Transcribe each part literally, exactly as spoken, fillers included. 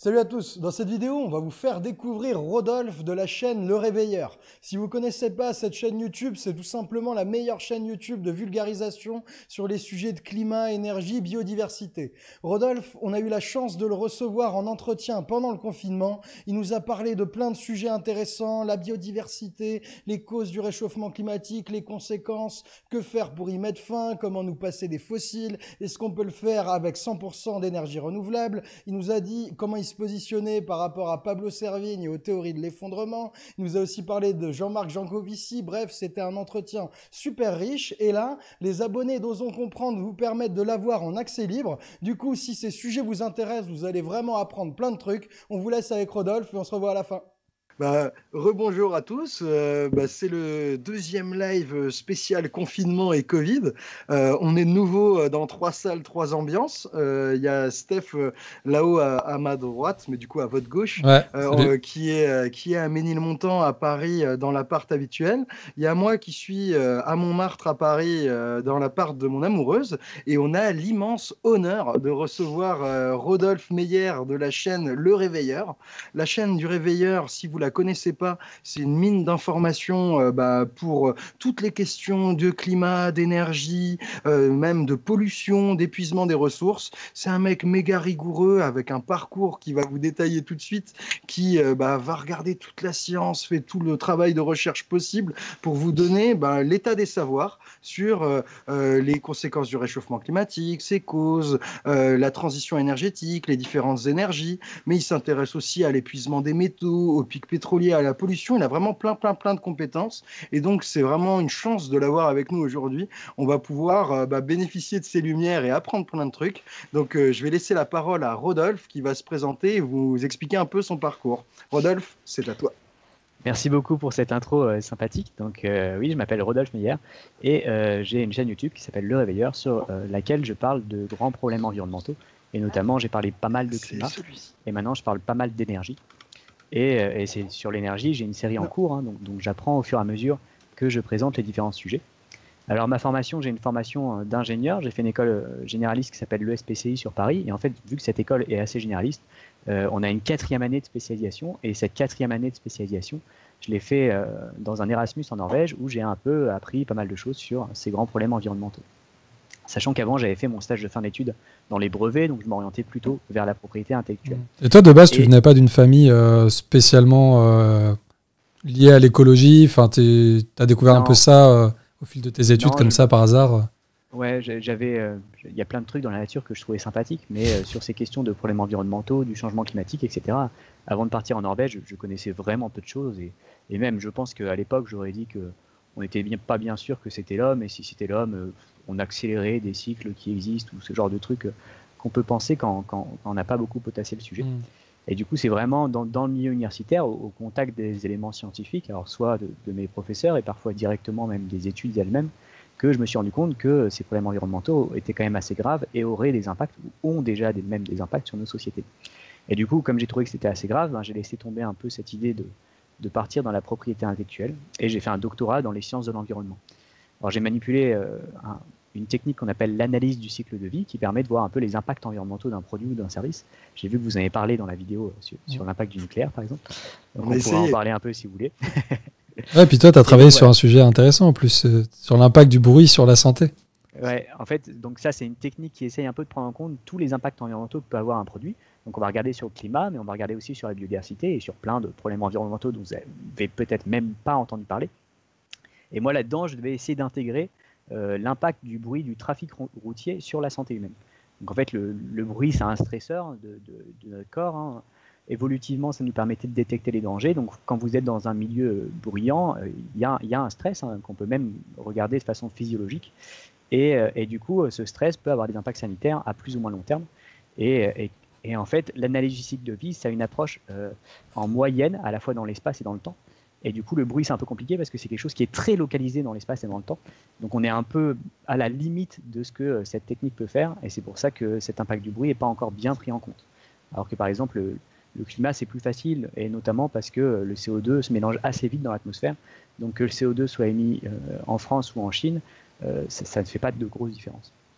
Salut à tous, dans cette vidéo on va vous faire découvrir Rodolphe de la chaîne Le Réveilleur. Si vous ne connaissez pas cette chaîne YouTube, c'est tout simplement la meilleure chaîne YouTube de vulgarisation sur les sujets de climat, énergie, biodiversité. Rodolphe, on a eu la chance de le recevoir en entretien pendant le confinement. Il nous a parlé de plein de sujets intéressants, la biodiversité, les causes du réchauffement climatique, les conséquences, que faire pour y mettre fin, comment nous passer des fossiles, est-ce qu'on peut le faire avec cent pour cent d'énergie renouvelable. Il nous a dit comment il se positionnait par rapport à Pablo Servigne et aux théories de l'effondrement. Il nous a aussi parlé de Jean-Marc Jancovici. Bref, c'était un entretien super riche. Et là, les abonnés d'Osons Comprendre vous permettent de l'avoir en accès libre. Du coup, si ces sujets vous intéressent, vous allez vraiment apprendre plein de trucs. On vous laisse avec Rodolphe et on se revoit à la fin. Bah, rebonjour à tous, euh, bah, c'est le deuxième live spécial confinement et Covid. Euh, on est de nouveau dans trois salles, trois ambiances. Il euh, y a Steph euh, là-haut à, à ma droite, mais du coup à votre gauche, Ouais, euh, qui, est, qui est à Ménilmontant à Paris euh, dans l'appart habituel. Il y a moi qui suis euh, à Montmartre à Paris euh, dans l'appart de mon amoureuse. Et on a l'immense honneur de recevoir euh, Rodolphe Meyer de la chaîne Le Réveilleur. La chaîne du Réveilleur, si vous la connaissez pas, c'est une mine d'informations euh, bah, pour euh, toutes les questions de climat, d'énergie, euh, même de pollution, d'épuisement des ressources. C'est un mec méga rigoureux avec un parcours qui va vous détailler tout de suite, qui euh, bah, va regarder toute la science, fait tout le travail de recherche possible pour vous donner bah, l'état des savoirs sur euh, euh, les conséquences du réchauffement climatique, ses causes, euh, la transition énergétique, les différentes énergies, mais il s'intéresse aussi à l'épuisement des métaux, au pic pétrolier, à la pollution. Il a vraiment plein, plein, plein de compétences. Et donc, c'est vraiment une chance de l'avoir avec nous aujourd'hui. On va pouvoir euh, bah, bénéficier de ses lumières et apprendre plein de trucs. Donc, euh, je vais laisser la parole à Rodolphe qui va se présenter et vous expliquer un peu son parcours. Rodolphe, c'est à toi. Merci beaucoup pour cette intro euh, sympathique. Donc euh, oui, je m'appelle Rodolphe Meyer et euh, j'ai une chaîne YouTube qui s'appelle Le Réveilleur sur euh, laquelle je parle de grands problèmes environnementaux. Et notamment, j'ai parlé pas mal de climat et maintenant, je parle pas mal d'énergie. Et, euh, et c'est sur l'énergie, j'ai une série en cours, hein, donc, donc j'apprends au fur et à mesure que je présente les différents sujets. Alors ma formation, j'ai une formation d'ingénieur, j'ai fait une école généraliste qui s'appelle l'E S P C I sur Paris, et en fait, vu que cette école est assez généraliste, euh, on a une quatrième année de spécialisation, et cette quatrième année de spécialisation, je l'ai fait euh, dans un Erasmus en Norvège, où j'ai un peu appris pas mal de choses sur ces grands problèmes environnementaux. Sachant qu'avant, j'avais fait mon stage de fin d'études dans les brevets, donc je m'orientais plutôt vers la propriété intellectuelle. Et toi, de base, tu et... venais pas d'une famille euh, spécialement euh, liée à l'écologie, enfin, tu as découvert non. un peu ça euh, au fil de tes études, non, comme je... ça, par hasard? Ouais, j'avais, il euh, y a plein de trucs dans la nature que je trouvais sympathiques, mais euh, sur ces questions de problèmes environnementaux, du changement climatique, et cetera, avant de partir en Norvège, je, je connaissais vraiment peu de choses, et, et même, je pense qu'à l'époque, j'aurais dit que on n'était bien, pas bien sûr que c'était l'homme, et si c'était l'homme, euh, on accélérait des cycles qui existent, ou ce genre de trucs euh, qu'on peut penser quand, quand, quand on n'a pas beaucoup potassé le sujet. Mmh. Et du coup, c'est vraiment dans, dans le milieu universitaire, au, au contact des éléments scientifiques, alors soit de, de mes professeurs, et parfois directement même des études elles-mêmes, que je me suis rendu compte que ces problèmes environnementaux étaient quand même assez graves et auraient des impacts, ou ont déjà des, même des impacts sur nos sociétés. Et du coup, comme j'ai trouvé que c'était assez grave, ben, j'ai laissé tomber un peu cette idée de, de partir dans la propriété intellectuelle, et j'ai fait un doctorat dans les sciences de l'environnement. Alors j'ai manipulé euh, un, une technique qu'on appelle l'analyse du cycle de vie, qui permet de voir un peu les impacts environnementaux d'un produit ou d'un service. J'ai vu que vous en avez parlé dans la vidéo sur, sur l'impact du nucléaire, par exemple. Donc on, on pourra en parler un peu si vous voulez. Ouais, puis toi, tu as travaillé donc, sur ouais. un sujet intéressant en plus, euh, sur l'impact du bruit sur la santé. Ouais, en fait, donc ça, c'est une technique qui essaye un peu de prendre en compte tous les impacts environnementaux que peut avoir un produit. Donc on va regarder sur le climat, mais on va regarder aussi sur la biodiversité et sur plein de problèmes environnementaux dont vous n'avez peut-être même pas entendu parler. Et moi, là-dedans, je devais essayer d'intégrer euh, l'impact du bruit du trafic routier sur la santé humaine. Donc en fait, le, le bruit, c'est un stresseur de, de, de notre corps, hein. Évolutivement, ça nous permettait de détecter les dangers. Donc, quand vous êtes dans un milieu bruyant, il euh, y, y a un stress hein, qu'on peut même regarder de façon physiologique. Et, euh, et du coup, ce stress peut avoir des impacts sanitaires à plus ou moins long terme. Et, et, et en fait, l'analyse du cycle de vie, ça a une approche euh, en moyenne, à la fois dans l'espace et dans le temps. Et du coup, le bruit, c'est un peu compliqué parce que c'est quelque chose qui est très localisé dans l'espace et dans le temps. Donc, on est un peu à la limite de ce que cette technique peut faire. Et c'est pour ça que cet impact du bruit n'est pas encore bien pris en compte. Alors que, par exemple, le, Le climat, c'est plus facile, et notamment parce que le C O deux se mélange assez vite dans l'atmosphère. Donc que le C O deux soit émis euh, en France ou en Chine, euh, ça, ça ne fait pas de grosses différences.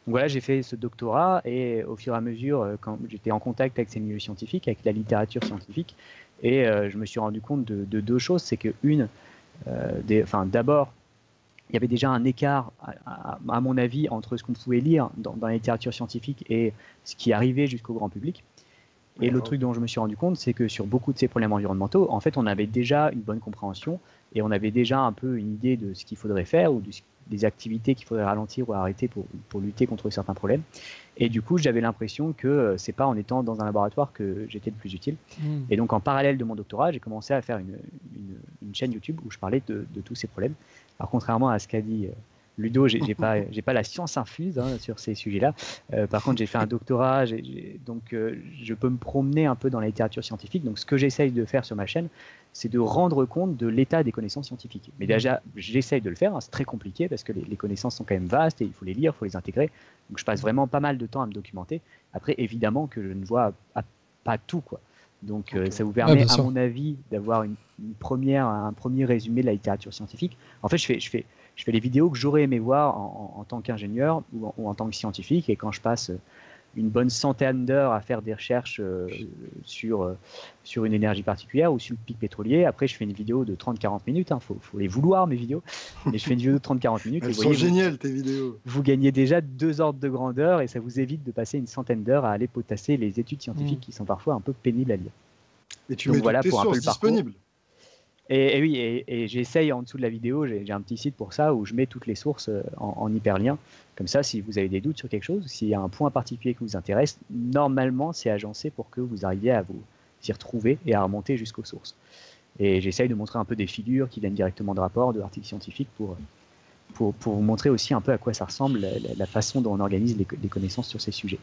voilà, j'ai fait ce doctorat et au fur et à mesure, quand j'étais en contact avec ces milieux scientifiques, avec la littérature scientifique, et euh, je me suis rendu compte de, de deux choses. C'est que une, euh, des, enfin, d'abord, il y avait déjà un écart, à, à, à mon avis, entre ce qu'on pouvait lire dans, dans la littérature scientifique et ce qui arrivait jusqu'au grand public. Et le truc dont je me suis rendu compte, c'est que sur beaucoup de ces problèmes environnementaux, en fait, on avait déjà une bonne compréhension et on avait déjà un peu une idée de ce qu'il faudrait faire ou de, des activités qu'il faudrait ralentir ou arrêter pour, pour lutter contre certains problèmes. Et du coup, j'avais l'impression que c'est pas en étant dans un laboratoire que j'étais le plus utile. Mmh. Et donc, en parallèle de mon doctorat, j'ai commencé à faire une, une, une chaîne YouTube où je parlais de, de tous ces problèmes. Alors, contrairement à ce qu'a dit Ludo, j'ai, j'ai pas, j'ai pas la science infuse hein, sur ces sujets-là. Euh, par contre, j'ai fait un doctorat, j'ai, j'ai, donc euh, je peux me promener un peu dans la littérature scientifique. Donc, ce que j'essaye de faire sur ma chaîne, c'est de rendre compte de l'état des connaissances scientifiques. Mais déjà, j'essaye de le faire. Hein, c'est très compliqué parce que les, les connaissances sont quand même vastes et il faut les lire, il faut les intégrer. Donc, je passe vraiment pas mal de temps à me documenter. Après, évidemment que je ne vois pas tout, quoi. Donc, okay. euh, ça vous permet, ouais, à mon avis, d'avoir une, une première, un premier résumé de la littérature scientifique. En fait, je fais, je fais, je fais les vidéos que j'aurais aimé voir en, en, en tant qu'ingénieur ou en, ou en tant que scientifique. Et quand je passe une bonne centaine d'heures à faire des recherches euh, sur, euh, sur une énergie particulière ou sur le pic pétrolier, après, je fais une vidéo de trente à quarante minutes. Il hein, faut, faut les vouloir, mes vidéos. Mais je fais une vidéo de trente à quarante minutes. Elles et sont voyez, géniales, vous, tes vidéos. Vous gagnez déjà deux ordres de grandeur et ça vous évite de passer une centaine d'heures à aller potasser les études scientifiques mmh. qui sont parfois un peu pénibles à lire. Et tu Donc, mets voilà, toutes tes sources disponibles. Et, et oui, et, et j'essaye en dessous de la vidéo, j'ai, j'ai un petit site pour ça où je mets toutes les sources en, en hyperlien. Comme ça, si vous avez des doutes sur quelque chose, s'il y a un point particulier qui vous intéresse, normalement, c'est agencé pour que vous arriviez à vous y retrouver et à remonter jusqu'aux sources. Et j'essaye de montrer un peu des figures qui viennent directement de rapports, de articles scientifiques pour, pour, pour vous montrer aussi un peu à quoi ça ressemble, la, la façon dont on organise les, les connaissances sur ces sujets.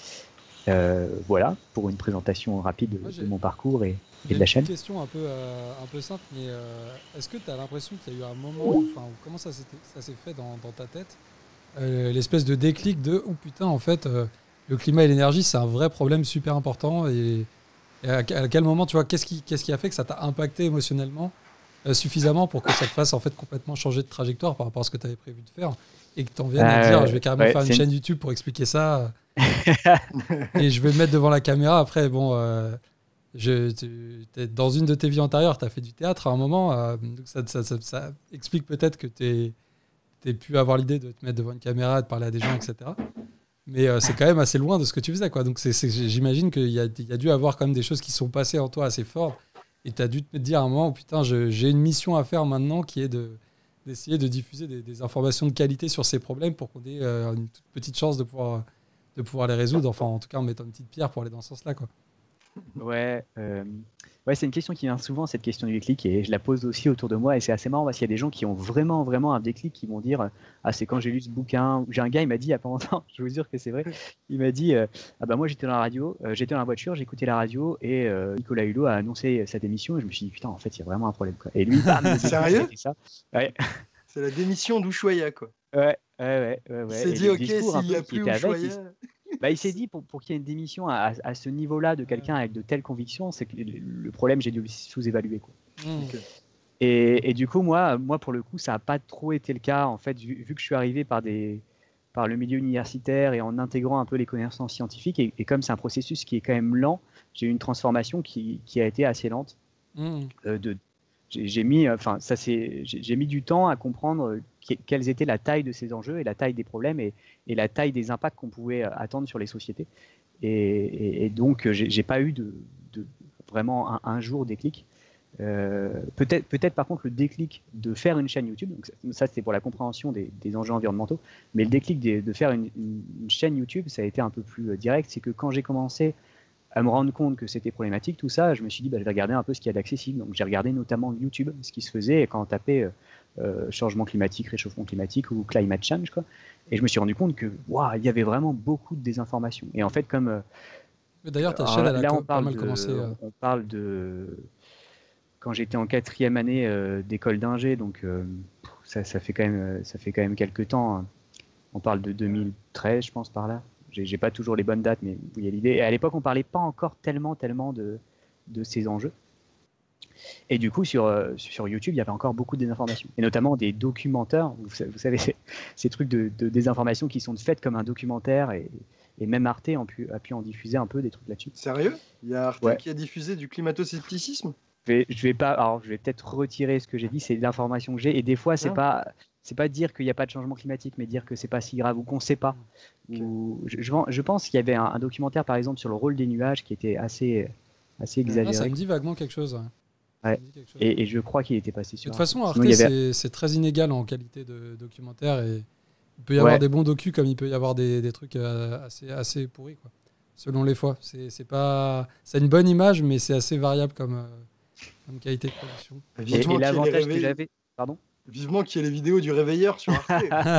Euh, voilà, pour une présentation rapide de, Moi, de mon parcours et, et de la chaîne. J'ai une question un peu, euh, un peu simple, mais euh, est-ce que tu as l'impression qu'il y a eu un moment, où, enfin, comment ça, ça s'est fait dans, dans ta tête, euh, l'espèce de déclic de « Oh putain, en fait, euh, le climat et l'énergie, c'est un vrai problème super important » et, et à, à quel moment, tu vois, qu'est-ce qui, qu'est-ce qui a fait que ça t'a impacté émotionnellement euh, suffisamment pour que ça te fasse en fait complètement changer de trajectoire par rapport à ce que tu avais prévu de faire et que tu en viennes euh, à dire « Je vais carrément ouais, faire une chaîne une... YouTube pour expliquer ça ». Et je vais me mettre devant la caméra. Après, bon, euh, je, tu, dans une de tes vies antérieures, tu as fait du théâtre à un moment. Euh, donc ça, ça, ça, ça explique peut-être que tu aies pu avoir l'idée de te mettre devant une caméra, de parler à des gens, et cetera. Mais euh, c'est quand même assez loin de ce que tu faisais, quoi. Donc c'est, c'est, j'imagine qu'il y a, il y a dû avoir quand même des choses qui sont passées en toi assez fortes. Et tu as dû te dire à un moment, oh, putain, je, j'ai une mission à faire maintenant qui est de, d'essayer de diffuser des, des informations de qualité sur ces problèmes pour qu'on ait euh, une toute petite chance de pouvoir... de pouvoir les résoudre, enfin en tout cas en mettant une petite pierre pour aller dans ce sens-là, quoi. Ouais, euh, ouais, c'est une question qui vient souvent, cette question du déclic, et je la pose aussi autour de moi, et c'est assez marrant parce qu'il y a des gens qui ont vraiment, vraiment un déclic, qui vont dire ah c'est quand j'ai lu ce bouquin. J'ai un gars, il m'a dit il y a pas longtemps, je vous jure que c'est vrai, il m'a dit euh, ah bah moi j'étais dans la radio, euh, j'étais dans la voiture, j'écoutais la radio et euh, Nicolas Hulot a annoncé cette émission et je me suis dit putain en fait il y a vraiment un problème, quoi. Et lui, bam, sérieux ça. Ouais. C'est la démission d'Ushuaïa, quoi. Ouais, ouais, ouais, ouais. Il s'est dit ok, s'il n'y a plus Ushuaïa. Bah, il s'est dit, pour, pour qu'il y ait une démission à, à ce niveau-là de quelqu'un avec de telles convictions, c'est que le problème, j'ai dû le sous-évaluer, quoi. Okay. Et, et du coup, moi, moi, pour le coup, ça n'a pas trop été le cas. En fait, vu, vu que je suis arrivé par, des, par le milieu universitaire et en intégrant un peu les connaissances scientifiques, et, et comme c'est un processus qui est quand même lent, j'ai eu une transformation qui, qui a été assez lente. Mmh. Euh, de, j'ai, j'ai, mis, enfin, ça, c'est, j'ai, j'ai mis du temps à comprendre quelles étaient la taille de ces enjeux et la taille des problèmes et, et la taille des impacts qu'on pouvait attendre sur les sociétés. Et, et, et donc, j'ai, j'ai pas eu de, de vraiment un, un jour déclic. Euh, peut-être, peut-être par contre le déclic de faire une chaîne YouTube, donc ça c'était pour la compréhension des, des enjeux environnementaux, mais le déclic de, de faire une, une, une chaîne YouTube, ça a été un peu plus direct. C'est que quand j'ai commencé à me rendre compte que c'était problématique, tout ça, je me suis dit bah, je vais regarder un peu ce qu'il y a d'accessible. Donc j'ai regardé notamment YouTube, ce qui se faisait, et quand on tapait euh, euh, changement climatique, réchauffement climatique ou climate change, quoi. Et je me suis rendu compte que waouh, il y avait vraiment beaucoup de désinformation. Et en fait, comme euh, d'ailleurs ta chaîne elle a là, on pas mal de, commencé. Euh... On parle de quand j'étais en quatrième année euh, d'école d'ingé, donc euh, ça, ça fait quand même ça fait quand même quelques temps. Hein. On parle de deux mille treize, je pense, par là. J'ai, j'ai pas toujours les bonnes dates, mais vous voyez l'idée. Et à l'époque, on parlait pas encore tellement, tellement de, de ces enjeux. Et du coup, sur, euh, sur YouTube, il y avait encore beaucoup de désinformation, et notamment des documentaires. Vous, sa- vous savez, ces, ces trucs de, de désinformation qui sont faits comme un documentaire, et, et même Arte a pu, a pu en diffuser un peu des trucs là-dessus. Sérieux? Il y a Arte Ouais. qui a diffusé du climato-scepticisme? Je vais, je vais pas, alors je vais peut-être retirer ce que j'ai dit, c'est l'information que j'ai, et des fois c'est Ah. pas, c'est pas dire qu'il n'y a pas de changement climatique, mais dire que c'est pas si grave ou qu'on sait pas. Ok. Ou, je, je, je pense qu'il y avait un, un documentaire par exemple sur le rôle des nuages qui était assez, assez exagéré. Ah, ça me dit vaguement quelque chose. Ouais. Ça Ouais. me dit quelque chose. Et, et je crois qu'il était passé De sur. toute façon, Sinon, Arte, il y avait- c'est c'est très inégal en qualité de documentaire et il peut y avoir Ouais. des bons docus comme il peut y avoir des, des trucs euh, assez, assez pourris, quoi. Selon les fois. C'est c'est pas, c'est une bonne image, mais c'est assez variable comme, euh, comme qualité de production. Et, Vivement et qu'il y ait les l'avantage que réveil- j'avais, pardon, Vivement qu'il y ait les vidéos du réveilleur sur Arte.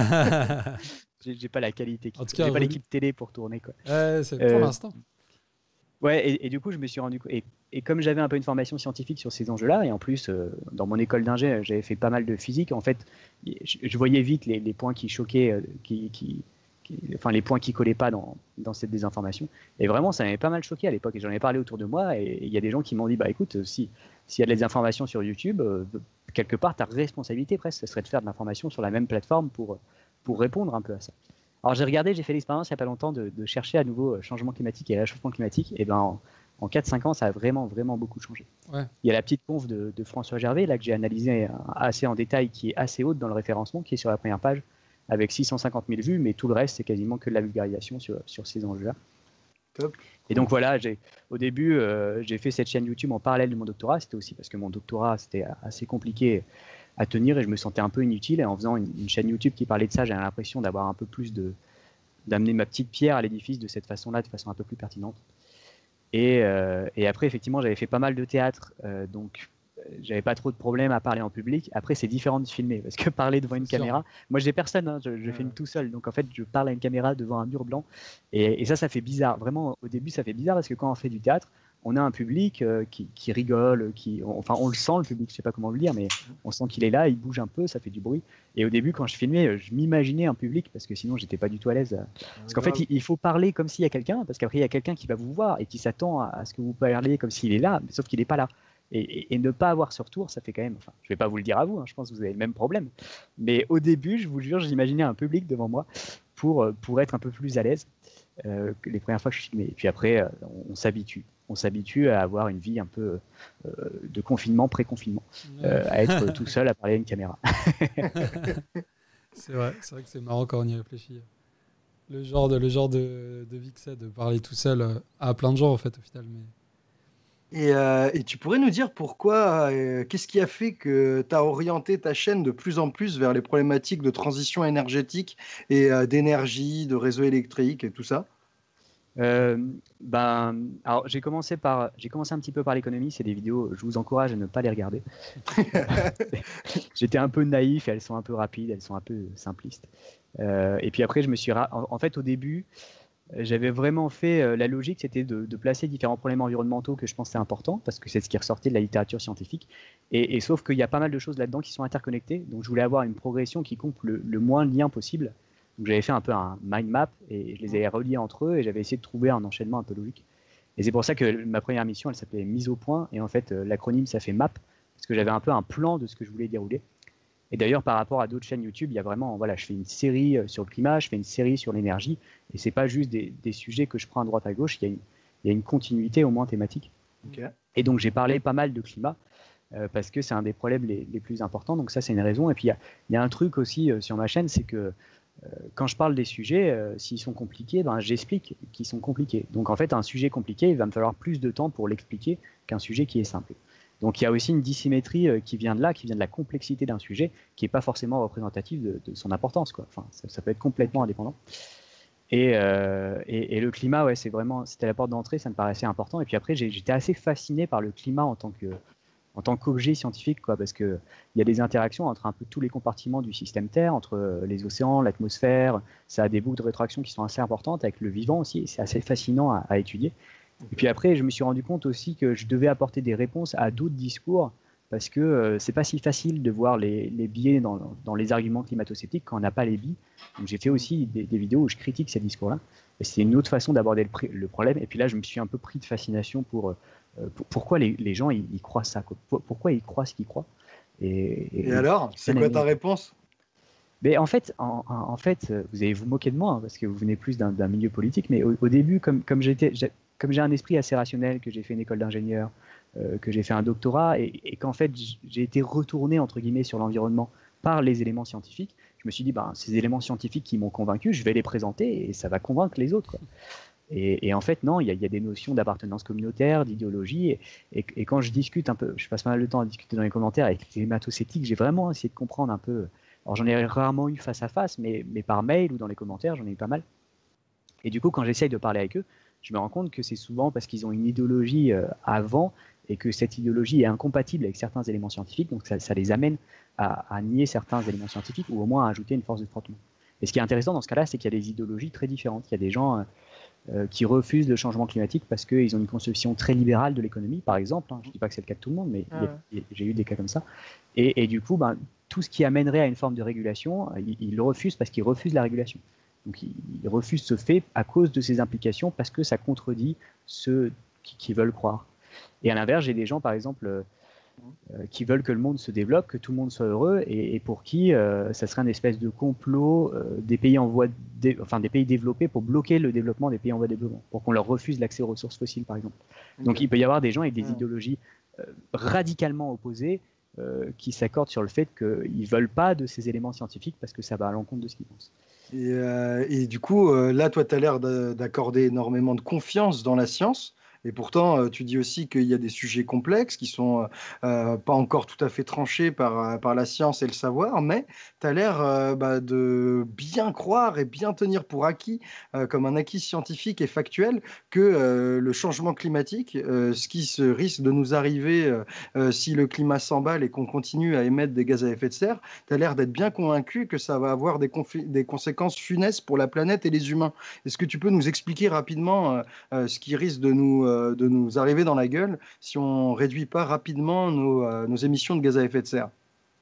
j'ai j'ai pas la qualité, En qu'il tout faut. cas, J'ai pas Rudy- l'équipe télé pour tourner quoi. Ouais, c'est Euh, pour l'instant. Ouais, et, et du coup, je me suis rendu compte. Et, et comme j'avais un peu une formation scientifique sur ces enjeux-là, et en plus, euh, dans mon école d'ingé, j'avais fait pas mal de physique, en fait, je, je voyais vite les, les points qui choquaient, euh, qui, qui, qui- enfin, les points qui collaient pas dans, dans cette désinformation. Et vraiment, ça m'avait pas mal choqué à l'époque. Et j'en ai parlé autour de moi, et il y a des gens qui m'ont dit bah écoute, si, s'il y a de la désinformation sur YouTube, euh, quelque part, ta responsabilité presque, ce serait de faire de l'information sur la même plateforme pour, pour répondre un peu à ça. Alors j'ai regardé, j'ai fait l'expérience il n'y a pas longtemps de, de chercher à nouveau euh, changement climatique et réchauffement climatique. Et ben en, en quatre cinq ans, ça a vraiment, vraiment beaucoup changé. Ouais. Il y a la petite conf de, de François Gervais, là que j'ai analysé euh, assez en détail, qui est assez haute dans le référencement, qui est sur la première page, avec six cent cinquante mille vues, mais tout le reste, c'est quasiment que de la vulgarisation sur, sur ces enjeux-là. Top. Et donc voilà, j'ai, au début, euh, j'ai fait cette chaîne YouTube en parallèle de mon doctorat. C'était aussi parce que mon doctorat, c'était assez compliqué à tenir et je me sentais un peu inutile. Et en faisant une, une chaîne YouTube qui parlait de ça, j'avais l'impression d'avoir un peu plus de, d'amener ma petite pierre à l'édifice de cette façon-là, de façon un peu plus pertinente. Et, euh, et après, effectivement, j'avais fait pas mal de théâtre, euh, donc euh, j'avais pas trop de problèmes à parler en public. Après, c'est différent de filmer, parce que parler devant une C'est sûr. caméra, moi j'ai personne, hein, je, je filme tout seul, donc en fait, je parle à une caméra devant un mur blanc, et, et ça, ça fait bizarre. Vraiment, au début, ça fait bizarre, parce que quand on fait du théâtre, on a un public euh, qui, qui rigole, qui, on- enfin, on le sent, le public, je sais pas comment le dire, mais on sent qu'il est là, il bouge un peu, ça fait du bruit. Et au début, quand je filmais, euh, je m'imaginais un public, parce que sinon, j'étais pas du tout à l'aise. euh, Parce qu'en fait, il, il faut parler comme s'il y a quelqu'un, parce qu'après, il y a quelqu'un qui va vous voir et qui s'attend à, à ce que vous parliez comme s'il est là, mais sauf qu'il n'est pas là. Et, et- et ne pas avoir ce retour, ça fait quand même. Enfin, je vais pas vous le dire à vous, hein, je pense que vous avez le même problème. Mais au début, je vous jure, j'imaginais un public devant moi pour, euh, pour être un peu plus à l'aise euh, que les premières fois que je filmais. Et puis après, euh, on, on s'habitue. On s'habitue à avoir une vie un peu euh, de confinement, pré-confinement, euh, à être tout seul à parler à une caméra. C'est vrai, c'est vrai que c'est marrant quand on y réfléchit. Le genre de, le genre de, de vie que c'est de parler tout seul euh, à plein de gens, en fait, au final. Mais... Et, euh, et tu pourrais nous dire pourquoi, euh, qu'est-ce qui a fait que tu as orienté ta chaîne de plus en plus vers les problématiques de transition énergétique et euh, d'énergie, de réseau électrique et tout ça? Euh, ben, alors j'ai commencé par, j'ai commencé un petit peu par l'économie. C'est des vidéos, je vous encourage à ne pas les regarder. J'étais un peu naïf et elles sont un peu rapides, elles sont un peu simplistes. Euh, et puis après, je me suis, ra- en, en fait, au début, j'avais vraiment fait euh, la logique, c'était de, de placer différents problèmes environnementaux que je pensais importants, parce que c'est ce qui ressortait de la littérature scientifique. Et, et sauf qu'il y a pas mal de choses là-dedans qui sont interconnectées. Donc je voulais avoir une progression qui coupe le, le moins de liens possible. Donc j'avais fait un peu un mind map et je les avais reliés entre eux et j'avais essayé de trouver un enchaînement un peu logique. Et c'est pour ça que ma première mission, elle s'appelait Mise au point. Et en fait, euh, l'acronyme, ça fait MAP, parce que j'avais un peu un plan de ce que je voulais dérouler. Et d'ailleurs, par rapport à d'autres chaînes YouTube, il y a vraiment, voilà, je fais une série euh, sur le climat, je fais une série sur l'énergie, et c'est pas juste des, des sujets que je prends à droite à gauche, il y a une, il y a une continuité au moins thématique. Ok. Et donc j'ai parlé pas mal de climat, euh, parce que c'est un des problèmes les, les plus importants, donc ça c'est une raison. Et puis il y a, il y a un truc aussi euh, sur ma chaîne, c'est que euh, quand je parle des sujets, euh, s'ils sont compliqués, ben, j'explique qu'ils sont compliqués. Donc en fait, un sujet compliqué, il va me falloir plus de temps pour l'expliquer qu'un sujet qui est simple. Donc il y a aussi une dissymétrie euh, qui vient de là, qui vient de la complexité d'un sujet, qui n'est pas forcément représentative de, de son importance, quoi. Enfin, ça, ça peut être complètement indépendant. Et, euh, et, et le climat, ouais, c'est vraiment, c'était la porte d'entrée, ça me paraissait important. Et puis après, j'ai, j'étais assez fasciné par le climat en tant que, en tant qu'objet scientifique, quoi, parce que il y a des interactions entre un peu tous les compartiments du système Terre, entre euh, les océans, l'atmosphère. Ça a des boucles de rétroaction qui sont assez importantes avec le vivant aussi. Et c'est assez fascinant à, à étudier. Et puis après, je me suis rendu compte aussi que je devais apporter des réponses à d'autres discours, parce que euh, c'est pas si facile de voir les, les biais dans, dans les arguments climato-sceptiques quand on n'a pas les billes. Donc j'ai fait aussi des, des vidéos où je critique ces discours-là. Et c'est une autre façon d'aborder le, le problème. Et puis là, je me suis un peu pris de fascination pour, euh, pour, pourquoi les, les gens ils, ils croient ça, quoi. Pourquoi ils croient ce qu'ils croient. Et, et, et alors, c'est quoi ta réponse? Mais en fait, en, en fait, vous allez vous moquer de moi hein, parce que vous venez plus d'un milieu politique. Mais au, au début, comme, comme j'étais, comme j'ai un esprit assez rationnel, que j'ai fait une école d'ingénieur, euh, que j'ai fait un doctorat, et, et qu'en fait j'ai été retourné entre guillemets sur l'environnement par les éléments scientifiques, je me suis dit, ben, ces éléments scientifiques qui m'ont convaincu, je vais les présenter et ça va convaincre les autres, quoi. Et, et en fait, non, il y, y a des notions d'appartenance communautaire, d'idéologie. Et, et, et quand je discute un peu, je passe pas mal de temps à discuter dans les commentaires avec les hématosceptiques, j'ai vraiment essayé de comprendre un peu. Alors j'en ai rarement eu face à face, mais, mais par mail ou dans les commentaires, j'en ai eu pas mal. Et du coup, quand j'essaye de parler avec eux, je me rends compte que c'est souvent parce qu'ils ont une idéologie euh, avant et que cette idéologie est incompatible avec certains éléments scientifiques, donc ça, ça les amène à, à nier certains éléments scientifiques ou au moins à ajouter une force de frottement. Et ce qui est intéressant dans ce cas-là, c'est qu'il y a des idéologies très différentes. Il y a des gens euh, qui refusent le changement climatique parce qu'ils ont une conception très libérale de l'économie, par exemple. Hein. Je ne dis pas que c'est le cas de tout le monde, mais ah ouais. j'ai eu des cas comme ça. Et, et du coup, ben, tout ce qui amènerait à une forme de régulation, ils, ils le refusent parce qu'ils refusent la régulation. Donc ils, ils refusent ce fait à cause de ses implications parce que ça contredit ceux qui, qui veulent croire. Et à l'inverse, j'ai des gens, par exemple, euh, qui veulent que le monde se développe, que tout le monde soit heureux, et, et pour qui euh, ça serait une espèce de complot euh, des pays en voie, de, enfin des pays développés pour bloquer le développement des pays en voie de développement, pour qu'on leur refuse l'accès aux ressources fossiles, par exemple. Okay. Donc il peut y avoir des gens avec des ouais. idéologies euh, radicalement opposées euh, qui s'accordent sur le fait qu'ils ne veulent pas de ces éléments scientifiques parce que ça va à l'encontre de ce qu'ils pensent. Et, euh, et du coup, euh, là, toi, tu as l'air d'accorder énormément de confiance dans la science. Et pourtant, euh, tu dis aussi qu'il y a des sujets complexes qui ne sont euh, pas encore tout à fait tranchés par, par la science et le savoir, mais tu as l'air euh, bah, de bien croire et bien tenir pour acquis, euh, comme un acquis scientifique et factuel, que euh, le changement climatique, euh, ce qui se risque de nous arriver euh, euh, si le climat s'emballe et qu'on continue à émettre des gaz à effet de serre, tu as l'air d'être bien convaincu que ça va avoir des, des conséquences funestes pour la planète et les humains. Est-ce que tu peux nous expliquer rapidement euh, euh, ce qui risque de nous... Euh, de nous arriver dans la gueule si on ne réduit pas rapidement nos, euh, nos émissions de gaz à effet de serre?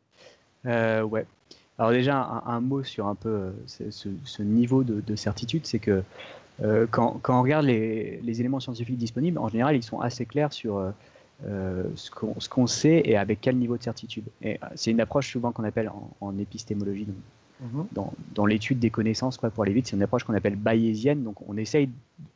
euh, Ouais. Alors déjà, un, un mot sur un peu euh, ce, ce niveau de, de certitude, c'est que euh, quand, quand on regarde les, les éléments scientifiques disponibles, en général, ils sont assez clairs sur euh, ce qu'on ce qu'on sait et avec quel niveau de certitude. Et c'est une approche souvent qu'on appelle en, en épistémologie, donc, mm-hmm. dans, dans l'étude des connaissances, quoi, pour aller vite, c'est une approche qu'on appelle bayésienne, donc on essaye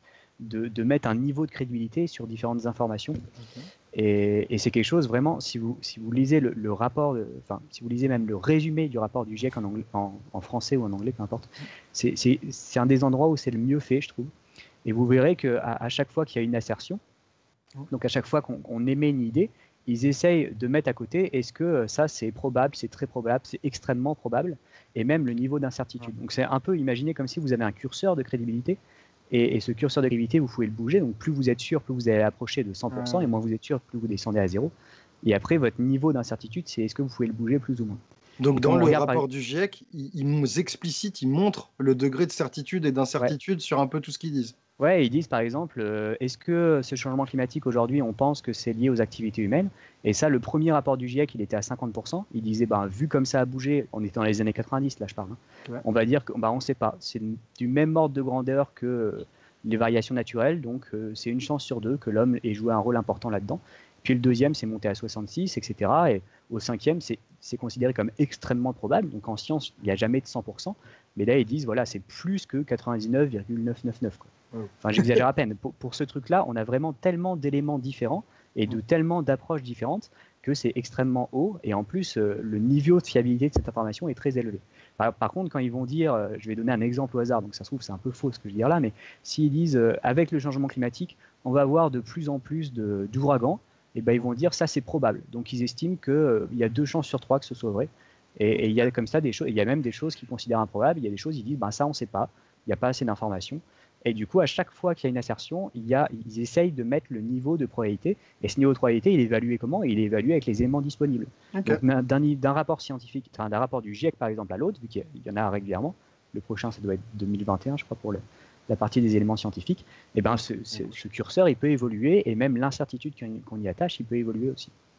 De, de mettre un niveau de crédibilité sur différentes informations. Okay. Et, et c'est quelque chose vraiment, si vous, si vous lisez le, le rapport, de, enfin, si vous lisez même le résumé du rapport du GIEC en, anglais, en, en français ou en anglais, peu importe, c'est un des endroits où c'est le mieux fait, je trouve. Et vous verrez qu'à à chaque fois qu'il y a une assertion, donc à chaque fois qu'on qu'on émet une idée, ils essayent de mettre à côté, est-ce que ça c'est probable, c'est très probable, c'est extrêmement probable, et même le niveau d'incertitude. Donc c'est un peu, imaginez comme si vous avez un curseur de crédibilité. Et, et ce curseur de crédibilité, vous pouvez le bouger. Donc, plus vous êtes sûr, plus vous allez approcher de cent pour cent. Et moins vous êtes sûr, plus vous descendez à zéro. Et après, votre niveau d'incertitude, c'est est-ce que vous pouvez le bouger plus ou moins. Donc, et dans le regarde, rapport par... du GIEC, ils, ils explicitent, ils montrent le degré de certitude et d'incertitude ouais. sur un peu tout ce qu'ils disent. Ouais, ils disent par exemple, euh, est-ce que ce changement climatique aujourd'hui, on pense que c'est lié aux activités humaines? Et ça, le premier rapport du GIEC, il était à cinquante pour cent. Il disait, ben, vu comme ça a bougé, on était dans les années quatre-vingt-dix, là je parle, hein, ouais. on va dire qu'on ben, ne sait pas. C'est du même ordre de grandeur que euh, les variations naturelles, donc euh, c'est une chance sur deux que l'homme ait joué un rôle important là-dedans. Puis le deuxième, c'est monté à soixante-six, et cetera. Et au cinquième, c'est considéré comme extrêmement probable. Donc en science, il n'y a jamais de cent pour cent. Mais là, ils disent, voilà, c'est plus que quatre-vingt-dix-neuf virgule neuf cent quatre-vingt-dix-neuf. Quoi. Enfin, j'exagère à peine. Pour, pour ce truc-là, on a vraiment tellement d'éléments différents et de tellement d'approches différentes que c'est extrêmement haut. Et en plus, euh, le niveau de fiabilité de cette information est très élevé. Par, par contre, quand ils vont dire, euh, je vais donner un exemple au hasard, donc ça se trouve, c'est un peu faux ce que je veux dire là, mais s'ils disent, euh, avec le changement climatique, on va avoir de plus en plus d'ouragans, et ben ils vont dire, ça c'est probable. Donc ils estiment qu'il euh, y a deux chances sur trois que ce soit vrai. Et il y a comme ça des choses, il y a même des choses qu'ils considèrent improbables, il y a des choses, ils disent, ben ça on ne sait pas, il n'y a pas assez d'informations. Et du coup, à chaque fois qu'il y a une assertion, il y a, ils essayent de mettre le niveau de probabilité. Et ce niveau de probabilité, il est évalué comment? Il est évalué avec les éléments disponibles. Okay. Donc, d'un rapport scientifique, d'un rapport du GIEC, par exemple, à l'autre, vu qu'il y en a régulièrement, le prochain, ça doit être deux mille vingt et un, je crois, pour le, la partie des éléments scientifiques, et ben ce, ce, ce curseur, il peut évoluer, et même l'incertitude qu'on y attache, il peut évoluer aussi.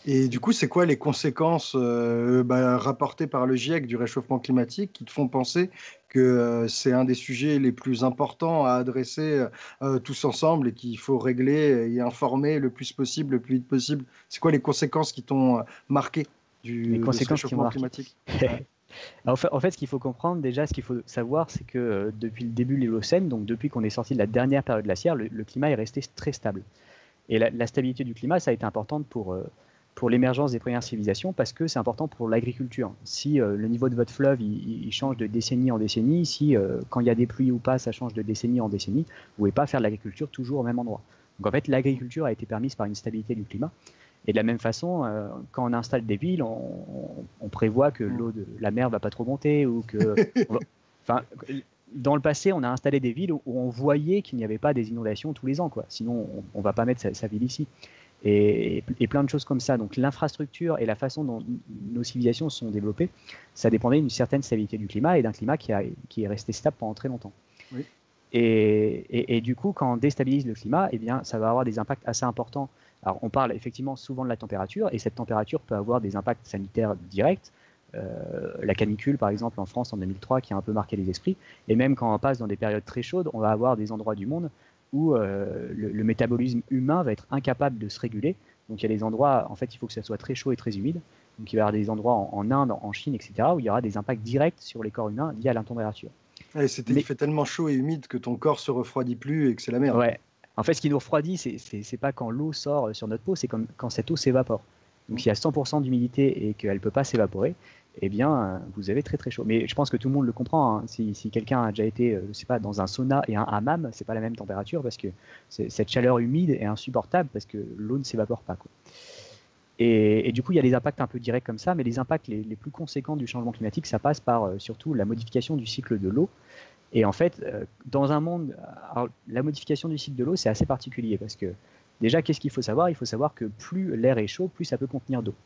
Et du coup, c'est quoi les conséquences euh, bah, rapportées par le GIEC du réchauffement climatique qui te font penser que euh, c'est un des sujets les plus importants à adresser euh, tous ensemble et qu'il faut régler et informer le plus possible, le plus vite possible? C'est quoi les conséquences qui t'ont euh, marqué du, Les de ce conséquences qui m'ont réchauffement marqué. climatique? En fait, en fait, ce qu'il faut comprendre déjà, ce qu'il faut savoir, c'est que euh, depuis le début de l'Holocène, donc depuis qu'on est sorti de la dernière période glaciaire, le, le climat est resté très stable. Et la, la stabilité du climat, ça a été importante pour, euh, pour l'émergence des premières civilisations parce que c'est important pour l'agriculture. Si euh, le niveau de votre fleuve il, il change de décennie en décennie, si euh, quand il y a des pluies ou pas, ça change de décennie en décennie, vous ne pouvez pas faire de l'agriculture toujours au même endroit. Donc en fait, l'agriculture a été permise par une stabilité du climat. Et de la même façon, euh, quand on installe des villes, on, on, on prévoit que l'eau de la mer ne va pas trop monter ou que... va, enfin, dans le passé, on a installé des villes où on voyait qu'il n'y avait pas des inondations tous les ans, quoi. Sinon, on ne va pas mettre sa, sa ville ici. Et, et plein de choses comme ça. Donc l'infrastructure et la façon dont nos civilisations se sont développées, ça dépendait d'une certaine stabilité du climat et d'un climat qui, a, qui est resté stable pendant très longtemps. Oui. Et, et, et du coup, quand on déstabilise le climat, eh bien, ça va avoir des impacts assez importants. Alors on parle effectivement souvent de la température, et cette température peut avoir des impacts sanitaires directs. Euh, la canicule, par exemple, en France en deux mille trois, qui a un peu marqué les esprits. Et même quand on passe dans des périodes très chaudes, on va avoir des endroits du monde où euh, le, le métabolisme humain va être incapable de se réguler. Donc il y a des endroits, en fait, il faut que ça soit très chaud et très humide. Donc il va y avoir des endroits en, en Inde, en Chine, et cetera, où il y aura des impacts directs sur les corps humains liés à la température. Ouais, c'était, Mais... il fait tellement chaud et humide que ton corps se refroidit plus et que c'est la merde. Ouais. En fait, ce qui nous refroidit, c'est, c'est, c'est pas quand l'eau sort sur notre peau, c'est comme, quand cette eau s'évapore. Donc s'il y a cent pour cent d'humidité et qu'elle ne peut pas s'évaporer, eh bien, vous avez très très chaud. Mais je pense que tout le monde le comprend. Hein. Si, si quelqu'un a déjà été, je sais pas, dans un sauna et un hammam, c'est pas la même température parce que cette chaleur humide est insupportable parce que l'eau ne s'évapore pas, quoi. Et, et du coup, il y a des impacts un peu directs comme ça, mais les impacts les, les plus conséquents du changement climatique, ça passe par euh, surtout la modification du cycle de l'eau. Et en fait, euh, dans un monde, alors, la modification du cycle de l'eau, c'est assez particulier parce que déjà, qu'est-ce qu'il faut savoir? Il faut savoir que plus l'air est chaud, plus ça peut contenir d'eau.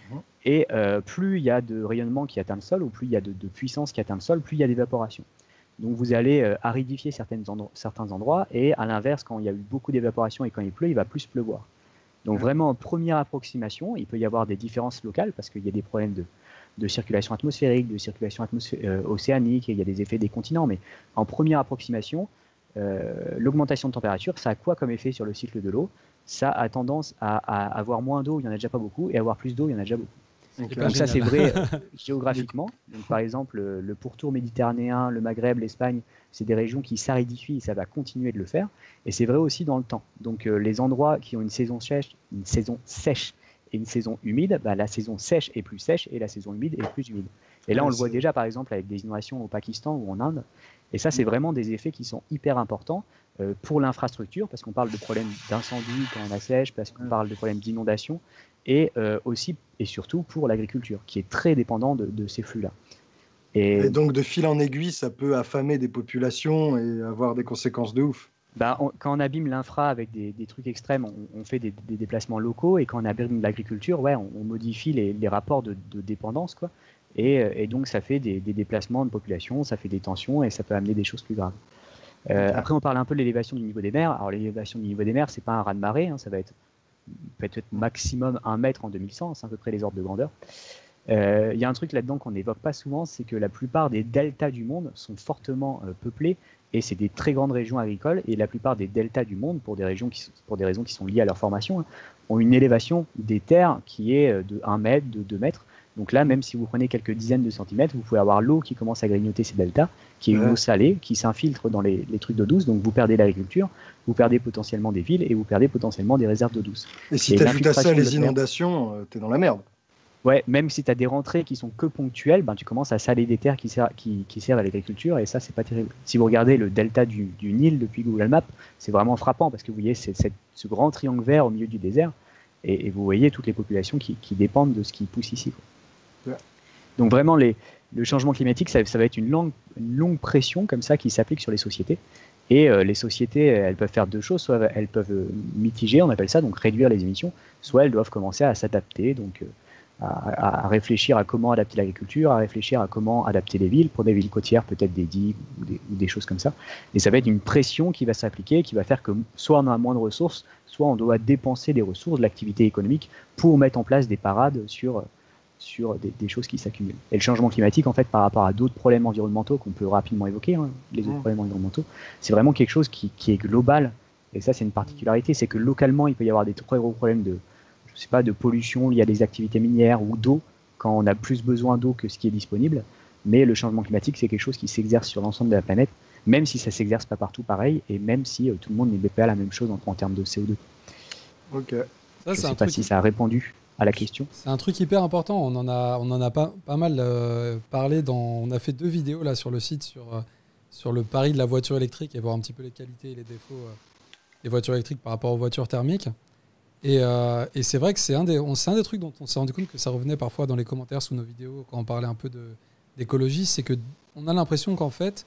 Et euh, plus il y a de rayonnement qui atteint le sol, ou plus il y a de, de puissance qui atteint le sol, plus il y a d'évaporation. Donc vous allez euh, aridifier certaines endro- certains endroits, et à l'inverse, quand il y a eu beaucoup d'évaporation et quand il pleut, il va plus pleuvoir. Donc vraiment, en première approximation, il peut y avoir des différences locales, parce qu'il y a des problèmes de, de circulation atmosphérique, de circulation atmosphé- euh, océanique, et il y a des effets des continents, mais en première approximation, euh, l'augmentation de température, ça a quoi comme effet sur le cycle de l'eau? Ça a tendance à, à avoir moins d'eau, il n'y en a déjà pas beaucoup, et avoir plus d'eau, il y en a déjà beaucoup. Okay. Donc ça, c'est vrai euh, géographiquement. Donc, par exemple, le, le pourtour méditerranéen, le Maghreb, l'Espagne, c'est des régions qui s'aridifient et ça va continuer de le faire. Et c'est vrai aussi dans le temps. Donc euh, les endroits qui ont une saison sèche, une saison sèche et une saison humide, bah, la saison sèche est plus sèche et la saison humide est plus humide. Et là, on ouais, le voit déjà, par exemple, avec des inondations au Pakistan ou en Inde. Et ça, c'est vraiment des effets qui sont hyper importants euh, pour l'infrastructure, parce qu'on parle de problèmes d'incendie quand on a sèche, parce qu'on parle de problèmes d'inondation, et euh, aussi et surtout pour l'agriculture, qui est très dépendant de, de ces flux-là. Et... et donc, de fil en aiguille, ça peut affamer des populations et avoir des conséquences de ouf. Bah, on, quand on abîme l'infra avec des, des trucs extrêmes, on, on fait des, des déplacements locaux, et quand on abîme l'agriculture, ouais, on, on modifie les, les rapports de, de dépendance, quoi. Et, et donc, ça fait des, des déplacements de population, ça fait des tensions, et ça peut amener des choses plus graves. Euh, okay. Après, on parle un peu de l'élévation du niveau des mers. Alors, l'élévation du niveau des mers, c'est pas un raz-de-marée, hein, ça va être peut-être maximum un mètre en deux mille cent, c'est à peu près les ordres de grandeur. Il euh, y a un truc là-dedans qu'on n'évoque pas souvent, c'est que la plupart des deltas du monde sont fortement euh, peuplés, et c'est des très grandes régions agricoles, et la plupart des deltas du monde, pour des, régions qui, pour des raisons qui sont liées à leur formation, hein, ont une élévation des terres qui est de un mètre, de deux mètres. Donc là, même si vous prenez quelques dizaines de centimètres, vous pouvez avoir l'eau qui commence à grignoter ces deltas, qui est une ouais. eau salée, qui s'infiltre dans les, les trucs d'eau douce. Donc vous perdez l'agriculture, vous perdez potentiellement des villes, et vous perdez potentiellement des réserves d'eau douce. Et si tu ajoutes à ça les inondations, euh, t'es dans la merde. Ouais, même si tu as des rentrées qui sont que ponctuelles, ben, tu commences à saler des terres qui servent, qui, qui servent à l'agriculture, et ça, c'est pas terrible. Si vous regardez le delta du, du Nil depuis Google Maps, c'est vraiment frappant, parce que vous voyez c'est, c'est, ce grand triangle vert au milieu du désert, et, et vous voyez toutes les populations qui, qui dépendent de ce qui pousse ici, quoi. Ouais. Donc vraiment, les, le changement climatique, ça, ça va être une longue, une longue pression comme ça qui s'applique sur les sociétés. Et euh, les sociétés, elles peuvent faire deux choses. Soit elles peuvent euh, mitiger, on appelle ça, donc réduire les émissions, soit elles doivent commencer à s'adapter, donc euh, à, à réfléchir à comment adapter l'agriculture, à réfléchir à comment adapter les villes, pour des villes côtières, peut-être des digues ou des, ou des choses comme ça. Et ça va être une pression qui va s'appliquer, qui va faire que soit on a moins de ressources, soit on doit dépenser des ressources, de l'activité économique pour mettre en place des parades sur, sur des, des choses qui s'accumulent. Et le changement climatique, en fait, par rapport à d'autres problèmes environnementaux qu'on peut rapidement évoquer, hein, les autres mmh. problèmes environnementaux, c'est vraiment quelque chose qui, qui est global. Et ça, c'est une particularité, c'est que localement, il peut y avoir des très gros problèmes de, je sais pas, de pollution liée à des activités minières ou d'eau, quand on a plus besoin d'eau que ce qui est disponible. Mais le changement climatique, c'est quelque chose qui s'exerce sur l'ensemble de la planète, même si ça ne s'exerce pas partout pareil, et même si euh, tout le monde n'est pas la même chose en, en termes de C O deux. Ok. Ça, je ne sais pas truc... si ça a répondu à la question. C'est un truc hyper important. On en a, on en a pas, pas mal euh, parlé. Dans... On a fait deux vidéos là sur le site sur, euh, sur le pari de la voiture électrique et voir un petit peu les qualités et les défauts euh, des voitures électriques par rapport aux voitures thermiques. Et, euh, et c'est vrai que c'est un, des, on, c'est un des trucs dont on s'est rendu compte que ça revenait parfois dans les commentaires sous nos vidéos quand on parlait un peu de, d'écologie, c'est qu'on a l'impression qu'en fait,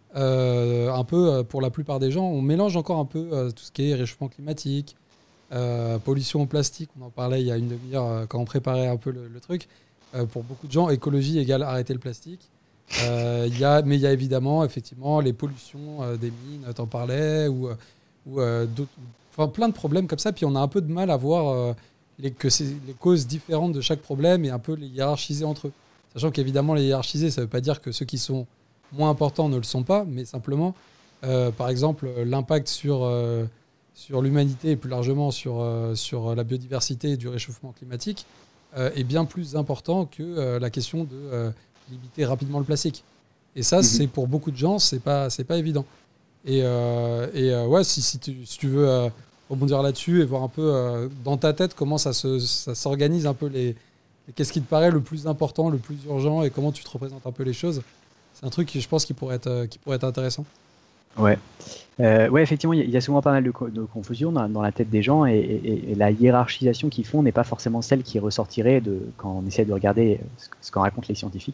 euh, un peu pour la plupart des gens, on mélange encore un peu euh, tout ce qui est réchauffement climatique, euh, pollution au plastique, on en parlait il y a une demi-heure euh, quand on préparait un peu le, le truc. Euh, pour beaucoup de gens, écologie égale arrêter le plastique. Euh, y a, mais il y a évidemment effectivement les pollutions euh, des mines, t'en parlais, ou, ou euh, d'autres, enfin plein de problèmes comme ça. Puis on a un peu de mal à voir euh, les, que c'est les causes différentes de chaque problème et un peu les hiérarchiser entre eux. Sachant qu'évidemment les hiérarchiser, ça ne veut pas dire que ceux qui sont moins importants ne le sont pas, mais simplement, euh, par exemple, l'impact sur, euh, sur l'humanité et plus largement sur, euh, sur la biodiversité et du réchauffement climatique euh, est bien plus important que euh, la question de euh, limiter rapidement le plastique. Et ça, mmh. c'est pour beaucoup de gens, c'est pas, c'est pas évident. Et, euh, et euh, ouais, si, si, tu, si tu veux euh, rebondir là-dessus et voir un peu euh, dans ta tête comment ça, se, ça s'organise un peu les... Et qu'est-ce qui te paraît le plus important, le plus urgent et comment tu te représentes un peu les choses? C'est un truc qui, je pense, qui pourrait être, qui pourrait être intéressant. Ouais, euh, ouais effectivement, il y, y a souvent pas mal de, co- de confusion dans, dans la tête des gens et, et, et la hiérarchisation qu'ils font n'est pas forcément celle qui ressortirait de, quand on essaie de regarder ce, ce qu'en racontent les scientifiques.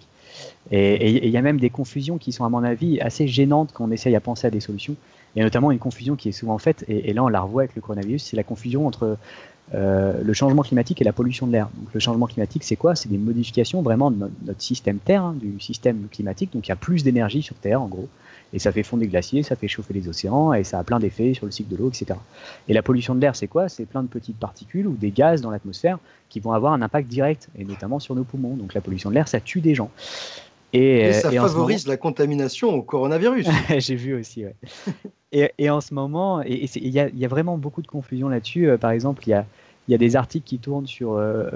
Et il y a même des confusions qui sont, à mon avis, assez gênantes quand on essaye à penser à des solutions. Et notamment une confusion qui est souvent faite, et, et là on la revoit avec le coronavirus, c'est la confusion entre Euh, le changement climatique et la pollution de l'air. Donc, le changement climatique, c'est quoi? C'est des modifications vraiment de no- notre système Terre, hein, du système climatique. Donc il y a plus d'énergie sur Terre, en gros. Et ça fait fondre les glaciers, ça fait chauffer les océans, et ça a plein d'effets sur le cycle de l'eau, et cetera. Et la pollution de l'air, c'est quoi? C'est plein de petites particules ou des gaz dans l'atmosphère qui vont avoir un impact direct, et notamment sur nos poumons. Donc la pollution de l'air, ça tue des gens. Et, et ça et favorise moment... la contamination au coronavirus. J'ai vu aussi, ouais. et, et en ce moment, il y, y a vraiment beaucoup de confusion là-dessus. Euh, par exemple, il y a Il y a des articles qui tournent sur euh,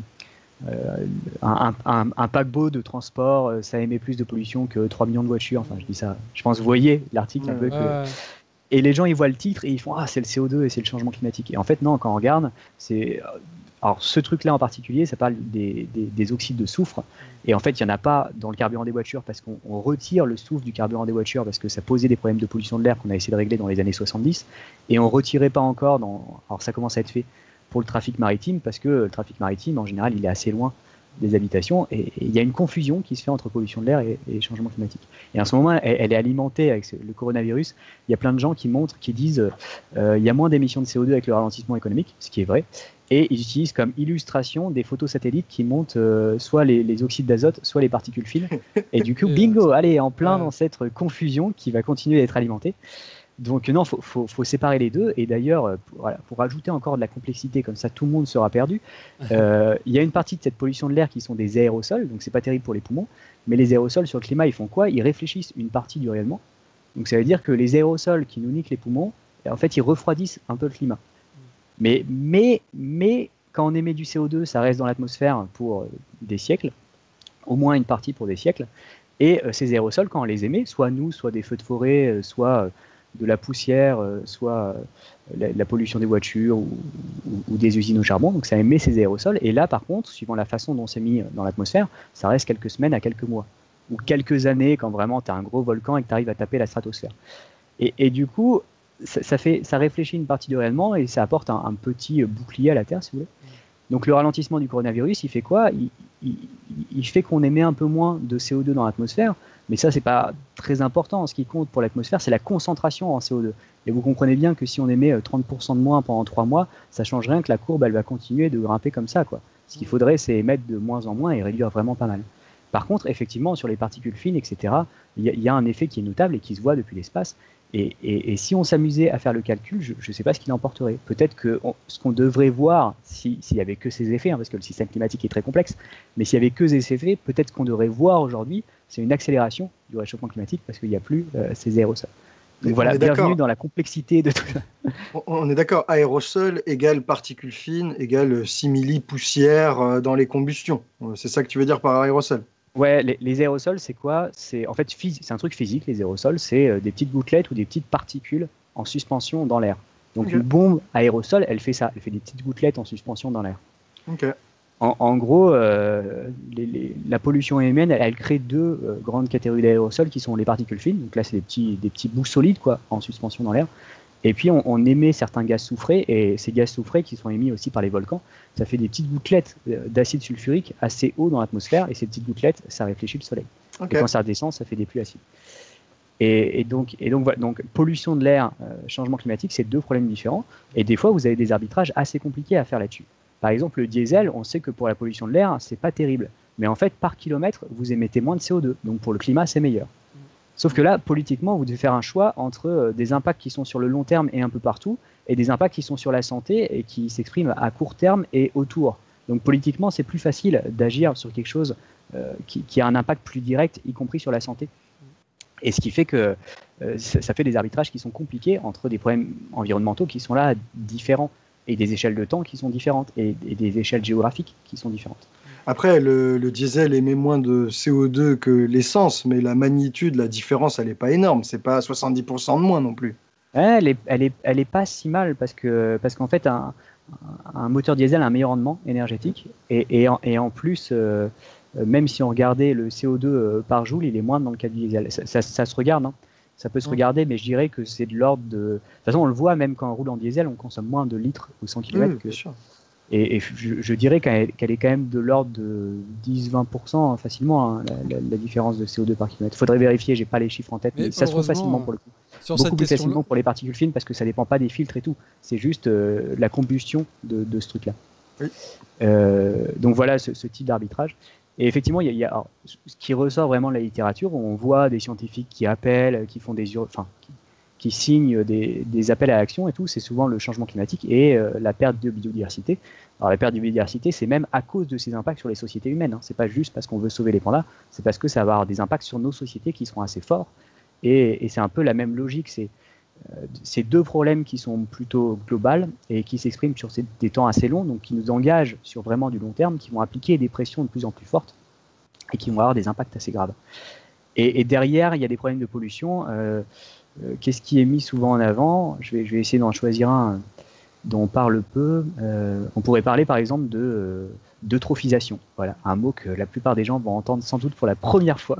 euh, un, un, un paquebot de transport, euh, ça émet plus de pollution que trois millions de voitures. Enfin, je dis ça. Je pense que vous voyez l'article un peu. Que... Ouais. Et les gens, ils voient le titre et ils font « Ah, c'est le C O deux et c'est le changement climatique ». Et en fait, non, quand on regarde, c'est... Alors, ce truc-là en particulier, ça parle des, des, des oxydes de soufre. Et en fait, il n'y en a pas dans le carburant des voitures parce qu'on on retire le soufre du carburant des voitures parce que ça posait des problèmes de pollution de l'air qu'on a essayé de régler dans les années soixante-dix. Et on ne retirait pas encore, dans... alors ça commence à être fait, pour le trafic maritime, parce que le trafic maritime, en général, il est assez loin des habitations, et il y a une confusion qui se fait entre pollution de l'air et, et changement climatique. Et en ce moment, elle, elle est alimentée avec ce, le coronavirus. Il y a plein de gens qui montrent, qui disent euh, il y a moins d'émissions de C O deux avec le ralentissement économique, ce qui est vrai, et ils utilisent comme illustration des photos satellites qui montrent euh, soit les, les oxydes d'azote, soit les particules fines. Et du coup, bingo, allez, en plein dans cette confusion qui va continuer d'être alimentée. Donc non, il faut, faut, faut séparer les deux. Et d'ailleurs, pour, voilà, pour rajouter encore de la complexité, comme ça tout le monde sera perdu, euh, il y a une partie de cette pollution de l'air qui sont des aérosols, donc c'est pas terrible pour les poumons, mais les aérosols sur le climat, ils font quoi? Ils réfléchissent une partie du rayonnement. Donc ça veut dire que les aérosols qui nous niquent les poumons, en fait, ils refroidissent un peu le climat. Mais, mais, mais quand on émet du C O deux, ça reste dans l'atmosphère pour des siècles, au moins une partie pour des siècles, et euh, ces aérosols, quand on les émet, soit nous, soit des feux de forêt, euh, soit... Euh, de la poussière, euh, soit euh, la, la pollution des voitures ou, ou, ou des usines au charbon, donc ça émet ces aérosols, et là par contre, suivant la façon dont c'est mis dans l'atmosphère, ça reste quelques semaines à quelques mois, ou quelques années quand vraiment tu as un gros volcan et que tu arrives à taper la stratosphère. Et, et du coup, ça, ça, fait, ça réfléchit une partie du rayonnement et ça apporte un, un petit bouclier à la Terre, si vous voulez. Donc le ralentissement du coronavirus, il fait quoi? il, il, il fait qu'on émet un peu moins de C O deux dans l'atmosphère, mais ça, c'est pas très important. Ce qui compte pour l'atmosphère, c'est la concentration en C O deux. Et vous comprenez bien que si on émet trente pour cent de moins pendant trois mois, ça change rien que la courbe, elle va continuer de grimper comme ça, quoi. Ce qu'il faudrait, c'est émettre de moins en moins et réduire vraiment pas mal. Par contre, effectivement, sur les particules fines, et cetera, il y, y a un effet qui est notable et qui se voit depuis l'espace. Et, et, et si on s'amusait à faire le calcul, je ne sais pas ce qu'il emporterait. Peut-être que on, ce qu'on devrait voir, s'il si n'y avait que ces effets, hein, parce que le système climatique est très complexe, mais s'il n'y avait que ces effets, peut-être ce qu'on devrait voir aujourd'hui, c'est une accélération du réchauffement climatique parce qu'il n'y a plus euh, ces aérosols. Donc voilà, bienvenue dans la complexité de tout ça. On est d'accord, aérosol égale particules fines, égale simili poussière dans les combustions. C'est ça que tu veux dire par aérosol? Ouais, les, les aérosols, c'est quoi? C'est en fait c'est un truc physique. Les aérosols, c'est euh, des petites gouttelettes ou des petites particules en suspension dans l'air. Donc okay. Une bombe aérosol, elle fait ça, elle fait des petites gouttelettes en suspension dans l'air. Okay. En, en gros, euh, les, les, la pollution humaine, elle, elle crée deux euh, grandes catégories d'aérosols qui sont les particules fines. Donc là, c'est des petits, des petits bouts solides quoi, en suspension dans l'air. Et puis, on, on émet certains gaz soufrés, et ces gaz soufrés qui sont émis aussi par les volcans, ça fait des petites gouttelettes d'acide sulfurique assez haut dans l'atmosphère, et ces petites gouttelettes, ça réfléchit le soleil. Okay. Et quand ça redescend, ça fait des pluies acides. Et, et donc, et donc, voilà, donc, pollution de l'air, euh, changement climatique, c'est deux problèmes différents. Et des fois, vous avez des arbitrages assez compliqués à faire là-dessus. Par exemple, le diesel, on sait que pour la pollution de l'air, c'est pas terrible. Mais en fait, par kilomètre, vous émettez moins de C O deux. Donc pour le climat, c'est meilleur. Sauf que là, politiquement, vous devez faire un choix entre euh, des impacts qui sont sur le long terme et un peu partout, et des impacts qui sont sur la santé et qui s'expriment à court terme et autour. Donc politiquement, c'est plus facile d'agir sur quelque chose euh, qui, qui a un impact plus direct, y compris sur la santé. Et ce qui fait que euh, ça, ça fait des arbitrages qui sont compliqués entre des problèmes environnementaux qui sont là différents, et des échelles de temps qui sont différentes, et, et des échelles géographiques qui sont différentes. Après, le, le diesel émet moins de C O deux que l'essence, mais la magnitude, la différence, elle n'est pas énorme. C'est pas soixante-dix pour cent de moins non plus. Ouais, elle est, elle est, elle est pas si mal parce que, parce qu'en fait, un, un moteur diesel a un meilleur rendement énergétique, et, et, en, et en plus, euh, même si on regardait le C O deux par joule, il est moindre dans le cas du diesel. Ça, ça, ça se regarde, hein. Ça peut se mmh. regarder, mais je dirais que c'est de l'ordre de... De toute façon, on le voit, même quand on roule en diesel, on consomme moins de litres au cent kilomètres. Oui, que... bien sûr. Et, et je, je dirais qu'elle, qu'elle est quand même de l'ordre de dix à vingt pour cent facilement, hein, la, la, la différence de C O deux par kilomètre. Il faudrait vérifier, j'ai pas les chiffres en tête, mais, mais ça se trouve facilement pour le coup. Sur Beaucoup cette plus facilement pour les particules fines parce que ça dépend pas des filtres et tout. C'est juste euh, la combustion de, de ce truc-là. Oui. Euh, donc voilà ce, ce type d'arbitrage. Et effectivement, il y a, il y a alors, ce qui ressort vraiment de la littérature, on voit des scientifiques qui appellent, qui font des, enfin, qui, qui signent des, des appels à l'action et tout. C'est souvent le changement climatique et euh, la perte de biodiversité. Alors la perte de biodiversité, c'est même à cause de ces impacts sur les sociétés humaines. Hein. C'est pas juste parce qu'on veut sauver les pandas, c'est parce que ça va avoir des impacts sur nos sociétés qui seront assez forts. Et, et c'est un peu la même logique. C'est euh, ces deux problèmes qui sont plutôt globales et qui s'expriment sur ces, des temps assez longs, donc qui nous engagent sur vraiment du long terme, qui vont appliquer des pressions de plus en plus fortes et qui vont avoir des impacts assez graves. Et, et derrière, il y a des problèmes de pollution. Euh, euh, qu'est-ce qui est mis souvent en avant? je vais, je vais essayer d'en choisir un dont on parle peu. Euh, on pourrait parler par exemple de euh, d'eutrophisation. Voilà, un mot que la plupart des gens vont entendre sans doute pour la première fois.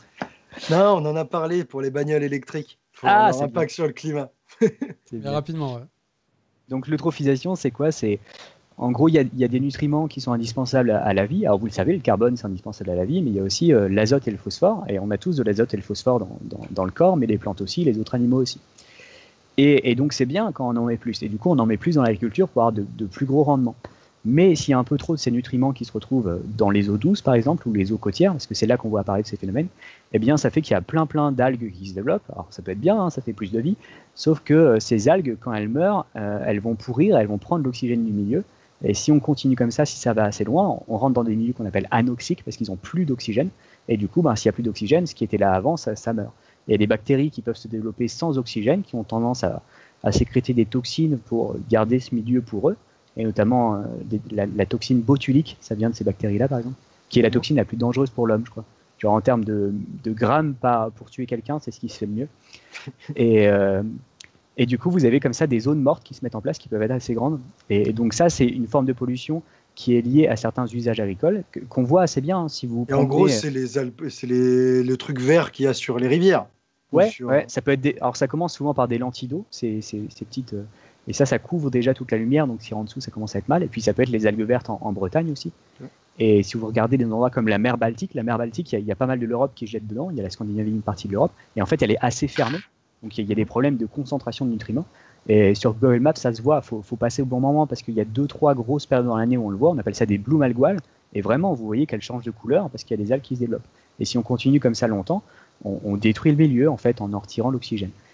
Non, on en a parlé pour les bagnoles électriques. Pour ah, leur impact bien. Sur le climat. Mais rapidement, ouais. Donc l'eutrophisation, c'est quoi? C'est en gros, il y, y a des nutriments qui sont indispensables à, à la vie. Alors vous le savez, le carbone, c'est indispensable à la vie, mais il y a aussi euh, l'azote et le phosphore. Et on a tous de l'azote et le phosphore dans, dans, dans le corps, mais les plantes aussi, les autres animaux aussi. Et, et donc c'est bien quand on en met plus. Et du coup, on en met plus dans l'agriculture pour avoir de, de plus gros rendements. Mais s'il y a un peu trop de ces nutriments qui se retrouvent dans les eaux douces, par exemple, ou les eaux côtières, parce que c'est là qu'on voit apparaître ces phénomènes, eh bien, ça fait qu'il y a plein plein d'algues qui se développent. Alors ça peut être bien, hein, ça fait plus de vie, sauf que euh, ces algues, quand elles meurent, euh, elles vont pourrir, elles vont prendre l'oxygène du milieu. Et si on continue comme ça, si ça va assez loin, on rentre dans des milieux qu'on appelle anoxiques, parce qu'ils n'ont plus d'oxygène. Et du coup, ben, s'il n'y a plus d'oxygène, ce qui était là avant, ça, ça meurt. Il y a des bactéries qui peuvent se développer sans oxygène, qui ont tendance à, à sécréter des toxines pour garder ce milieu pour eux. Et notamment euh, des, la, la toxine botulique, ça vient de ces bactéries-là par exemple, qui est la toxine la plus dangereuse pour l'homme, je crois. Genre en termes de, de grammes par, pour tuer quelqu'un, c'est ce qui se fait le mieux. Et, euh, et du coup, vous avez comme ça des zones mortes qui se mettent en place, qui peuvent être assez grandes. Et, et donc ça, c'est une forme de pollution qui est liée à certains usages agricoles, que, qu'on voit assez bien hein, si vous. Et en gros, c'est, les Alpes, c'est les, le truc vert qu'il y a sur les rivières. Ouais, sur... ouais, ça peut être. Des... Alors ça commence souvent par des lentilles d'eau, ces, ces, ces petites. Euh... Et ça, ça couvre déjà toute la lumière, donc si en dessous, ça commence à être mal. Et puis ça peut être les algues vertes en, en Bretagne aussi. Ouais. Et si vous regardez des endroits comme la mer Baltique, la mer Baltique, il y, y a pas mal de l'Europe qui jette dedans. Il y a la Scandinavie, une partie de l'Europe. Et en fait, elle est assez fermée. Donc il y, y a des problèmes de concentration de nutriments. Et sur Google Maps, ça se voit. Il faut, faut passer au bon moment parce qu'il y a deux, trois grosses périodes dans l'année où on le voit. On appelle ça des bloom alguales. Et vraiment, vous voyez qu'elles changent de couleur parce qu'il y a des algues qui se développent. Et si on continue comme ça longtemps, on, on détruit le milieu en fait en en retirant l'oxygène.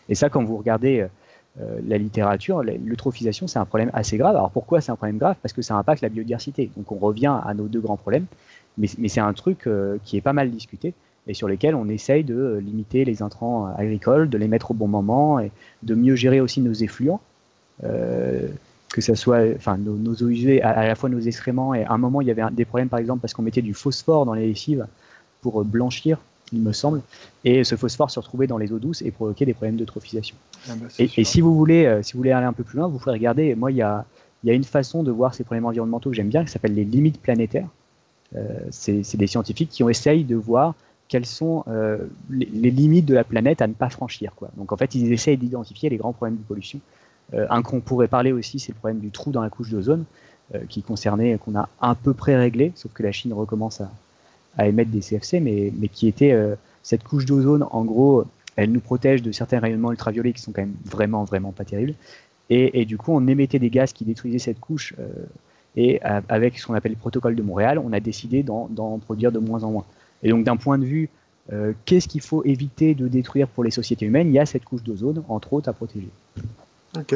Et ça, quand vous regardez euh, la littérature, l'eutrophisation, c'est un problème assez grave. Alors pourquoi c'est un problème grave? Parce que ça impacte la biodiversité. Donc on revient à nos deux grands problèmes, mais, mais c'est un truc euh, qui est pas mal discuté et sur lesquels on essaye de limiter les intrants agricoles, de les mettre au bon moment et de mieux gérer aussi nos effluents. Euh, que ce soit enfin, nos, nos eaux usées, à, à la fois nos excréments, et à un moment il y avait un, des problèmes par exemple parce qu'on mettait du phosphore dans les lessives pour blanchir, il me semble, et ce phosphore se retrouvait dans les eaux douces et provoquait des problèmes d'eutrophisation. Ah bah, et, et si vous voulez, euh, si vous voulez aller un peu plus loin, vous pouvez regarder, moi il y a, il y a une façon de voir ces problèmes environnementaux que j'aime bien, qui s'appelle les limites planétaires. Euh, c'est, c'est des scientifiques qui ont essayé de voir quelles sont euh, les, les limites de la planète à ne pas franchir, quoi. Donc en fait ils essayent d'identifier les grands problèmes de pollution. Euh, un qu'on pourrait parler aussi, c'est le problème du trou dans la couche d'ozone, euh, qui concernait, qu'on a à peu près réglé, sauf que la Chine recommence à, à émettre des C F C, mais, mais qui était euh, cette couche d'ozone, en gros, elle nous protège de certains rayonnements ultraviolets qui sont quand même vraiment, vraiment pas terribles. Et, et du coup, on émettait des gaz qui détruisaient cette couche, euh, et euh, avec ce qu'on appelle le protocole de Montréal, on a décidé d'en, d'en produire de moins en moins. Et donc, d'un point de vue, euh, qu'est-ce qu'il faut éviter de détruire pour les sociétés humaines? Il y a cette couche d'ozone, entre autres, à protéger. Ok.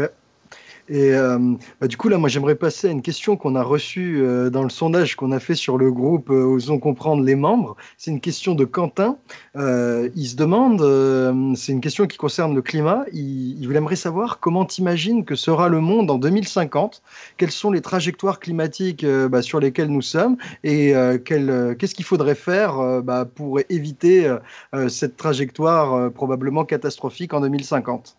Et euh, bah, du coup, là, moi, j'aimerais passer à une question qu'on a reçue euh, dans le sondage qu'on a fait sur le groupe euh, Osons comprendre les membres. C'est une question de Quentin. Euh, il se demande, euh, c'est une question qui concerne le climat, il, il aimerait savoir comment t'imagines que sera le monde en deux mille cinquante, quelles sont les trajectoires climatiques euh, bah, sur lesquelles nous sommes, et euh, quel, euh, qu'est-ce qu'il faudrait faire euh, bah, pour éviter euh, cette trajectoire euh, probablement catastrophique en deux mille cinquante.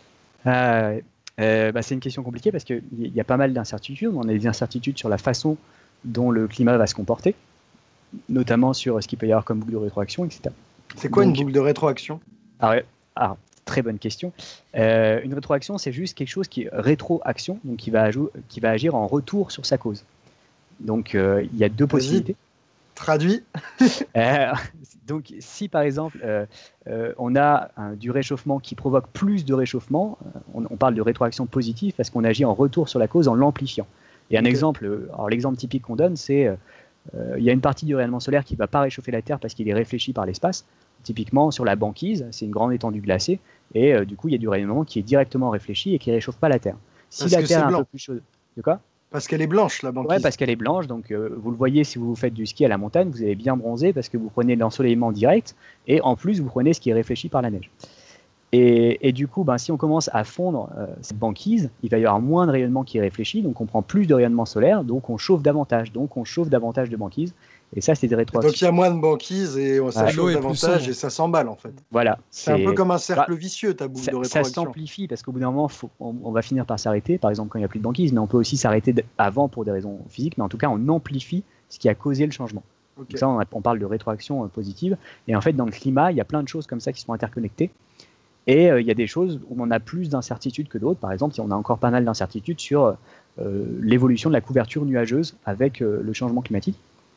Euh, euh, bah, c'est une question compliquée parce qu'il y a pas mal d'incertitudes. On a des incertitudes sur la façon dont le climat va se comporter, notamment sur ce qu'il peut y avoir comme boucle de rétroaction, et cetera. C'est quoi Donc, une boucle de rétroaction? alors, alors, très bonne question. Euh, une rétroaction, c'est juste quelque chose qui est rétroaction, donc qui va, ajou- qui va agir en retour sur sa cause. Donc euh, il y a deux Vas-y. possibilités. Traduit. Euh, donc, si par exemple euh, euh, on a un, du réchauffement qui provoque plus de réchauffement, euh, on, on parle de rétroaction positive parce qu'on agit en retour sur la cause en l'amplifiant. Et un Okay. exemple, alors l'exemple typique qu'on donne, c'est euh, il y a une partie du rayonnement solaire qui ne va pas réchauffer la Terre parce qu'il est réfléchi par l'espace. Typiquement sur la banquise, c'est une grande étendue glacée, et euh, du coup il y a du rayonnement qui est directement réfléchi et qui ne réchauffe pas la Terre. Si Parce la que Terre c'est est un blanc. peu plus chaude, de quoi? Parce qu'elle est blanche, la banquise. Ouais, parce qu'elle est blanche, donc euh, vous le voyez si vous faites du ski à la montagne, vous allez bien bronzer parce que vous prenez de l'ensoleillement direct et en plus vous prenez ce qui est réfléchi par la neige. Et, et du coup, ben, si on commence à fondre euh, cette banquise, il va y avoir moins de rayonnement qui est réfléchi, donc on prend plus de rayonnement solaire, donc on chauffe davantage, donc on chauffe davantage de banquise. Et ça, c'est des Donc rétroactions. il y a moins de banquise et on- ça Ah, chauffe l'eau est plus davantage sombre. et ça s'emballe en fait. Voilà. C'est un peu comme un cercle bah, vicieux ta boucle Ça, de ça rétroaction. s'amplifie parce qu'au bout d'un moment, faut- on, on va finir par s'arrêter, par exemple quand il n'y a plus de banquise, mais on peut aussi s'arrêter d- avant pour des raisons physiques, mais en tout cas, on amplifie ce qui a causé le changement. Ok. Donc ça, on, a- on parle de rétroaction euh, positive. Et en fait, dans le climat, il y a plein de choses comme ça qui sont interconnectées. Et euh, il y a des choses où on a plus d'incertitudes que d'autres. Par exemple, on a encore pas mal d'incertitudes sur euh, l'évolution de la couverture nuageuse avec euh, le changement climatique.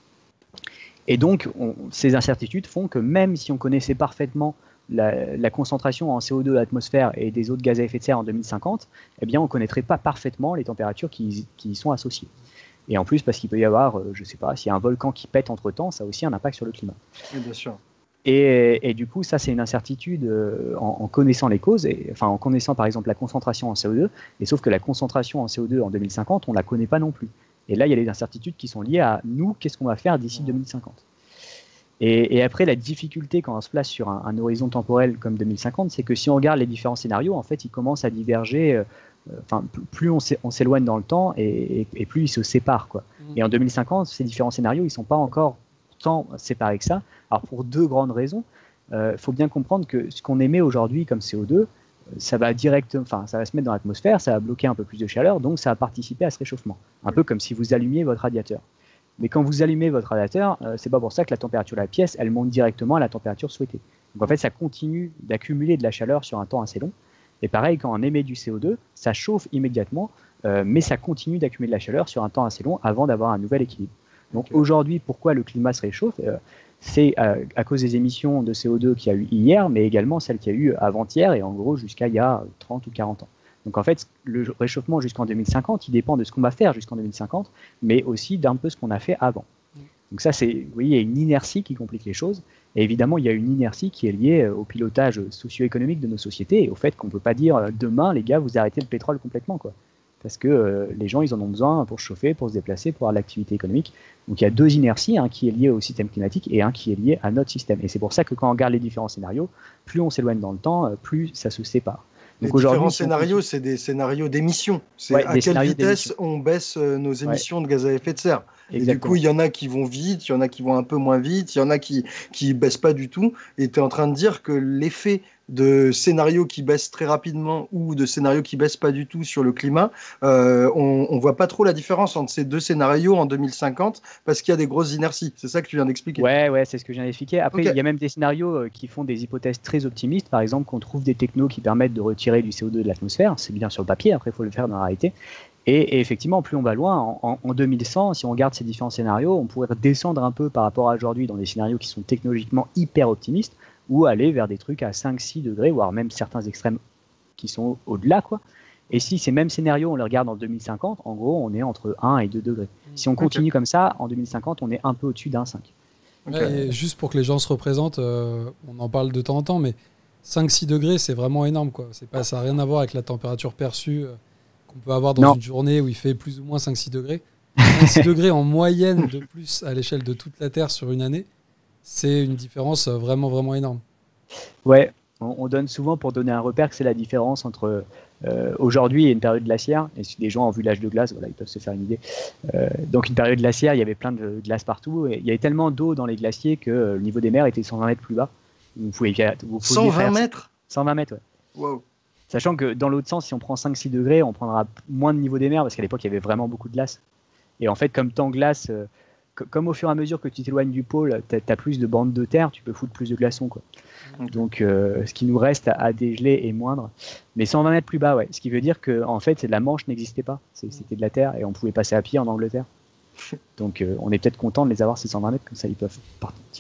Et donc, on, ces incertitudes font que même si on connaissait parfaitement la, la concentration en C O deux de l'atmosphère et des autres gaz à effet de serre en deux mille cinquante, eh bien, on ne connaîtrait pas parfaitement les températures qui, qui y sont associées. Et en plus, parce qu'il peut y avoir, euh, je ne sais pas, s'il y a un volcan qui pète entre-temps, ça a aussi un impact sur le climat. Oui, bien sûr. Et, et du coup, ça, c'est une incertitude euh, en, en connaissant les causes, et, enfin en connaissant par exemple la concentration en C O deux, et sauf que la concentration en C O deux en deux mille cinquante, on ne la connaît pas non plus. Et là, il y a des incertitudes qui sont liées à nous, qu'est-ce qu'on va faire d'ici deux mille cinquante. Et, et après, la difficulté quand on se place sur un, un horizon temporel comme deux mille cinquante, c'est que si on regarde les différents scénarios, en fait, ils commencent à diverger. Euh, enfin, plus on s'é- on s'éloigne dans le temps et, et- et plus ils se séparent, quoi. Mmh. Et en deux mille cinquante, ces différents scénarios, ils ne sont pas encore tant séparés que ça. Alors pour deux grandes raisons. Il euh, faut bien comprendre que ce qu'on émet aujourd'hui comme C O deux, ça va direct, enfin, ça va se mettre dans l'atmosphère, ça va bloquer un peu plus de chaleur, donc ça va participer à ce réchauffement. Un peu comme si vous allumiez votre radiateur. Mais quand vous allumez votre radiateur, euh, c'est pas pour ça que la température de la pièce, elle monte directement à la température souhaitée. Donc en fait, ça continue d'accumuler de la chaleur sur un temps assez long. Et pareil, quand on émet du C O deux, ça chauffe immédiatement, euh, mais ça continue d'accumuler de la chaleur sur un temps assez long avant d'avoir un nouvel équilibre. Donc Okay. aujourd'hui, pourquoi le climat se réchauffe euh, c'est euh, à cause des émissions de C O deux qu'il y a eu hier, mais également celles qu'il y a eu avant-hier et en gros jusqu'à il y a trente ou quarante ans. Donc en fait, le réchauffement jusqu'en deux mille cinquante, il dépend de ce qu'on va faire jusqu'en deux mille cinquante, mais aussi d'un peu ce qu'on a fait avant. Donc ça, c'est, vous voyez, il y a une inertie qui complique les choses. Et évidemment, il y a une inertie qui est liée au pilotage socio-économique de nos sociétés et au fait qu'on ne peut pas dire demain, les gars, vous arrêtez le pétrole complètement, quoi. Parce que euh, les gens, ils en ont besoin pour se chauffer, pour se déplacer, pour avoir l'activité économique. Donc il y a deux inerties, un qui est lié au système climatique et un qui est lié à notre système. Et c'est pour ça que quand on regarde les différents scénarios, plus on s'éloigne dans le temps, plus ça se sépare. Donc les différents scénarios, c'est des scénarios d'émissions. C'est ouais, à quelle vitesse on baisse nos émissions ouais. de gaz à effet de serre. Et du coup, il y en a qui vont vite, il y en a qui vont un peu moins vite, il y en a qui qui baissent pas du tout. Et tu es en train de dire que l'effet de scénarios qui baissent très rapidement ou de scénarios qui baissent pas du tout sur le climat, euh, on, on voit pas trop la différence entre ces deux scénarios en deux mille cinquante parce qu'il y a des grosses inerties. C'est ça que tu viens d'expliquer. Ouais, ouais, c'est ce que je viens d'expliquer. Après, okay. il y a même des scénarios qui font des hypothèses très optimistes. Par exemple, qu'on trouve des technos qui permettent de retirer du C O deux de l'atmosphère. C'est bien sur le papier. Après, il faut le faire dans la réalité. Et, et effectivement, plus on va loin, en, en, en deux mille cent, si on regarde ces différents scénarios, on pourrait descendre un peu par rapport à aujourd'hui dans des scénarios qui sont technologiquement hyper optimistes, ou aller vers des trucs à cinq six degrés, voire même certains extrêmes qui sont au-delà, quoi. Et si ces mêmes scénarios, on les regarde en deux mille cinquante, en gros, on est entre un et deux degrés. Si on continue okay. comme ça, en deux mille cinquante, on est un peu au-dessus d'un cinq. Okay. Ouais, et juste pour que les gens se représentent, euh, on en parle de temps en temps, mais cinq six degrés, c'est vraiment énorme, quoi. C'est pas, ça n'a rien à voir avec la température perçue euh, qu'on peut avoir dans non. une journée où il fait plus ou moins cinq six degrés. cinq six degrés en moyenne de plus à l'échelle de toute la Terre sur une année, c'est une différence vraiment, vraiment énorme. Ouais, on, on donne souvent pour donner un repère que c'est la différence entre euh, aujourd'hui et une période glaciaire. Et si des gens ont vu l'âge de glace, voilà, ils peuvent se faire une idée. Euh, donc une période glaciaire, il y avait plein de glace partout. Et il y avait tellement d'eau dans les glaciers que le niveau des mers était cent vingt mètres plus bas. Vous pouvez, vous cent vingt mètres cent vingt mètres, ouais. Wow. Sachant que dans l'autre sens, si on prend cinq six degrés, on prendra moins de niveau des mers parce qu'à l'époque, il y avait vraiment beaucoup de glace. Et en fait, comme temps glace... Euh, comme au fur et à mesure que tu t'éloignes du pôle, tu as plus de bandes de terre, tu peux foutre plus de glaçons, quoi. Okay. Donc, euh, ce qui nous reste à, à dégeler est moindre. Mais cent vingt mètres plus bas, ouais. Ce qui veut dire que, en fait, la Manche n'existait pas. C'était de la terre et on pouvait passer à pied en Angleterre. Donc, euh, on est peut-être content de les avoir ces cent vingt mètres, comme ça ils peuvent partir.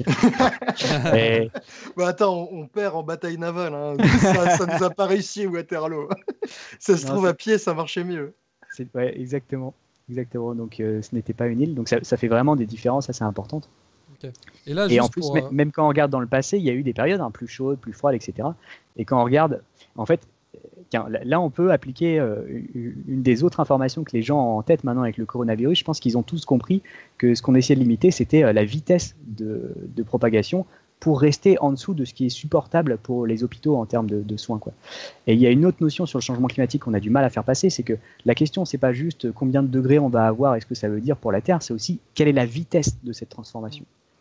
et... bah, attends, on, on perd en bataille navale. Hein. ça, ça nous a pas réussi, Waterloo. Ça se non, trouve à pied, ça marchait mieux. Ouais, exactement. Exactement, donc euh, ce n'était pas une île, donc ça, ça fait vraiment des différences assez importantes. Okay. Et, là, et en plus, pour, euh... même quand on regarde dans le passé, il y a eu des périodes hein, plus chaudes, plus froides, et cetera. Et quand on regarde, en fait, tiens, là on peut appliquer euh, une des autres informations que les gens ont en tête maintenant avec le coronavirus. Je pense qu'ils ont tous compris que ce qu'on essayait de limiter, c'était euh, la vitesse de, de propagation pour rester en dessous de ce qui est supportable pour les hôpitaux en termes de, de soins, quoi. Et il y a une autre notion sur le changement climatique qu'on a du mal à faire passer, c'est que la question, c'est pas juste combien de degrés on va avoir et ce que ça veut dire pour la Terre, c'est aussi quelle est la vitesse de cette transformation.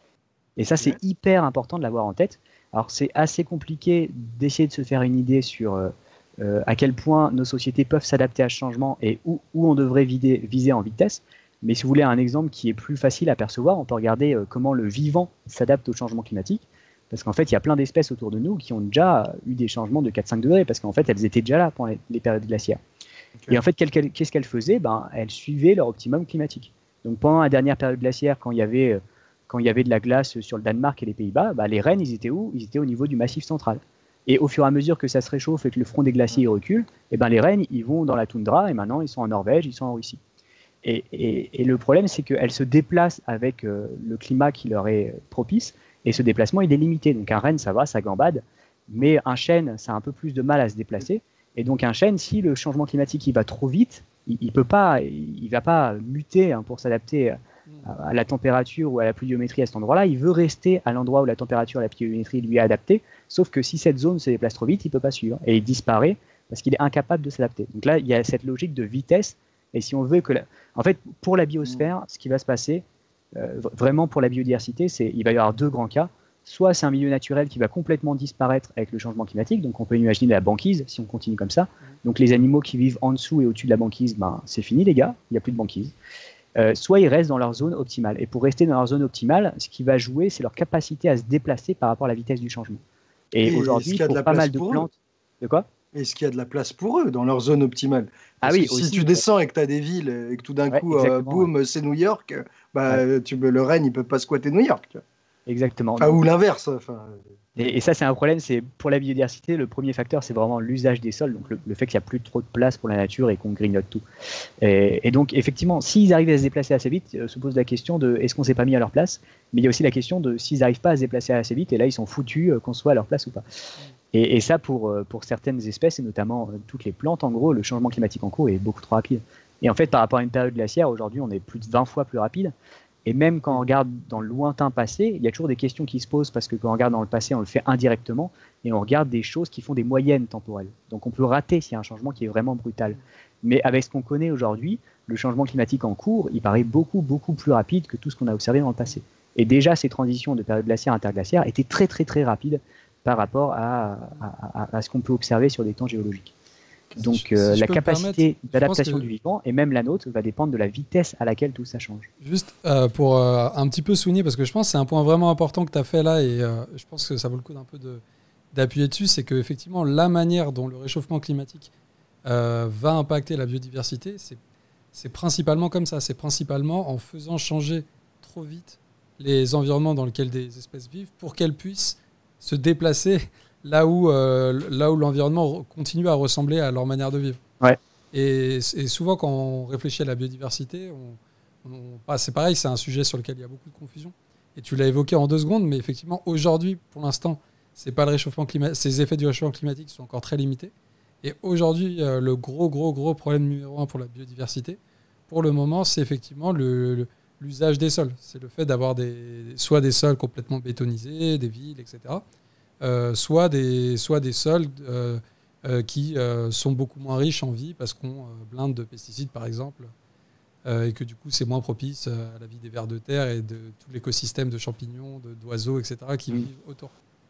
Et ça, c'est ouais. hyper important de l'avoir en tête. Alors, c'est assez compliqué d'essayer de se faire une idée sur euh, euh, à quel point nos sociétés peuvent s'adapter à ce changement et où, où on devrait vider, viser en vitesse. Mais si vous voulez un exemple qui est plus facile à percevoir, on peut regarder euh, comment le vivant s'adapte au changement climatique. Parce qu'en fait, il y a plein d'espèces autour de nous qui ont déjà eu des changements de quatre cinq degrés, parce qu'en fait, elles étaient déjà là pendant les, les périodes glaciaires. Okay. Et en fait, qu'est-ce qu'elles faisaient? Ben, elles suivaient leur optimum climatique. Donc pendant la dernière période glaciaire, quand il y avait, quand il y avait de la glace sur le Danemark et les Pays-Bas, ben, les rennes, ils étaient où? Ils étaient au niveau du Massif central. Et au fur et à mesure que ça se réchauffe et que le front des glaciers recule, et ben, les rennes, ils vont dans la toundra, et maintenant, ils sont en Norvège, ils sont en Russie. Et, et, et le problème, c'est qu'elles se déplacent avec euh, le climat qui leur est propice, et ce déplacement, il est limité. Donc un renne, ça va, ça gambade, mais un chêne, ça a un peu plus de mal à se déplacer. Et donc un chêne, si le changement climatique il va trop vite, il ne peut pas, il va pas muter hein, pour s'adapter à, à la température ou à la pluviométrie à cet endroit-là. Il veut rester à l'endroit où la température et la pluviométrie lui est adaptée, sauf que si cette zone se déplace trop vite, il ne peut pas suivre. Et il disparaît parce qu'il est incapable de s'adapter. Donc là, il y a cette logique de vitesse. Et si on veut que... La... En fait, pour la biosphère, ce qui va se passer, euh, vraiment pour la biodiversité, c'est il va y avoir deux grands cas. Soit c'est un milieu naturel qui va complètement disparaître avec le changement climatique, donc on peut imaginer la banquise si on continue comme ça. Donc les animaux qui vivent en dessous et au-dessus de la banquise, ben, c'est fini les gars, il n'y a plus de banquise. Euh, soit ils restent dans leur zone optimale. Et pour rester dans leur zone optimale, ce qui va jouer, c'est leur capacité à se déplacer par rapport à la vitesse du changement. Et, et aujourd'hui, pour pas mal de plantes... De quoi ? Est-ce qu'il y a de la place pour eux dans leur zone optimale? Parce ah oui, que aussi, si tu descends et que tu as des villes et que tout d'un ouais, coup, euh, boum, ouais. c'est New York, bah, ouais. tu, le renne, il ne peut pas squatter New York. Exactement. Ah, ou l'inverse. Enfin... Et, et ça, c'est un problème. C'est pour la biodiversité, le premier facteur, c'est vraiment l'usage des sols, donc le, le fait qu'il n'y a plus trop de place pour la nature et qu'on grignote tout. Et, et donc, effectivement, s'ils arrivent à se déplacer assez vite, euh, se pose la question de est-ce qu'on s'est pas mis à leur place. Mais il y a aussi la question de s'ils n'arrivent pas à se déplacer assez vite, et là, ils sont foutus euh, qu'on soit à leur place ou pas. Et, et ça, pour, euh, pour certaines espèces, et notamment euh, toutes les plantes, en gros, le changement climatique en cours est beaucoup trop rapide. Et en fait, par rapport à une période glaciaire, aujourd'hui, on est plus de vingt fois plus rapide. Et même quand on regarde dans le lointain passé, il y a toujours des questions qui se posent parce que quand on regarde dans le passé, on le fait indirectement et on regarde des choses qui font des moyennes temporelles. Donc on peut rater s'il y a un changement qui est vraiment brutal. Mais avec ce qu'on connaît aujourd'hui, le changement climatique en cours, il paraît beaucoup, beaucoup plus rapide que tout ce qu'on a observé dans le passé. Et déjà, ces transitions de période glaciaire à interglaciaire étaient très, très, très rapides par rapport à, à, à, à ce qu'on peut observer sur des temps géologiques. Donc si, euh, si la capacité d'adaptation que... du vivant, et même la nôtre, va dépendre de la vitesse à laquelle tout ça change. Juste euh, pour euh, un petit peu souligner, parce que je pense que c'est un point vraiment important que tu as fait là, et euh, je pense que ça vaut le coup d'un peu de, d'appuyer dessus, c'est qu'effectivement, la manière dont le réchauffement climatique euh, va impacter la biodiversité, c'est, c'est principalement comme ça. C'est principalement en faisant changer trop vite les environnements dans lesquels des espèces vivent pour qu'elles puissent se déplacer là où, euh, là où l'environnement continue à ressembler à leur manière de vivre. Ouais. Et, et souvent, quand on réfléchit à la biodiversité, on, on, bah, c'est pareil, c'est un sujet sur lequel il y a beaucoup de confusion. Et tu l'as évoqué en deux secondes, mais effectivement, aujourd'hui, pour l'instant, c'est pas le réchauffement climatique, ces effets du réchauffement climatique sont encore très limités. Et aujourd'hui, euh, le gros, gros, gros problème numéro un pour la biodiversité, pour le moment, c'est effectivement le, le, l'usage des sols. C'est le fait d'avoir des, soit des sols complètement bétonisés, des villes, et cetera, Euh, soit, des, soit des sols euh, euh, qui euh, sont beaucoup moins riches en vie parce qu'on euh, blinde de pesticides, par exemple, euh, et que du coup, c'est moins propice à la vie des vers de terre et de tout l'écosystème de champignons, de, d'oiseaux, et cetera, qui mmh. vivent autour.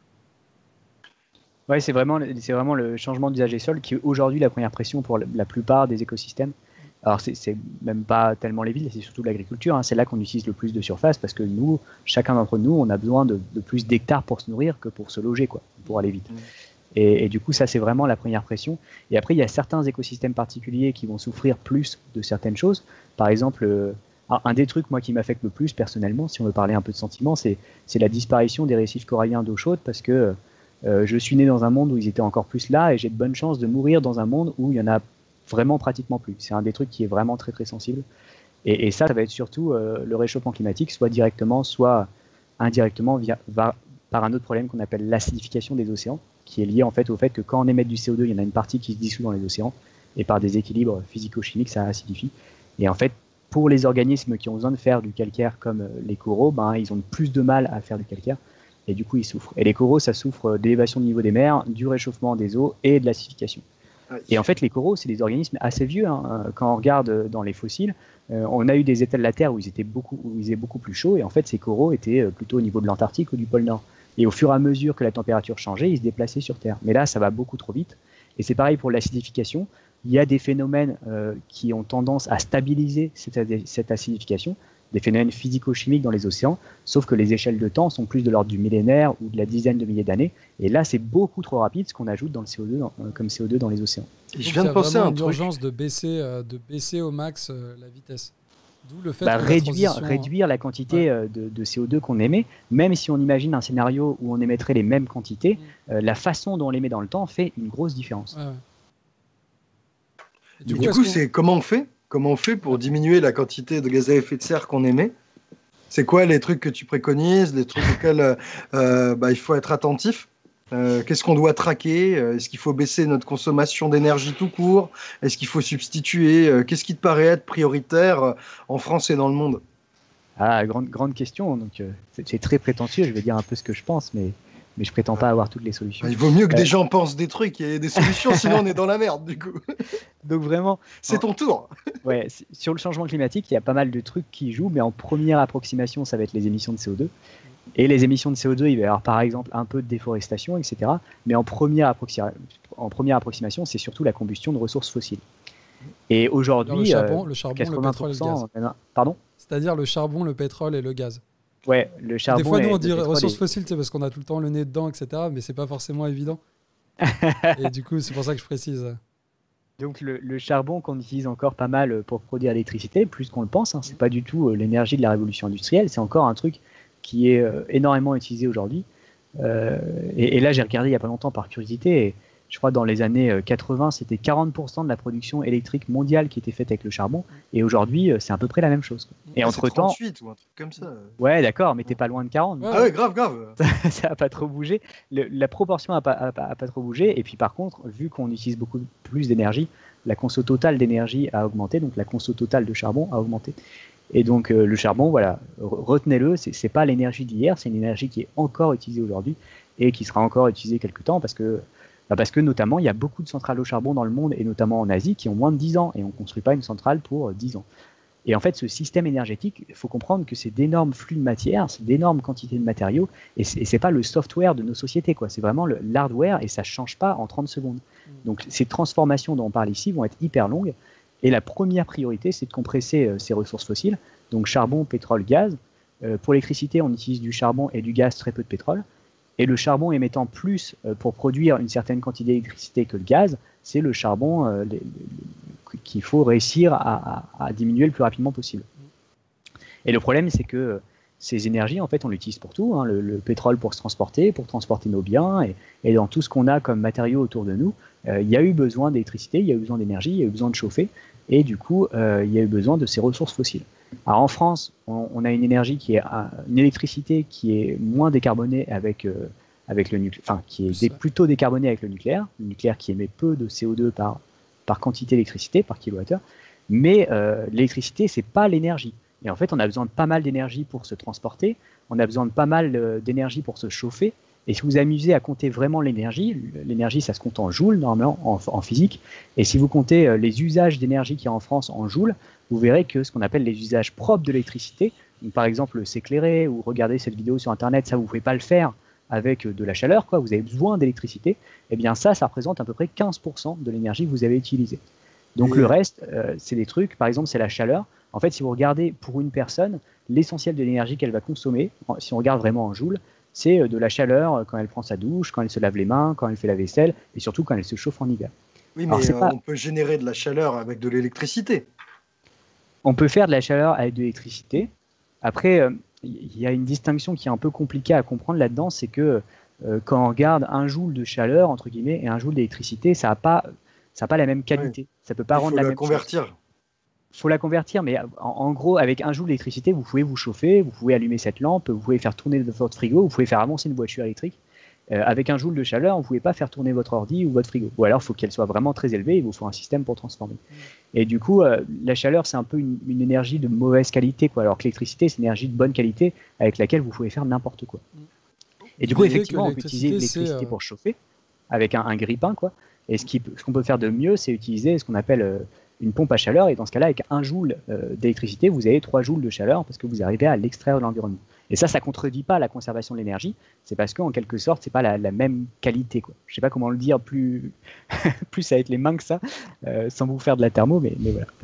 Oui, c'est vraiment, c'est vraiment le changement d'usage des sols qui est aujourd'hui la première pression pour la plupart des écosystèmes. Alors, c'est, c'est même pas tellement les villes, c'est surtout l'agriculture. Hein. C'est là qu'on utilise le plus de surface parce que nous, chacun d'entre nous, on a besoin de, de plus d'hectares pour se nourrir que pour se loger, quoi, pour aller vite. Mmh. Et, et du coup, ça, c'est vraiment la première pression. Et après, il y a certains écosystèmes particuliers qui vont souffrir plus de certaines choses. Par exemple, euh, un des trucs, moi, qui m'affecte le plus personnellement, si on veut parler un peu de sentiments, c'est, c'est la disparition des récifs coralliens d'eau chaude parce que euh, je suis né dans un monde où ils étaient encore plus là et j'ai de bonnes chances de mourir dans un monde où il y en a vraiment pratiquement plus. C'est un des trucs qui est vraiment très très sensible. Et, et ça, ça va être surtout euh, le réchauffement climatique, soit directement, soit indirectement, via, va, par un autre problème qu'on appelle l'acidification des océans, qui est lié en fait au fait que quand on émet du C O deux, il y en a une partie qui se dissout dans les océans, et par des équilibres physico-chimiques, ça acidifie. Et en fait, pour les organismes qui ont besoin de faire du calcaire, comme les coraux, ben, ils ont plus de mal à faire du calcaire, et du coup, ils souffrent. Et les coraux, ça souffre d'élévation du niveau des mers, du réchauffement des eaux et de l'acidification. Et en fait, les coraux, c'est des organismes assez vieux. Hein. Quand on regarde dans les fossiles, euh, on a eu des états de la Terre où ils étaient beaucoup, où ils étaient beaucoup plus chauds. Et en fait, ces coraux étaient plutôt au niveau de l'Antarctique ou du pôle Nord. Et au fur et à mesure que la température changeait, ils se déplaçaient sur Terre. Mais là, ça va beaucoup trop vite. Et c'est pareil pour l'acidification. Il y a des phénomènes euh, qui ont tendance à stabiliser cette, cette acidification, des phénomènes physico-chimiques dans les océans, sauf que les échelles de temps sont plus de l'ordre du millénaire ou de la dizaine de milliers d'années. Et là, c'est beaucoup trop rapide ce qu'on ajoute dans le C O deux, dans, euh, comme C O deux dans les océans. Et je viens de penser à une urgence de baisser, euh, de baisser au max euh, la vitesse. D'où le fait bah, que réduire, la transition... réduire la quantité ouais. de, de C O deux qu'on émet, même si on imagine un scénario où on émettrait les mêmes quantités, mmh. euh, la façon dont on l'émet dans le temps fait une grosse différence. Ouais, ouais. Du, du coup, c'est comment on fait Comment on fait pour diminuer la quantité de gaz à effet de serre qu'on émet? C'est quoi les trucs que tu préconises, les trucs auxquels euh, bah, il faut être attentif? euh, Qu'est-ce qu'on doit traquer? Est-ce qu'il faut baisser notre consommation d'énergie tout court? Est-ce qu'il faut substituer? Qu'est-ce qui te paraît être prioritaire en France et dans le monde? Ah, grande, grande question. Donc, euh, c'est, c'est très prétentieux, je vais dire un peu ce que je pense, mais... mais je prétends pas avoir toutes les solutions. Il vaut mieux que euh... des gens pensent des trucs et des solutions, sinon on est dans la merde, du coup. Donc vraiment... C'est ton tour. Ouais, sur le changement climatique, il y a pas mal de trucs qui jouent, mais en première approximation, ça va être les émissions de C O deux. Et les émissions de C O deux, il va y avoir par exemple un peu de déforestation, et cetera. Mais en première, approxi- en première approximation, c'est surtout la combustion de ressources fossiles. Et aujourd'hui... le charbon, euh, le charbon quatre-vingts pour cent, le pétrole et le gaz. Pardon ? C'est-à-dire le charbon, le pétrole et le gaz. Ouais, le charbon. Des fois, nous, on dit ressources ressources fossiles, c'est parce qu'on a tout le temps le nez dedans, et cetera. Mais c'est pas forcément évident. Et du coup, c'est pour ça que je précise. Donc, le, le charbon qu'on utilise encore pas mal pour produire l'électricité, plus qu'on le pense, hein, c'est pas du tout euh, l'énergie de la révolution industrielle. C'est encore un truc qui est euh, énormément utilisé aujourd'hui. Euh, et, et là, j'ai regardé il n'y a pas longtemps par curiosité, et je crois dans les années quatre-vingts, c'était quarante pour cent de la production électrique mondiale qui était faite avec le charbon, et aujourd'hui, c'est à peu près la même chose. Et ouais, entre-temps... trente-huit ou un truc comme ça. Ouais, d'accord, mais t'es pas loin de quarante. Ah ouais, grave, grave. Ça n'a pas trop bougé. Le, la proportion n'a pas, a, a pas trop bougé, et puis par contre, vu qu'on utilise beaucoup plus d'énergie, la conso totale d'énergie a augmenté, donc la conso totale de charbon a augmenté. Et donc euh, le charbon, voilà, retenez-le, c'est, c'est pas l'énergie d'hier, c'est une énergie qui est encore utilisée aujourd'hui et qui sera encore utilisée quelque temps parce que, bah parce que notamment il y a beaucoup de centrales au charbon dans le monde et notamment en Asie qui ont moins de dix ans et on ne construit pas une centrale pour dix ans. Et en fait, ce système énergétique, il faut comprendre que c'est d'énormes flux de matière, c'est d'énormes quantités de matériaux et c'est, et c'est pas le software de nos sociétés, quoi. C'est vraiment le, l'hardware et ça ne change pas en trente secondes. Donc ces transformations dont on parle ici vont être hyper longues. Et la première priorité, c'est de compresser euh, ces ressources fossiles, donc charbon, pétrole, gaz. Euh, pour l'électricité, on utilise du charbon et du gaz, très peu de pétrole. Et le charbon émettant plus euh, pour produire une certaine quantité d'électricité que le gaz, c'est le charbon euh, les, les, qu'il faut réussir à, à, à diminuer le plus rapidement possible. Et le problème, c'est que ces énergies, en fait, on l'utilise pour tout, hein, le, le pétrole pour se transporter, pour transporter nos biens, et, et dans tout ce qu'on a comme matériaux autour de nous, euh, il y a eu besoin d'électricité, il y a eu besoin d'énergie, il y a eu besoin de chauffer, et du coup, euh, il y a eu besoin de ces ressources fossiles. Alors en France, on, on a une énergie qui est une électricité qui est moins décarbonée avec, euh, avec le nucléaire, enfin qui est dé, plutôt décarbonée avec le nucléaire, le nucléaire qui émet peu de C O deux par, par quantité d'électricité, par kilowattheure, mais euh, l'électricité, c'est pas l'énergie. Et en fait, on a besoin de pas mal d'énergie pour se transporter, on a besoin de pas mal euh, d'énergie pour se chauffer. Et si vous vous amusez à compter vraiment l'énergie, l'énergie, ça se compte en joules, normalement, en, en physique. Et si vous comptez euh, les usages d'énergie qu'il y a en France en joules, vous verrez que ce qu'on appelle les usages propres de l'électricité, donc par exemple s'éclairer ou regarder cette vidéo sur Internet, ça, vous ne pouvez pas le faire avec de la chaleur, quoi, vous avez besoin d'électricité, et bien ça, ça représente à peu près quinze pour cent de l'énergie que vous avez utilisée. Donc oui. Le reste, euh, c'est des trucs, par exemple, c'est la chaleur. En fait, si vous regardez pour une personne, l'essentiel de l'énergie qu'elle va consommer, si on regarde vraiment en joules, c'est de la chaleur quand elle prend sa douche, quand elle se lave les mains, quand elle fait la vaisselle, et surtout quand elle se chauffe en hiver. Oui, mais Alors, euh, pas... on peut générer de la chaleur avec de l'électricité. On peut faire de la chaleur avec de l'électricité. Après, il euh, y a une distinction qui est un peu compliquée à comprendre là-dedans, c'est que euh, quand on regarde un joule de chaleur, entre guillemets, et un joule d'électricité, ça n'a pas, ça n'a pas la même qualité. Oui. Ça peut pas il rendre faut la, la même convertir. chose. Il faut la convertir, mais en, en gros, avec un joule d'électricité, vous pouvez vous chauffer, vous pouvez allumer cette lampe, vous pouvez faire tourner votre frigo, vous pouvez faire avancer une voiture électrique. Euh, avec un joule de chaleur, vous ne pouvez pas faire tourner votre ordi ou votre frigo. Ou alors, il faut qu'elle soit vraiment très élevée, il vous faut un système pour transformer. Mmh. Et du coup, euh, la chaleur, c'est un peu une, une énergie de mauvaise qualité, quoi. Alors que l'électricité, c'est une énergie de bonne qualité avec laquelle vous pouvez faire n'importe quoi. Mmh. Et du coup, effectivement, on peut utiliser l'électricité euh... pour chauffer avec un, un grille-pain, quoi. Et ce, qui, ce qu'on peut faire de mieux, c'est utiliser ce qu'on appelle euh, une pompe à chaleur. Et dans ce cas-là, avec un joule euh, d'électricité, vous avez trois joules de chaleur parce que vous arrivez à l'extraire de l'environnement. Et ça, ça ne contredit pas la conservation de l'énergie. C'est parce qu'en quelque sorte, ce n'est pas la, la même qualité, quoi. Je ne sais pas comment le dire plus, plus avec les mains que ça, euh, sans vous faire de la thermo, mais, mais voilà.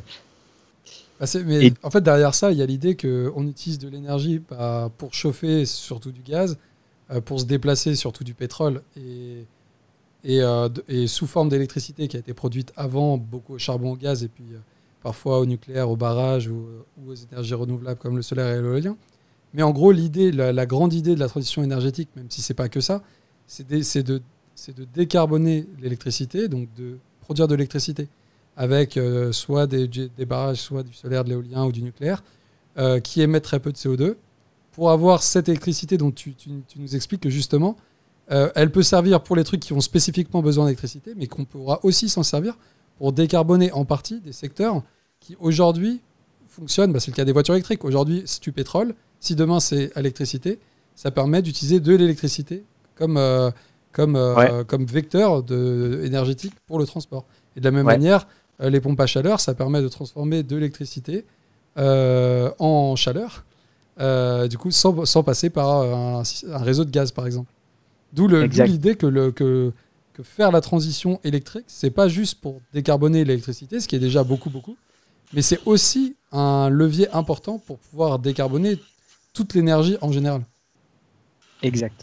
Bah c'est, mais Et... en fait, derrière ça, il y a l'idée qu'on utilise de l'énergie bah, pour chauffer, surtout du gaz, euh, pour se déplacer, surtout du pétrole, et, et, euh, et sous forme d'électricité qui a été produite avant, beaucoup au charbon, au gaz, et puis euh, parfois au nucléaire, au barrage ou, ou aux énergies renouvelables comme le solaire et l'éolien. Mais en gros, l'idée, la, la grande idée de la transition énergétique, même si ce n'est pas que ça, c'est de, c'est, de, c'est de décarboner l'électricité, donc de produire de l'électricité avec euh, soit des, des barrages, soit du solaire, de l'éolien ou du nucléaire, euh, qui émettent très peu de C O deux, pour avoir cette électricité dont tu, tu, tu nous expliques que justement, euh, elle peut servir pour les trucs qui ont spécifiquement besoin d'électricité, mais qu'on pourra aussi s'en servir pour décarboner en partie des secteurs qui aujourd'hui fonctionnent. Bah, c'est le cas des voitures électriques. Aujourd'hui, c'est du pétrole. Si demain c'est à l'électricité, ça permet d'utiliser de l'électricité comme, euh, comme, euh, ouais. comme vecteur de, énergétique pour le transport. Et de la même ouais. manière, euh, les pompes à chaleur, ça permet de transformer de l'électricité euh, en chaleur, euh, du coup sans, sans passer par un, un réseau de gaz par exemple. D'où, le, d'où l'idée que, le, que, que faire la transition électrique, c'est pas juste pour décarboner l'électricité, ce qui est déjà beaucoup, beaucoup, mais c'est aussi un levier important pour pouvoir décarboner toute l'énergie en général. Exact.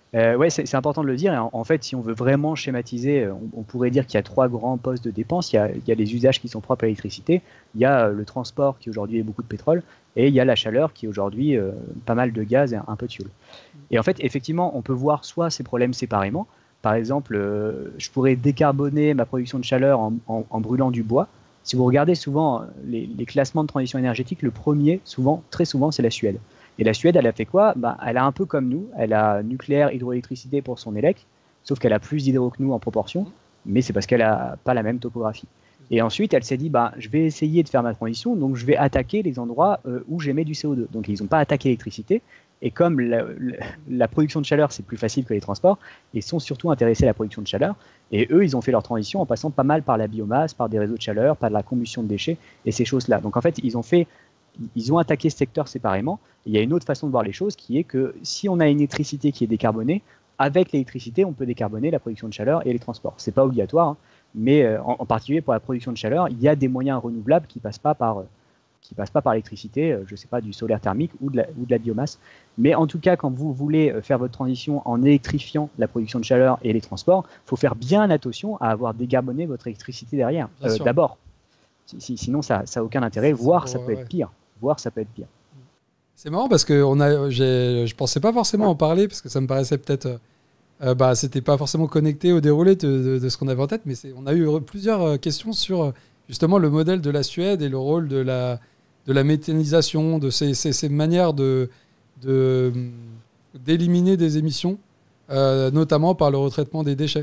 Euh, ouais, c'est c'est important de le dire. Et en, en fait, si on veut vraiment schématiser, on, on pourrait dire qu'il y a trois grands postes de dépenses. Il y a, il y a les usages qui sont propres à l'électricité, il y a euh, le transport qui aujourd'hui est beaucoup de pétrole, et il y a la chaleur qui est aujourd'hui euh, pas mal de gaz et un, un peu de fioul. Et en fait, effectivement, on peut voir soit ces problèmes séparément. Par exemple, euh, je pourrais décarboner ma production de chaleur en, en, en brûlant du bois. Si vous regardez souvent les, les classements de transition énergétique, le premier, souvent, très souvent, c'est la Suède. Et la Suède, elle a fait quoi? bah, Elle a un peu comme nous, elle a nucléaire, hydroélectricité pour son élec, sauf qu'elle a plus d'hydro que nous en proportion, mais c'est parce qu'elle n'a pas la même topographie. Et ensuite, elle s'est dit, bah, je vais essayer de faire ma transition, donc je vais attaquer les endroits euh, où j'émets du C O deux. Donc ils n'ont pas attaqué l'électricité, et comme la, la, la production de chaleur, c'est plus facile que les transports, ils sont surtout intéressés à la production de chaleur, et eux, ils ont fait leur transition en passant pas mal par la biomasse, par des réseaux de chaleur, par de la combustion de déchets, et ces choses-là. Donc en fait, ils ont fait... Ils ont attaqué ce secteur séparément. Il y a une autre façon de voir les choses qui est que si on a une électricité qui est décarbonée, avec l'électricité, on peut décarboner la production de chaleur et les transports. Ce n'est pas obligatoire, hein, mais euh, en, en particulier pour la production de chaleur, il y a des moyens renouvelables qui ne passent pas par, euh, qui passent pas par l'électricité, euh, je ne sais pas, du solaire thermique ou de, la, ou de la biomasse. Mais en tout cas, quand vous voulez faire votre transition en électrifiant la production de chaleur et les transports, il faut faire bien attention à avoir décarboné votre électricité derrière, euh, d'abord. Si, sinon, ça n'a aucun intérêt, voire ça peut ouais. être pire. Voire ça peut être pire. C'est marrant parce que on a, je ne pensais pas forcément en parler parce que ça me paraissait peut-être, euh, bah, c'était pas forcément connecté au déroulé de, de, de ce qu'on avait en tête, mais on a eu plusieurs questions sur justement le modèle de la Suède et le rôle de la, de la méthanisation, de ces, ces, ces manières de, de, d'éliminer des émissions, euh, notamment par le retraitement des déchets.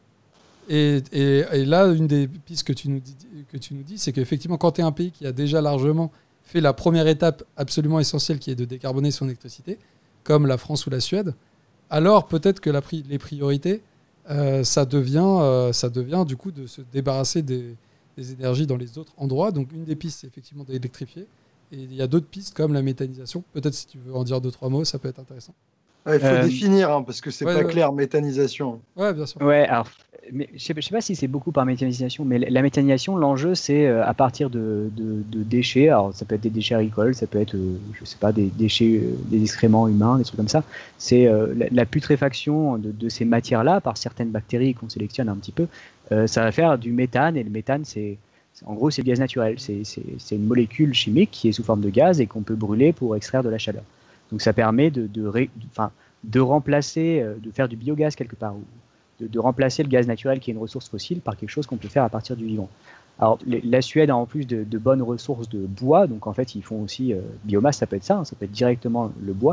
Et, et, et là, une des pistes que tu nous dis, que tu nous dis c'est qu'effectivement, quand tu es un pays qui a déjà largement fait la première étape absolument essentielle qui est de décarboner son électricité, comme la France ou la Suède, alors peut-être que la pri- les priorités, euh, ça, devient, euh, ça devient du coup de se débarrasser des, des énergies dans les autres endroits. Donc une des pistes, c'est effectivement d'électrifier. Et il y a d'autres pistes comme la méthanisation. Peut-être si tu veux en dire deux, trois mots, ça peut être intéressant. Ouais, il faut euh... définir, hein, parce que c'est ouais, pas ouais. clair, méthanisation. Ouais, bien sûr. Ouais, alors, mais, je ne sais, sais pas si c'est beaucoup par méthanisation, mais la méthanisation, l'enjeu, c'est euh, à partir de, de, de déchets. Alors, ça peut être des déchets agricoles, ça peut être, euh, je sais pas, des déchets, euh, des excréments humains, des trucs comme ça. C'est euh, la, la putréfaction de, de ces matières-là par certaines bactéries qu'on sélectionne un petit peu. Euh, ça va faire du méthane, et le méthane, c'est, en gros, c'est le gaz naturel. C'est, c'est, c'est une molécule chimique qui est sous forme de gaz et qu'on peut brûler pour extraire de la chaleur. Donc, ça permet de, de, ré, de, enfin, de remplacer, de faire du biogaz quelque part, ou de, de remplacer le gaz naturel qui est une ressource fossile par quelque chose qu'on peut faire à partir du vivant. Alors les, la Suède a en plus de, de bonnes ressources de bois, donc en fait ils font aussi euh, biomasse, ça peut être ça, hein, ça peut être directement le bois.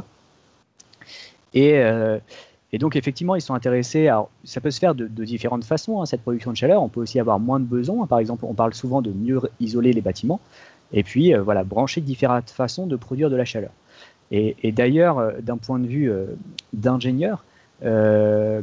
Et, euh, et donc effectivement ils sont intéressés, alors ça peut se faire de, de différentes façons, hein, cette production de chaleur, on peut aussi avoir moins de besoins, par exemple on parle souvent de mieux isoler les bâtiments, et puis euh, voilà, brancher différentes façons de produire de la chaleur. Et, et d'ailleurs, euh, d'un point de vue euh, d'ingénieur, euh,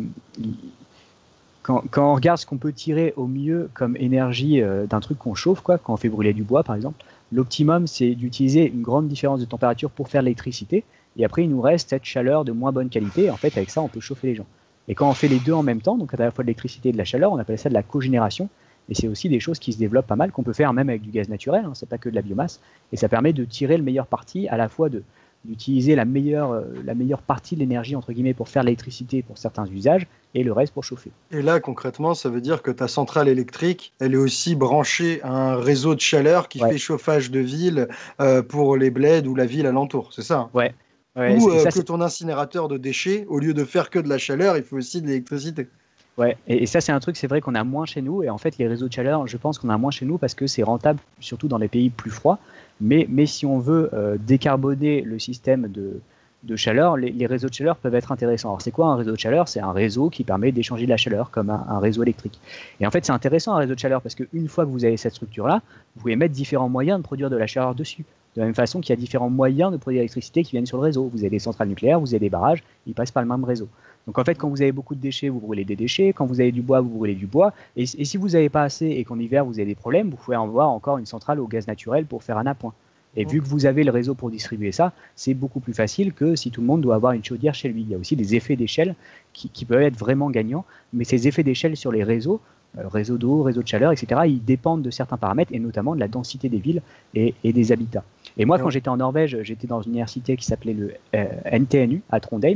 quand, quand on regarde ce qu'on peut tirer au mieux comme énergie euh, d'un truc qu'on chauffe, quoi, quand on fait brûler du bois par exemple, l'optimum c'est d'utiliser une grande différence de température pour faire l'électricité, et après il nous reste cette chaleur de moins bonne qualité, et en fait avec ça on peut chauffer les gens. Et quand on fait les deux en même temps, donc à la fois de l'électricité et de la chaleur, on appelle ça de la cogénération, et c'est aussi des choses qui se développent pas mal, qu'on peut faire même avec du gaz naturel, hein, c'est pas que de la biomasse, et ça permet de tirer le meilleur parti à la fois de d'utiliser la meilleure, euh, la meilleure partie de l'énergie entre guillemets pour faire l'électricité pour certains usages et le reste pour chauffer. Et là concrètement ça veut dire que ta centrale électrique elle est aussi branchée à un réseau de chaleur qui ouais. fait chauffage de ville euh, pour les bleds ou la ville alentour, c'est ça? Ouais. ouais ou euh, ça, que ton incinérateur de déchets, au lieu de faire que de la chaleur, il faut aussi de l'électricité. Ouais, et, et ça c'est un truc, c'est vrai qu'on a moins chez nous, et en fait les réseaux de chaleur, je pense qu'on a moins chez nous parce que c'est rentable, surtout dans les pays plus froids, mais, mais si on veut euh, décarboner le système de, de chaleur, les, les réseaux de chaleur peuvent être intéressants. Alors c'est quoi un réseau de chaleur? C'est un réseau qui permet d'échanger de la chaleur comme un, un réseau électrique. Et en fait c'est intéressant un réseau de chaleur parce qu'une fois que vous avez cette structure-là, vous pouvez mettre différents moyens de produire de la chaleur dessus. De la même façon qu'il y a différents moyens de produire de l'électricité qui viennent sur le réseau. Vous avez des centrales nucléaires, vous avez des barrages, ils passent par le même réseau. Donc en fait, quand vous avez beaucoup de déchets, vous brûlez des déchets. Quand vous avez du bois, vous brûlez du bois. Et, et si vous n'avez pas assez et qu'en hiver, vous avez des problèmes, vous pouvez avoir encore une centrale au gaz naturel pour faire un appoint. Et vu que vous avez le réseau pour distribuer ça, c'est beaucoup plus facile que si tout le monde doit avoir une chaudière chez lui. Il y a aussi des effets d'échelle qui, qui peuvent être vraiment gagnants. Mais ces effets d'échelle sur les réseaux, euh, réseau d'eau, réseau de chaleur, et cetera, ils dépendent de certains paramètres et notamment de la densité des villes et, et des habitats. Et moi, quand j'étais en Norvège, j'étais dans une université qui s'appelait le euh, N T N U à Trondheim.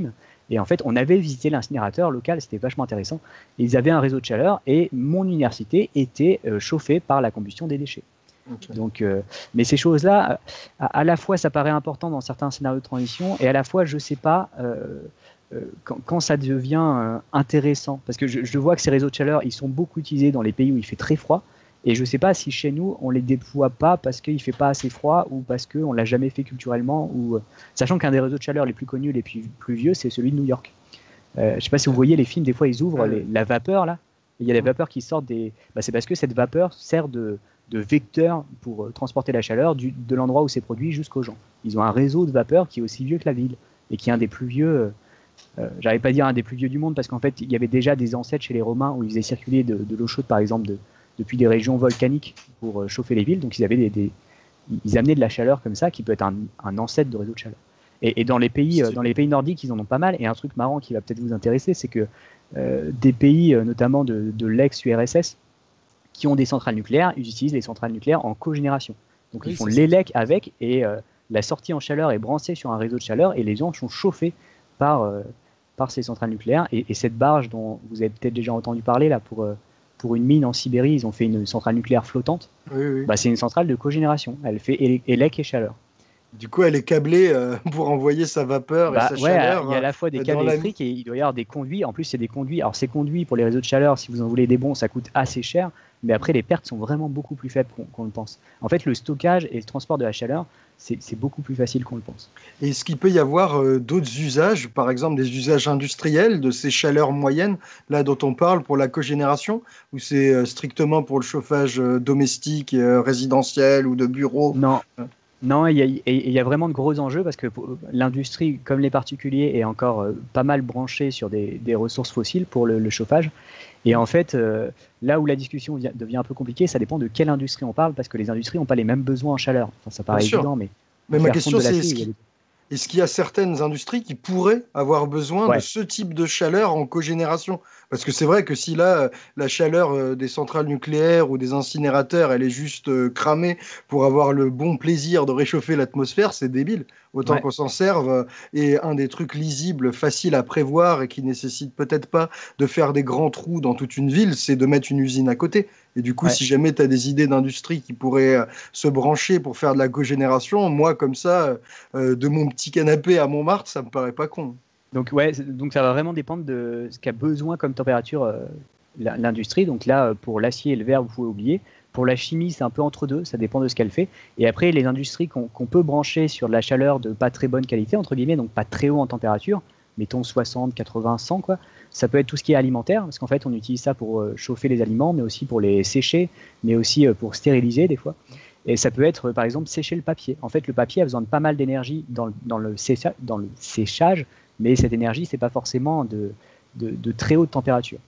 Et en fait, on avait visité l'incinérateur local, c'était vachement intéressant. Ils avaient un réseau de chaleur et mon université était euh, chauffée par la combustion des déchets. Okay. Donc, euh, mais ces choses-là, à, à la fois, ça paraît important dans certains scénarios de transition, et à la fois, je ne sais pas euh, euh, quand, quand ça devient euh, intéressant. Parce que je, je vois que ces réseaux de chaleur, ils sont beaucoup utilisés dans les pays où il fait très froid, et je ne sais pas si chez nous, on ne les déploie pas parce qu'il ne fait pas assez froid, ou parce qu'on ne l'a jamais fait culturellement, ou, euh, sachant qu'un des réseaux de chaleur les plus connus, les plus, plus vieux, c'est celui de New York. Euh, je ne sais pas si vous voyez les films, des fois, ils ouvrent les, la vapeur, là. Il y a des vapeurs qui sortent des... Bah, c'est parce que cette vapeur sert de... de vecteurs pour euh, transporter la chaleur du, de l'endroit où c'est produit jusqu'aux gens. Ils ont un réseau de vapeur qui est aussi vieux que la ville et qui est un des plus vieux, euh, euh, j'arrive pas à dire un des plus vieux du monde parce qu'en fait il y avait déjà des ancêtres chez les Romains où ils faisaient circuler de, de l'eau chaude par exemple de, depuis des régions volcaniques pour euh, chauffer les villes, donc ils avaient des, des, ils amenaient de la chaleur comme ça qui peut être un, un ancêtre de réseau de chaleur. Et, et dans les pays, euh, dans les pays nordiques ils en ont pas mal, et un truc marrant qui va peut-être vous intéresser, c'est que euh, des pays euh, notamment de, de l'ex-U R S S qui ont des centrales nucléaires, ils utilisent les centrales nucléaires en cogénération. Donc oui, ils font l'élec avec, et euh, la sortie en chaleur est branchée sur un réseau de chaleur, et les gens sont chauffés par, euh, par ces centrales nucléaires. Et, et cette barge dont vous avez peut-être déjà entendu parler, là, pour, euh, pour une mine en Sibérie, ils ont fait une centrale nucléaire flottante. Oui, oui. Bah, c'est une centrale de cogénération. Elle fait élec et chaleur. Du coup, elle est câblée euh, pour envoyer sa vapeur bah, et sa ouais, chaleur. Il y a à la fois des câbles électriques la... et il doit y avoir des conduits. En plus, c'est des conduits. Alors, ces conduits pour les réseaux de chaleur, si vous en voulez des bons, ça coûte assez cher. Mais après, les pertes sont vraiment beaucoup plus faibles qu'on, qu'on le pense. En fait, le stockage et le transport de la chaleur, c'est, c'est beaucoup plus facile qu'on le pense. Et est-ce qu'il peut y avoir euh, d'autres usages, par exemple des usages industriels de ces chaleurs moyennes, là dont on parle pour la cogénération, ou c'est euh, strictement pour le chauffage euh, domestique, euh, résidentiel ou de bureau? Non. Non, il y, a, il y a vraiment de gros enjeux parce que l'industrie, comme les particuliers, est encore euh, pas mal branchée sur des, des ressources fossiles pour le, le chauffage. Et en fait, euh, là où la discussion devient un peu compliquée, ça dépend de quelle industrie on parle, parce que les industries n'ont pas les mêmes besoins en chaleur. Enfin, ça paraît Bien évident, sûr. mais... Mais ma question, c'est est-ce qu'il, est-ce qu'il y a certaines industries qui pourraient avoir besoin ouais. de ce type de chaleur en cogénération? Parce que c'est vrai que si là, la chaleur des centrales nucléaires ou des incinérateurs, elle est juste cramée pour avoir le bon plaisir de réchauffer l'atmosphère, c'est débile. Autant ouais. qu'on s'en serve. Et un des trucs lisibles, faciles à prévoir et qui nécessite peut-être pas de faire des grands trous dans toute une ville, c'est de mettre une usine à côté. Et du coup, ouais. si jamais tu as des idées d'industrie qui pourraient se brancher pour faire de la cogénération, moi, comme ça, euh, de mon petit canapé à Montmartre, ça me paraît pas con. Donc, ouais, donc ça va vraiment dépendre de ce qu'a besoin comme température euh, l'industrie. Donc là, pour l'acier et le verre, vous pouvez oublier. Pour la chimie, c'est un peu entre deux, ça dépend de ce qu'elle fait. Et après, les industries qu'on, qu'on peut brancher sur de la chaleur de pas très bonne qualité, entre guillemets, donc pas très haut en température, mettons soixante, quatre-vingts, cent, quoi. Ça peut être tout ce qui est alimentaire, parce qu'en fait, on utilise ça pour euh, chauffer les aliments, mais aussi pour les sécher, mais aussi euh, pour stériliser des fois. Et ça peut être, par exemple, sécher le papier. En fait, le papier a besoin de pas mal d'énergie dans, dans, le, sécha, dans le séchage, mais cette énergie, c'est pas forcément de, de, de très haute température.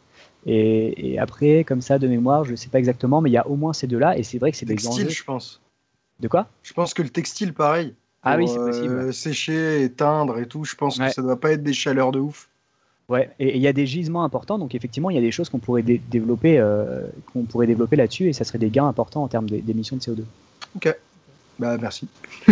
Et, et après, comme ça, de mémoire, je ne sais pas exactement, mais il y a au moins ces deux-là, et c'est vrai que c'est textile, des enjeux. Je pense. De quoi? Je pense que le textile, pareil. Pour, ah oui, c'est possible. Euh, sécher, éteindre et tout, je pense ouais. que ça doit pas être des chaleurs de ouf. Ouais, et il y a des gisements importants, donc effectivement, il y a des choses qu'on pourrait dé- développer, euh, qu'on pourrait développer là-dessus, et ça serait des gains importants en termes d'émissions de C O deux. Ok, bah merci.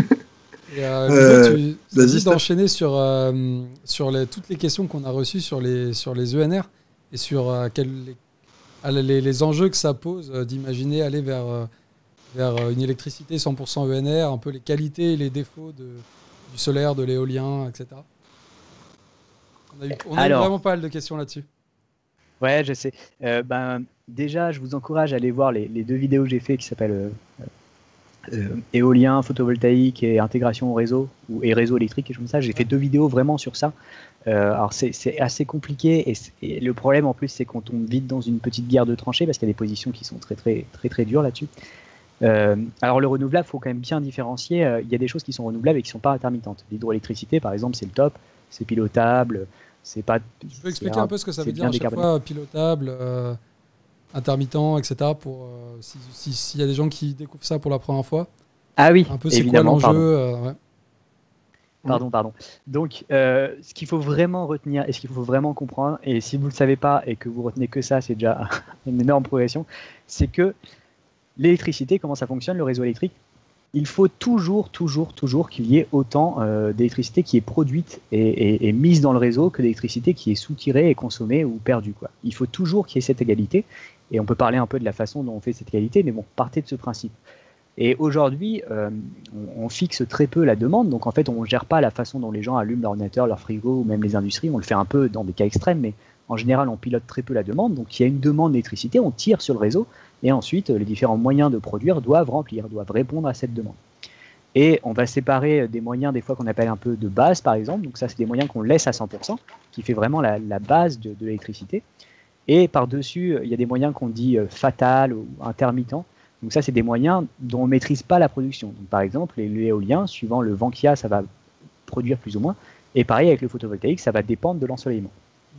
Et euh, euh, tu as dit d'enchaîner sur, euh, sur les, toutes les questions qu'on a reçues sur les, sur les E N R et sur euh, quel, les, les, les enjeux que ça pose euh, d'imaginer aller vers, euh, vers une électricité cent pour cent E N R, un peu les qualités et les défauts de, du solaire, de l'éolien, et cetera. On a eu, on a Alors, eu vraiment pas mal de questions là-dessus. Ouais, je sais. Euh, ben, déjà, je vous encourage à aller voir les, les deux vidéos que j'ai fait qui s'appellent euh, euh, éolien, photovoltaïque et intégration au réseau ou et réseau électrique et comme ça. J'ai fait deux vidéos vraiment sur ça. Euh, alors c'est, c'est assez compliqué et, et le problème en plus c'est qu'on tombe vite dans une petite guerre de tranchées parce qu'il y a des positions qui sont très très très très dures là-dessus. Euh, alors le renouvelable, il faut quand même bien différencier. Euh, il y a des choses qui sont renouvelables et qui ne sont pas intermittentes. L'hydroélectricité, par exemple, c'est le top, c'est pilotable. C'est pas, tu peux expliquer un peu ce que ça veut dire à chaque fois, pilotable, euh, intermittent, et cetera. Pour euh, si, si, s'il y a des gens qui découvrent ça pour la première fois. Ah oui, un peu c'est évidemment. quoi l'enjeu, pardon. Euh, ouais. Pardon, pardon. Donc, euh, ce qu'il faut vraiment retenir et ce qu'il faut vraiment comprendre, et si vous ne le savez pas et que vous retenez que ça, c'est déjà une énorme progression, c'est que l'électricité, comment ça fonctionne, le réseau électrique, il faut toujours, toujours, toujours qu'il y ait autant euh, d'électricité qui est produite et, et, et mise dans le réseau que d'électricité qui est soutirée et consommée ou perdue, quoi. Il faut toujours qu'il y ait cette égalité, et on peut parler un peu de la façon dont on fait cette égalité, mais bon, partez de ce principe. Et aujourd'hui, euh, on, on fixe très peu la demande, donc en fait, on ne gère pas la façon dont les gens allument leur ordinateur, leur frigo, ou même les industries, on le fait un peu dans des cas extrêmes, mais en général, on pilote très peu la demande, donc il y a une demande d'électricité, on tire sur le réseau, et ensuite, les différents moyens de produire doivent remplir, doivent répondre à cette demande. Et on va séparer des moyens, des fois qu'on appelle un peu de base, par exemple. Donc ça, c'est des moyens qu'on laisse à cent pour cent, qui fait vraiment la, la base de, de l'électricité. Et par-dessus, il y a des moyens qu'on dit euh, fatal ou intermittents. Donc ça, c'est des moyens dont on ne maîtrise pas la production. Donc, par exemple, l'éolien, suivant le vent qu'il y a, ça va produire plus ou moins. Et pareil, avec le photovoltaïque, ça va dépendre de l'ensoleillement.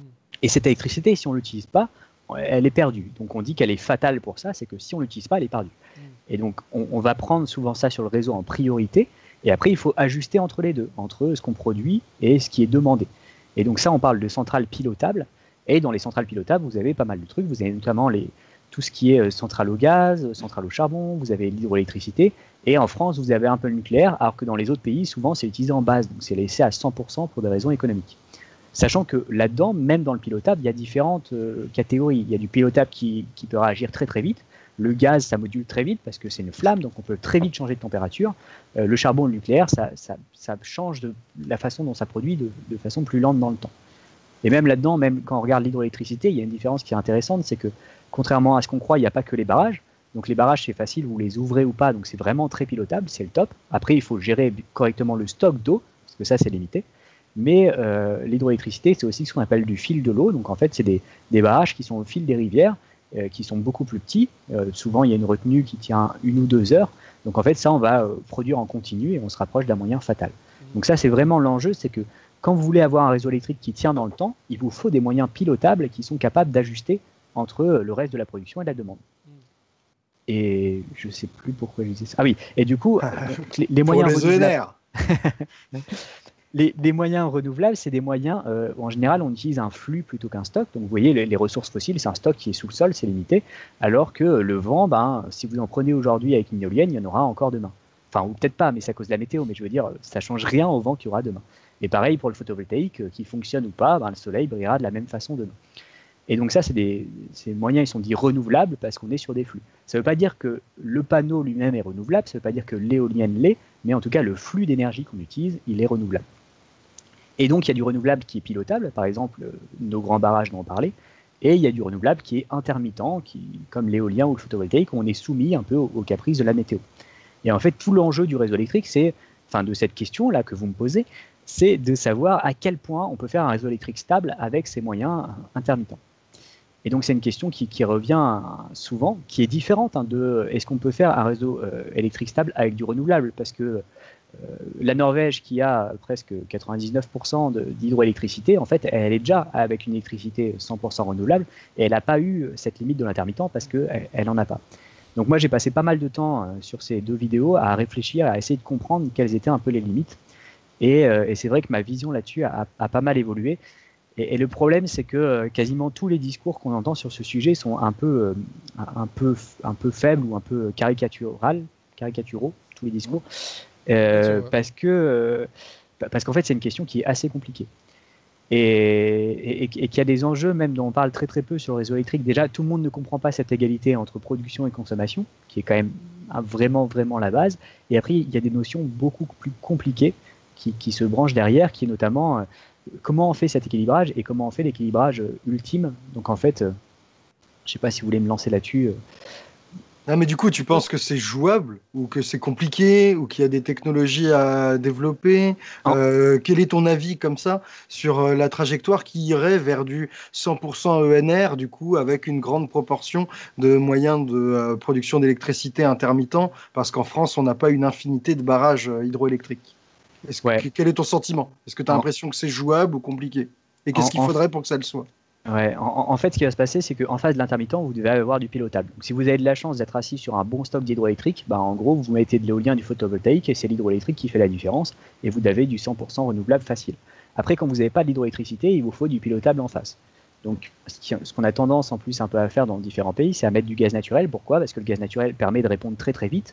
Et cette électricité, si on ne l'utilise pas, elle est perdue. Donc on dit qu'elle est fatale pour ça, c'est que si on ne l'utilise pas, elle est perdue. Mmh. Et donc on, on va prendre souvent ça sur le réseau en priorité, et après il faut ajuster entre les deux, entre ce qu'on produit et ce qui est demandé. Et donc ça, on parle de centrales pilotables, et dans les centrales pilotables, vous avez pas mal de trucs, vous avez notamment les, tout ce qui est centrale au gaz, centrale au charbon, vous avez l'hydroélectricité, et en France, vous avez un peu le nucléaire, alors que dans les autres pays, souvent c'est utilisé en base, donc c'est laissé à cent pour cent pour des raisons économiques. Sachant que là-dedans, même dans le pilotable, il y a différentes euh, catégories. Il y a du pilotable qui, qui peut réagir très très vite. Le gaz, ça module très vite parce que c'est une flamme, donc on peut très vite changer de température. Euh, le charbon, le nucléaire, ça, ça, ça change de la façon dont ça produit de, de façon plus lente dans le temps. Et même là-dedans, même quand on regarde l'hydroélectricité, il y a une différence qui est intéressante, c'est que contrairement à ce qu'on croit, il n'y a pas que les barrages. Donc les barrages, c'est facile, vous les ouvrez ou pas, donc c'est vraiment très pilotable, c'est le top. Après, il faut gérer correctement le stock d'eau, parce que ça, c'est limité. Mais euh, l'hydroélectricité, c'est aussi ce qu'on appelle du fil de l'eau. Donc en fait, c'est des, des barrages qui sont au fil des rivières, euh, qui sont beaucoup plus petits. Euh, souvent, il y a une retenue qui tient une ou deux heures. Donc en fait, ça, on va euh, produire en continu et on se rapproche d'un moyen fatal. Donc ça, c'est vraiment l'enjeu, c'est que quand vous voulez avoir un réseau électrique qui tient dans le temps, il vous faut des moyens pilotables qui sont capables d'ajuster entre le reste de la production et la demande. Et je ne sais plus pourquoi je disais ça. Ah oui, et du coup, les, les moyens... Pour les E N R Les, les moyens renouvelables, c'est des moyens, euh, en général, on utilise un flux plutôt qu'un stock. Donc vous voyez, les, les ressources fossiles, c'est un stock qui est sous le sol, c'est limité. Alors que le vent, ben, si vous en prenez aujourd'hui avec une éolienne, il y en aura encore demain. Enfin, ou peut-être pas, mais c'est à cause de la météo. Mais je veux dire, ça ne change rien au vent qu'il y aura demain. Et pareil pour le photovoltaïque, euh, qu'il fonctionne ou pas, ben, le soleil brillera de la même façon demain. Et donc ça, c'est des ces moyens, ils sont dits renouvelables parce qu'on est sur des flux. Ça ne veut pas dire que le panneau lui-même est renouvelable, ça ne veut pas dire que l'éolienne l'est, mais en tout cas, le flux d'énergie qu'on utilise, il est renouvelable. Et donc, il y a du renouvelable qui est pilotable, par exemple, nos grands barrages dont on parlait, et il y a du renouvelable qui est intermittent, qui, comme l'éolien ou le photovoltaïque, où on est soumis un peu aux, aux caprices de la météo. Et en fait, tout l'enjeu du réseau électrique, c'est, enfin, de cette question-là que vous me posez, c'est de savoir à quel point on peut faire un réseau électrique stable avec ces moyens intermittents. Et donc, c'est une question qui, qui revient souvent, qui est différente hein, de est-ce qu'on peut faire un réseau euh, électrique stable avec du renouvelable, parce que Euh, la Norvège, qui a presque quatre-vingt-dix-neuf pour cent d'hydroélectricité, en fait, elle est déjà avec une électricité cent pour cent renouvelable et elle n'a pas eu cette limite de l'intermittent parce qu'elle n'en a pas. Donc moi, j'ai passé pas mal de temps euh, sur ces deux vidéos à réfléchir, à essayer de comprendre quelles étaient un peu les limites. Et, euh, et c'est vrai que ma vision là-dessus a, a pas mal évolué. Et, et le problème, c'est que euh, quasiment tous les discours qu'on entend sur ce sujet sont un peu, euh, un peu, un peu faibles ou un peu caricatural, caricaturaux, tous les discours. Euh, parce que euh, parce qu'en fait c'est une question qui est assez compliquée et, et, et qu'il y a des enjeux même dont on parle très très peu sur le réseau électrique. Déjà, tout le monde ne comprend pas cette égalité entre production et consommation, qui est quand même vraiment vraiment la base. Et après il y a des notions beaucoup plus compliquées qui, qui se branchent derrière, qui est notamment euh, comment on fait cet équilibrage et comment on fait l'équilibrage ultime. Donc en fait, euh, je sais pas si vous voulez me lancer là-dessus. Euh, Non, mais du coup, tu penses que c'est jouable ou que c'est compliqué ou qu'il y a des technologies à développer euh, Quel est ton avis comme ça sur euh, la trajectoire qui irait vers du cent pour cent E N R, du coup, avec une grande proportion de moyens de euh, production d'électricité intermittents, parce qu'en France, on n'a pas une infinité de barrages euh, hydroélectriques. Est-ce que, ouais. Quel est ton sentiment? Est-ce que tu as en... l'impression que c'est jouable ou compliqué? Et qu'est-ce qu'il faudrait pour que ça le soit? Ouais, en, en fait, ce qui va se passer, c'est qu'en face de l'intermittent, vous devez avoir du pilotable. Donc, si vous avez de la chance d'être assis sur un bon stock d'hydroélectrique, bah, en gros, vous mettez de l'éolien, du photovoltaïque, et c'est l'hydroélectrique qui fait la différence, et vous avez du cent pour cent renouvelable facile. Après, quand vous n'avez pas d'hydroélectricité, il vous faut du pilotable en face. Donc, ce qu'on a tendance en plus un peu à faire dans différents pays, c'est à mettre du gaz naturel. Pourquoi? Parce que le gaz naturel permet de répondre très très vite.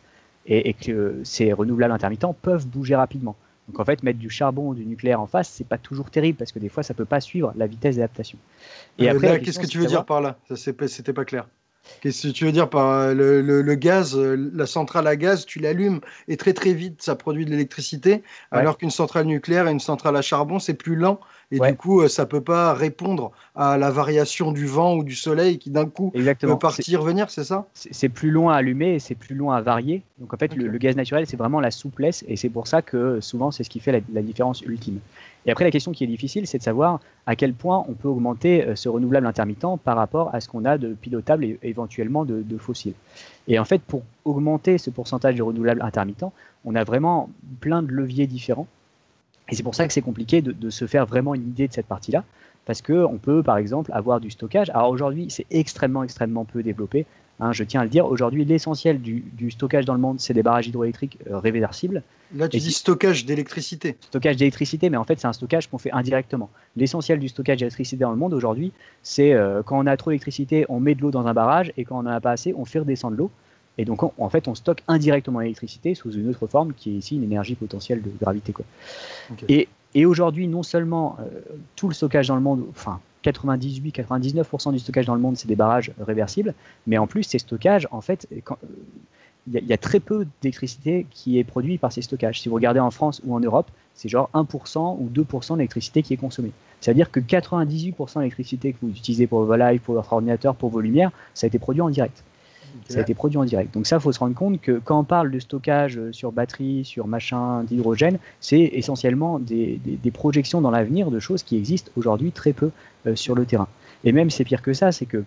et, et que ces renouvelables intermittents peuvent bouger rapidement. Donc en fait, mettre du charbon ou du nucléaire en face, c'est pas toujours terrible parce que des fois, ça peut pas suivre la vitesse d'adaptation. Et euh, après, qu'est-ce que tu veux savoir... dire par là? Ça, c'était pas clair. Qu'est-ce que tu veux dire par le, le, le gaz, la centrale à gaz, tu l'allumes et très très vite, ça produit de l'électricité, ouais. alors qu'une centrale nucléaire et une centrale à charbon, c'est plus lent. Et ouais. du coup, ça peut pas répondre à la variation du vent ou du soleil qui d'un coup Exactement. peut partir, venir, c'est ça? C'est plus long à allumer et c'est plus long à varier. Donc en fait, okay. le, le gaz naturel, c'est vraiment la souplesse et c'est pour ça que souvent, c'est ce qui fait la, la différence ultime. Et après, la question qui est difficile, c'est de savoir à quel point on peut augmenter ce renouvelable intermittent par rapport à ce qu'on a de pilotable et éventuellement de, de fossiles. Et en fait, pour augmenter ce pourcentage de renouvelable intermittent, on a vraiment plein de leviers différents. Et c'est pour ça que c'est compliqué de, de se faire vraiment une idée de cette partie-là, parce qu'on peut, par exemple, avoir du stockage. Alors aujourd'hui, c'est extrêmement, extrêmement peu développé. Hein, je tiens à le dire, aujourd'hui, l'essentiel du, du stockage dans le monde, c'est des barrages hydroélectriques euh, réversibles. Là, tu et dis stockage d'électricité. Stockage d'électricité, mais en fait, c'est un stockage qu'on fait indirectement. L'essentiel du stockage d'électricité dans le monde aujourd'hui, c'est euh, quand on a trop d'électricité, on met de l'eau dans un barrage, et quand on n'en a pas assez, on fait redescendre l'eau. Et donc, on, en fait, on stocke indirectement l'électricité sous une autre forme, qui est ici une énergie potentielle de gravité, quoi. Okay. Et, et aujourd'hui, non seulement euh, tout le stockage dans le monde, enfin, quatre-vingt-dix-huit à quatre-vingt-dix-neuf pour cent du stockage dans le monde, c'est des barrages réversibles, mais en plus, ces stockages, en fait, il euh, y, y a très peu d'électricité qui est produite par ces stockages. Si vous regardez en France ou en Europe, c'est genre un pour cent ou deux pour cent d'électricité qui est consommée. C'est-à-dire que quatre-vingt-dix-huit pour cent de l'électricité que vous utilisez pour vos lives, pour votre ordinateur, pour vos lumières, ça a été produit en direct. Ça a été produit en direct. Donc ça, il faut se rendre compte que quand on parle de stockage sur batterie, sur machin d'hydrogène, c'est essentiellement des, des, des projections dans l'avenir de choses qui existent aujourd'hui très peu euh, sur le terrain. Et même c'est pire que ça, c'est que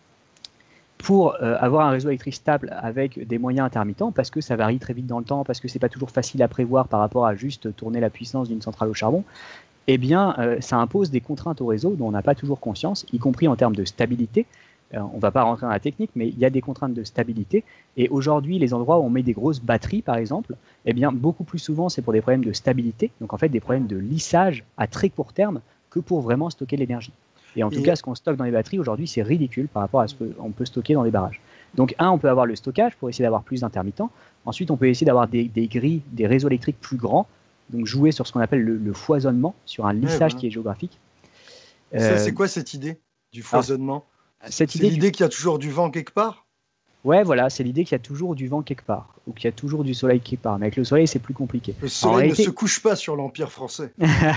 pour euh, avoir un réseau électrique stable avec des moyens intermittents, parce que ça varie très vite dans le temps, parce que c'est pas toujours facile à prévoir par rapport à juste tourner la puissance d'une centrale au charbon, eh bien euh, ça impose des contraintes au réseau dont on n'a pas toujours conscience, y compris en termes de stabilité. Euh, on ne va pas rentrer dans la technique, mais il y a des contraintes de stabilité. Et aujourd'hui, les endroits où on met des grosses batteries, par exemple, eh bien, beaucoup plus souvent, c'est pour des problèmes de stabilité, donc en fait des problèmes de lissage à très court terme, que pour vraiment stocker de l'énergie. Et en tout et... cas, ce qu'on stocke dans les batteries aujourd'hui, c'est ridicule par rapport à ce qu'on peut stocker dans les barrages. Donc, un, on peut avoir le stockage pour essayer d'avoir plus d'intermittents. Ensuite, on peut essayer d'avoir des, des grilles, des réseaux électriques plus grands, donc jouer sur ce qu'on appelle le, le foisonnement, sur un lissage ouais, voilà. qui est géographique. Ça, euh... c'est quoi cette idée du foisonnement? Alors, Cette c'est l'idée du... qu'il y a toujours du vent quelque part? Ouais, voilà, c'est l'idée qu'il y a toujours du vent quelque part, ou qu'il y a toujours du soleil quelque part. Mais avec le soleil, c'est plus compliqué. Le soleil réalité... ne se couche pas sur l'Empire français.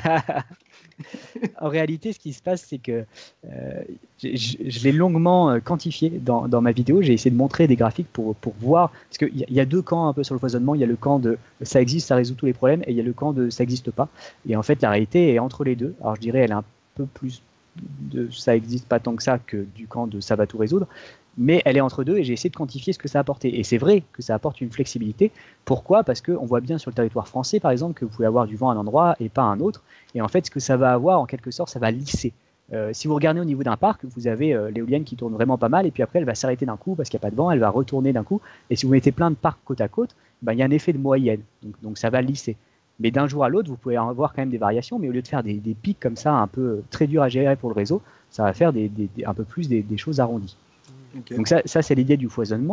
En réalité, ce qui se passe, c'est que euh, je, je, je l'ai longuement quantifié dans, dans ma vidéo. J'ai essayé de montrer des graphiques pour, pour voir. Parce qu'il y, y a deux camps un peu sur le foisonnement. Il y a le camp de ça existe, ça résout tous les problèmes, et il y a le camp de ça n'existe pas. Et en fait, la réalité est entre les deux. Alors, je dirais, elle est un peu plus de ça n'existe pas tant que ça que du camp de ça va tout résoudre, mais elle est entre deux et j'ai essayé de quantifier ce que ça a apporté. Et c'est vrai que ça apporte une flexibilité. Pourquoi? Parce qu'on voit bien sur le territoire français, par exemple, que vous pouvez avoir du vent à un endroit et pas à un autre. Et en fait, ce que ça va avoir, en quelque sorte, ça va lisser. Euh, si vous regardez au niveau d'un parc, vous avez euh, l'éolienne qui tourne vraiment pas mal et puis après, elle va s'arrêter d'un coup parce qu'il n'y a pas de vent, elle va retourner d'un coup. Et si vous mettez plein de parcs côte à côte, ben, il y a un effet de moyenne. Donc, donc ça va lisser. Mais d'un jour à l'autre, vous pouvez avoir quand même des variations, mais au lieu de faire des, des pics comme ça, un peu très durs à gérer pour le réseau, ça va faire des, des, des, un peu plus des, des choses arrondies. Okay. Donc ça, ça c'est l'idée du foisonnement.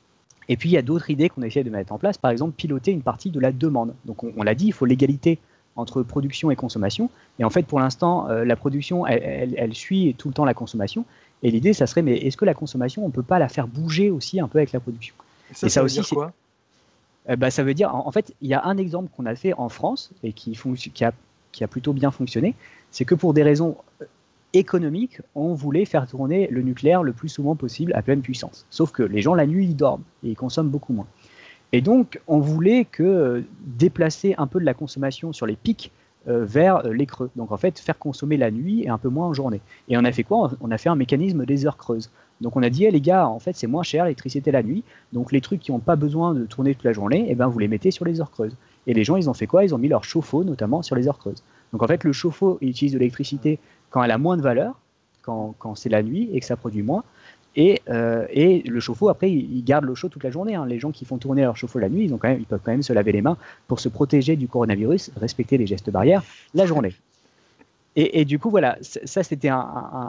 Et puis il y a d'autres idées qu'on essaie de mettre en place, par exemple piloter une partie de la demande. Donc on, on l'a dit, il faut l'égalité entre production et consommation. Et en fait, pour l'instant, euh, la production, elle, elle, elle suit tout le temps la consommation. Et l'idée, ça serait, mais est-ce que la consommation, on ne peut pas la faire bouger aussi un peu avec la production? Et ça, et ça, ça aussi, veut dire quoi? Euh, bah, ça veut dire, en, en fait, il y a un exemple qu'on a fait en France et qui, qui, a, qui a plutôt bien fonctionné, c'est que pour des raisons économiques, on voulait faire tourner le nucléaire le plus souvent possible à pleine puissance. Sauf que les gens, la nuit, ils dorment et ils consomment beaucoup moins. Et donc, on voulait que euh, déplacer un peu de la consommation sur les pics euh, vers euh, les creux. Donc, en fait, faire consommer la nuit et un peu moins en journée. Et on a fait quoi? On a fait un mécanisme des heures creuses. Donc, on a dit, hey, les gars, en fait, c'est moins cher l'électricité la nuit. Donc, les trucs qui n'ont pas besoin de tourner toute la journée, eh ben, vous les mettez sur les heures creuses. Et les gens, ils ont fait quoi? Ils ont mis leur chauffe-eau, notamment, sur les heures creuses. Donc, en fait, le chauffe-eau, il utilise de l'électricité quand elle a moins de valeur, quand, quand c'est la nuit et que ça produit moins. Et, euh, et le chauffe-eau, après, il, il garde l'eau chaude toute la journée. Hein. Les gens qui font tourner leur chauffe-eau la nuit, ils, ont quand même, ils peuvent quand même se laver les mains pour se protéger du coronavirus, respecter les gestes barrières la journée. Et, et du coup, voilà, ça, c'était un, un,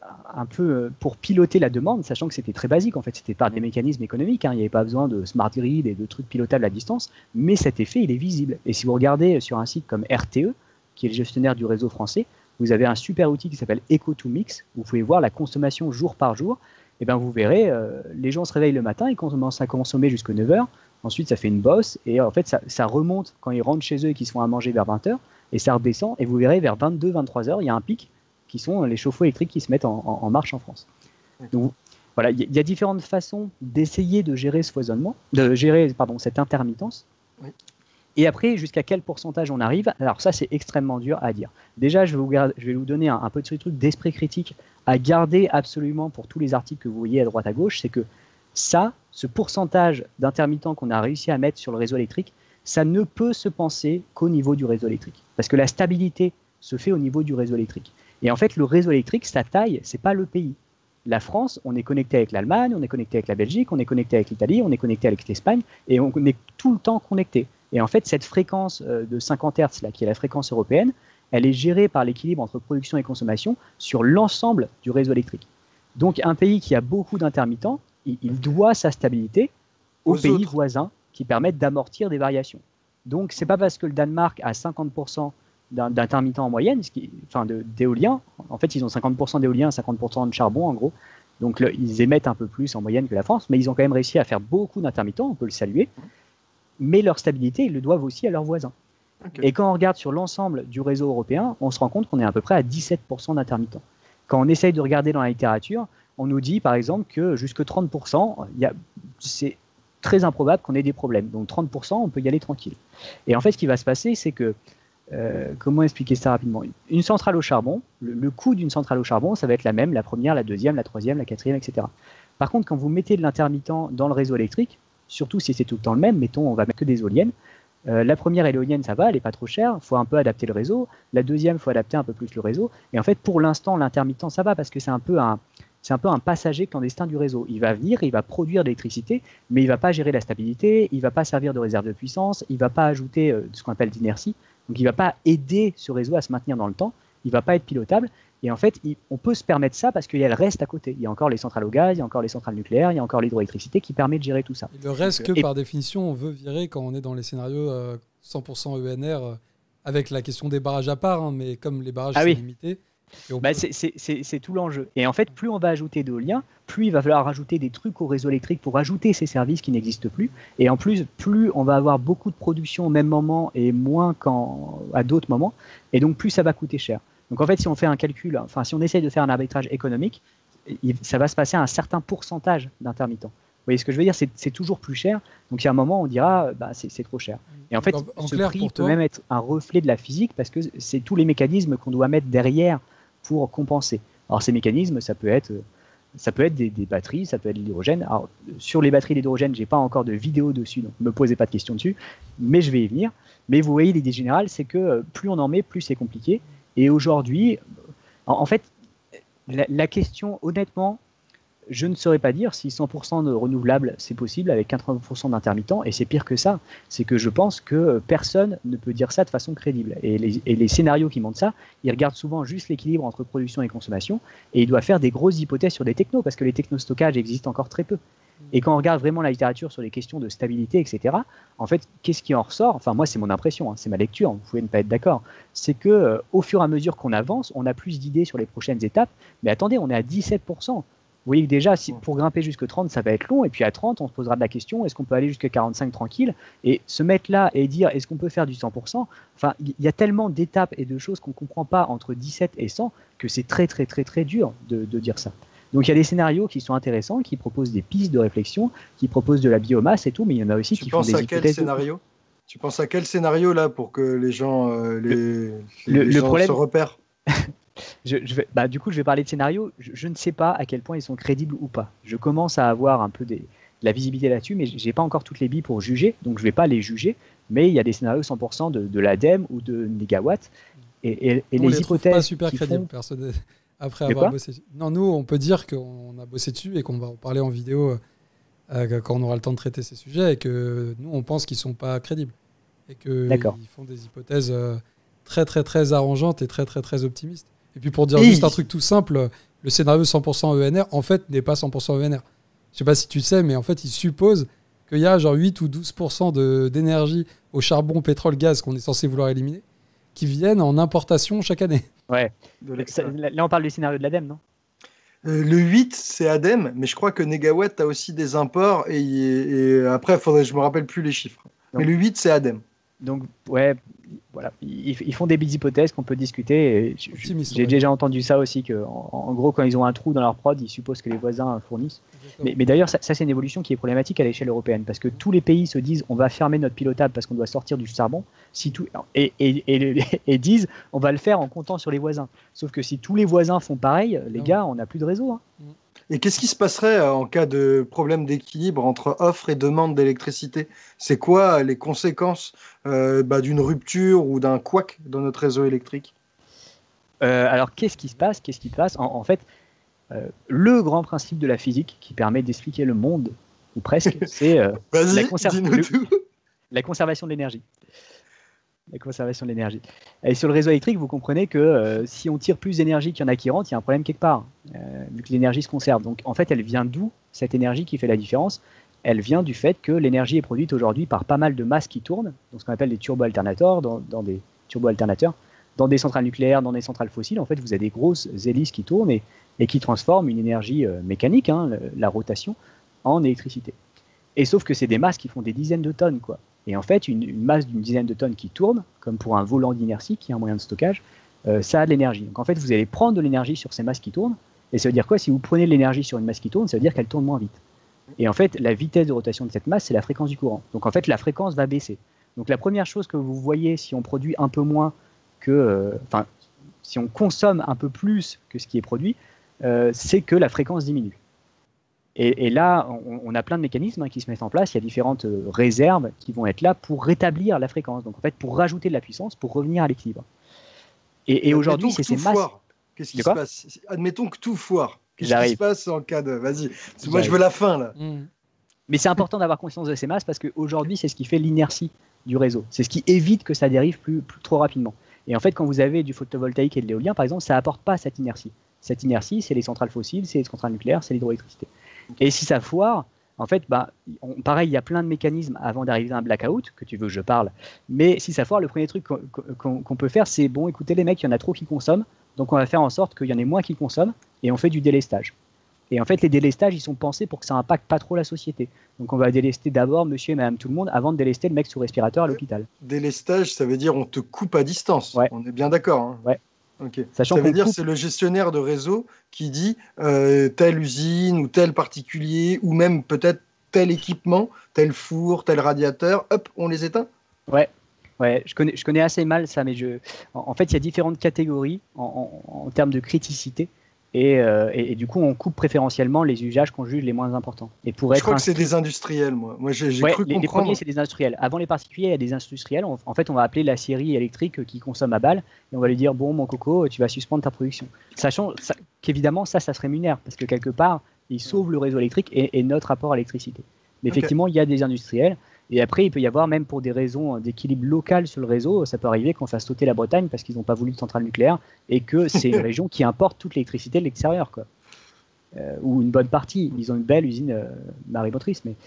un peu pour piloter la demande, sachant que c'était très basique, en fait, c'était par des mécanismes économiques, hein, il n'y avait pas besoin de smart grid et de trucs pilotables à distance, mais cet effet, il est visible. Et si vous regardez sur un site comme R T E, qui est le gestionnaire du réseau français, vous avez un super outil qui s'appelle Eco to Mix, vous pouvez voir la consommation jour par jour, et bien vous verrez, euh, les gens se réveillent le matin, ils commencent à consommer jusqu'à neuf heures, ensuite ça fait une bosse, et en fait ça, ça remonte quand ils rentrent chez eux et qu'ils se font à manger vers vingt heures, et ça redescend, et vous verrez vers vingt-deux vingt-trois heures, il y a un pic, qui sont les chauffe-eau électriques qui se mettent en, en, en marche en France. Donc voilà, il y, y a différentes façons d'essayer de gérer ce foisonnement, de gérer pardon, cette intermittence. Oui. Et après, jusqu'à quel pourcentage on arrive? Alors ça, c'est extrêmement dur à dire. Déjà, je vais vous, je vais vous donner un, un petit truc d'esprit critique à garder absolument pour tous les articles que vous voyez à droite à gauche, c'est que ça, ce pourcentage d'intermittents qu'on a réussi à mettre sur le réseau électrique, ça ne peut se penser qu'au niveau du réseau électrique. Parce que la stabilité se fait au niveau du réseau électrique. Et en fait, le réseau électrique, sa taille, c'est pas le pays. La France, on est connecté avec l'Allemagne, on est connecté avec la Belgique, on est connecté avec l'Italie, on est connecté avec l'Espagne, et on est tout le temps connecté. Et en fait, cette fréquence de cinquante hertz, là, qui est la fréquence européenne, elle est gérée par l'équilibre entre production et consommation sur l'ensemble du réseau électrique. Donc, un pays qui a beaucoup d'intermittents, il, il doit sa stabilité aux, aux pays autres. voisins qui permettent d'amortir des variations. Donc, c'est pas parce que le Danemark a cinquante pour cent d'intermittents en moyenne, ce qui, enfin d'éolien. En fait, ils ont cinquante pour cent d'éolien, cinquante pour cent de charbon en gros. Donc le, ils émettent un peu plus en moyenne que la France, mais ils ont quand même réussi à faire beaucoup d'intermittents, on peut le saluer. Mais leur stabilité, ils le doivent aussi à leurs voisins. Okay. Et quand on regarde sur l'ensemble du réseau européen, on se rend compte qu'on est à peu près à dix-sept pour cent d'intermittents. Quand on essaye de regarder dans la littérature, on nous dit par exemple que jusque trente pour cent, c'est très improbable qu'on ait des problèmes. Donc trente pour cent, on peut y aller tranquille. Et en fait, ce qui va se passer, c'est que Euh, comment expliquer ça rapidement? Une centrale au charbon, le, le coût d'une centrale au charbon, ça va être la même, la première, la deuxième, la troisième, la quatrième, et cetera. Par contre, quand vous mettez de l'intermittent dans le réseau électrique, surtout si c'est tout le temps le même, mettons, on va mettre que des éoliennes, euh, la première éolienne, ça va, elle n'est pas trop chère, il faut un peu adapter le réseau, la deuxième, il faut adapter un peu plus le réseau, et en fait, pour l'instant, l'intermittent, ça va, parce que c'est un peu un... C'est un peu un passager clandestin du réseau. Il va venir, il va produire de l'électricité, mais il ne va pas gérer la stabilité, il ne va pas servir de réserve de puissance, il ne va pas ajouter euh, ce qu'on appelle d'inertie. Donc il ne va pas aider ce réseau à se maintenir dans le temps, il ne va pas être pilotable. Et en fait, il, on peut se permettre ça parce qu'il y a le reste à côté. Il y a encore les centrales au gaz, il y a encore les centrales nucléaires, il y a encore l'hydroélectricité qui permet de gérer tout ça. Et le reste que, et... par définition, on veut virer quand on est dans les scénarios euh, cent pour cent E N R, euh, avec la question des barrages à part, hein, mais comme les barrages ah, sont oui. limités... Bah c'est tout l'enjeu. Et en fait, plus on va ajouter d'éolien, plus il va falloir rajouter des trucs au réseau électrique pour ajouter ces services qui n'existent plus. Et en plus, plus on va avoir beaucoup de production au même moment et moins qu'à d'autres moments. Et donc, plus ça va coûter cher. Donc, en fait, si on fait un calcul, enfin, si on essaye de faire un arbitrage économique, ça va se passer à un certain pourcentage d'intermittents. Vous voyez ce que je veux dire? C'est toujours plus cher. Donc, il y a un moment, on dira, bah, c'est trop cher. Et en fait, en, en ce clair, prix peut toi... même être un reflet de la physique parce que c'est tous les mécanismes qu'on doit mettre derrière pour compenser. Alors ces mécanismes, ça peut être, ça peut être des, des batteries, ça peut être de l'hydrogène. Alors sur les batteries d'hydrogène, j'ai pas encore de vidéo dessus, donc ne me posez pas de questions dessus, mais je vais y venir. Mais vous voyez, l'idée générale, c'est que plus on en met, plus c'est compliqué. Et aujourd'hui, en, en fait, la, la question, honnêtement, je ne saurais pas dire si cent pour cent de renouvelables c'est possible avec quatre-vingts pour cent d'intermittents, et c'est pire que ça. C'est que je pense que personne ne peut dire ça de façon crédible. Et les, et les scénarios qui montrent ça, ils regardent souvent juste l'équilibre entre production et consommation, et ils doivent faire des grosses hypothèses sur des technos, parce que les technostockages existent encore très peu. Et quand on regarde vraiment la littérature sur les questions de stabilité, et cetera, en fait, qu'est-ce qui en ressort? Enfin, moi, c'est mon impression, hein, c'est ma lecture, vous pouvez ne pas être d'accord. C'est que euh, au fur et à mesure qu'on avance, on a plus d'idées sur les prochaines étapes, mais attendez, on est à dix-sept pour cent. Vous voyez que déjà, si, pour grimper jusque trente, ça va être long. Et puis à trente, on se posera de la question, est-ce qu'on peut aller jusqu'à quarante-cinq tranquille? Et se mettre là et dire, est-ce qu'on peut faire du cent pour cent? Enfin, il y a tellement d'étapes et de choses qu'on ne comprend pas entre dix-sept et cent que c'est très, très, très, très dur de, de dire ça. Donc il y a des scénarios qui sont intéressants, qui proposent des pistes de réflexion, qui proposent de la biomasse et tout, mais il y en a aussi tu qui font des hypothèses. Tu penses à quel scénario? Tu penses à quel scénario là pour que les gens, euh, les, le, les le gens problème... se repèrent? Je, je vais, bah, du coup, je vais parler de scénarios. Je, je ne sais pas à quel point ils sont crédibles ou pas. Je commence à avoir un peu des, de la visibilité là-dessus, mais je n'ai pas encore toutes les billes pour juger, donc je ne vais pas les juger. Mais il y a des scénarios cent pour cent de, de l'ADEME ou de Négawatt. Et, et, et on les, les hypothèses. Pas super crédibles, font... personne après avoir bossé dessus. Non, nous, on peut dire qu'on a bossé dessus et qu'on va en parler en vidéo euh, quand on aura le temps de traiter ces sujets, et que nous, on pense qu'ils ne sont pas crédibles. Et qu'ils font des hypothèses euh, très, très, très arrangeantes et très, très, très optimistes. Et puis pour dire et juste un truc tout simple, le scénario cent pour cent E N R, en fait, n'est pas cent pour cent E N R. Je sais pas si tu le sais, mais en fait, il suppose qu'il y a genre huit ou douze pour cent de, d'énergie au charbon, pétrole, gaz qu'on est censé vouloir éliminer, qui viennent en importation chaque année. Ouais. Ça, là, on parle du scénario de l'A D E M, non? Euh, le huit, c'est A D E M, mais je crois que Negawatt a aussi des imports, et, et après, faudrait, je me rappelle plus les chiffres. Donc, mais le huit, c'est A D E M. Donc, ouais, voilà. Ils, ils font des belles hypothèses qu'on peut discuter. Et j'ai ouais. déjà entendu ça aussi, que en, en gros, quand ils ont un trou dans leur prod, ils supposent que les voisins fournissent. Mais, mais d'ailleurs, ça, ça c'est une évolution qui est problématique à l'échelle européenne, parce que tous les pays se disent on va fermer notre pilotable parce qu'on doit sortir du charbon, si tout, et, et, et, et disent on va le faire en comptant sur les voisins. Sauf que si tous les voisins font pareil, les non. gars, on n'a plus de réseau. Hein. Et qu'est-ce qui se passerait en cas de problème d'équilibre entre offre et demande d'électricité? C'est quoi les conséquences euh, bah, d'une rupture ou d'un couac dans notre réseau électrique? euh, Alors, qu'est-ce qui se passe Qu'est-ce qui se passe en, en fait, euh, le grand principe de la physique qui permet d'expliquer le monde, ou presque, c'est euh, la, conser- le, la conservation de l'énergie. La conservation de l'énergie. Et sur le réseau électrique, vous comprenez que euh, si on tire plus d'énergie qu'il y en a qui rentrent, il y a un problème quelque part, euh, vu que l'énergie se conserve. Donc en fait, elle vient d'où, cette énergie qui fait la différence? Elle vient du fait que l'énergie est produite aujourd'hui par pas mal de masses qui tournent, donc ce qu'on appelle des turbo-alternateurs, dans, dans des turbo-alternateurs, dans des centrales nucléaires, dans des centrales fossiles. En fait, vous avez des grosses hélices qui tournent et, et qui transforment une énergie euh, mécanique, hein, le, la rotation, en électricité. Et sauf que c'est des masses qui font des dizaines de tonnes, quoi. Et en fait, une, une masse d'une dizaine de tonnes qui tourne, comme pour un volant d'inertie, qui est un moyen de stockage, euh, ça a de l'énergie. Donc en fait, vous allez prendre de l'énergie sur ces masses qui tournent, et ça veut dire quoi? Si vous prenez de l'énergie sur une masse qui tourne, ça veut dire qu'elle tourne moins vite. Et en fait, la vitesse de rotation de cette masse, c'est la fréquence du courant. Donc en fait, la fréquence va baisser. Donc la première chose que vous voyez si on produit un peu moins que... Enfin, euh, si on consomme un peu plus que ce qui est produit, euh, c'est que la fréquence diminue. Et, et là, on, on a plein de mécanismes hein, qui se mettent en place. Il y a différentes euh, réserves qui vont être là pour rétablir la fréquence. Donc, en fait, pour rajouter de la puissance, pour revenir à l'équilibre. Et, et aujourd'hui, c'est ces masses... Qu'est-ce qui se passe? Admettons que tout foire. Qu'est-ce J'arrive. qui se passe en cas de... Vas-y, moi, je veux la fin, là. Mmh. Mais c'est important d'avoir conscience de ces masses parce qu'aujourd'hui, c'est ce qui fait l'inertie du réseau. C'est ce qui évite que ça dérive plus, plus trop rapidement. Et en fait, quand vous avez du photovoltaïque et de l'éolien, par exemple, ça n'apporte pas cette inertie. Cette inertie, c'est les centrales fossiles, c'est les centrales nucléaires, c'est l'hydroélectricité. Et si ça foire, en fait, bah, on, pareil, il y a plein de mécanismes avant d'arriver à un blackout, que tu veux que je parle. Mais si ça foire, le premier truc qu'on, qu'on, qu'on peut faire, c'est, bon, écoutez les mecs, il y en a trop qui consomment, donc on va faire en sorte qu'il y en ait moins qui consomment, et on fait du délestage. Et en fait, les délestages, ils sont pensés pour que ça impacte pas trop la société. Donc on va délester d'abord monsieur et madame tout le monde, avant de délester le mec sous respirateur à l'hôpital. Délestage, ça veut dire on te coupe à distance. Ouais. On est bien d'accord. Hein. Ouais. Okay. Sachant ça veut dire coupe... c'est le gestionnaire de réseau qui dit euh, telle usine ou tel particulier ou même peut-être tel équipement, tel four, tel radiateur, hop, on les éteint. Ouais, ouais, je connais, je connais assez mal ça, mais je, en, en fait, il y a différentes catégories en, en, en termes de criticité. Et, euh, et, et du coup, on coupe préférentiellement les usages qu'on juge les moins importants. Et pour je être crois inscrit... que c'est des industriels, moi. Moi, j'ai, j'ai ouais, cru les, comprendre. Les premiers, c'est des industriels. Avant les particuliers, il y a des industriels. On, en fait, on va appeler la série électrique qui consomme à balle et on va lui dire bon, mon coco, tu vas suspendre ta production. Sachant ça, qu'évidemment, ça, ça se rémunère parce que quelque part, ils sauvent le réseau électrique et, et notre rapport à l'électricité. Mais okay. Effectivement, il y a des industriels. Et après, il peut y avoir, même pour des raisons d'équilibre local sur le réseau, ça peut arriver qu'on fasse sauter la Bretagne parce qu'ils n'ont pas voulu de centrale nucléaire et que c'est une région qui importe toute l'électricité de l'extérieur, quoi. Euh, ou une bonne partie. Ils ont une belle usine euh, marémotrice. Mais...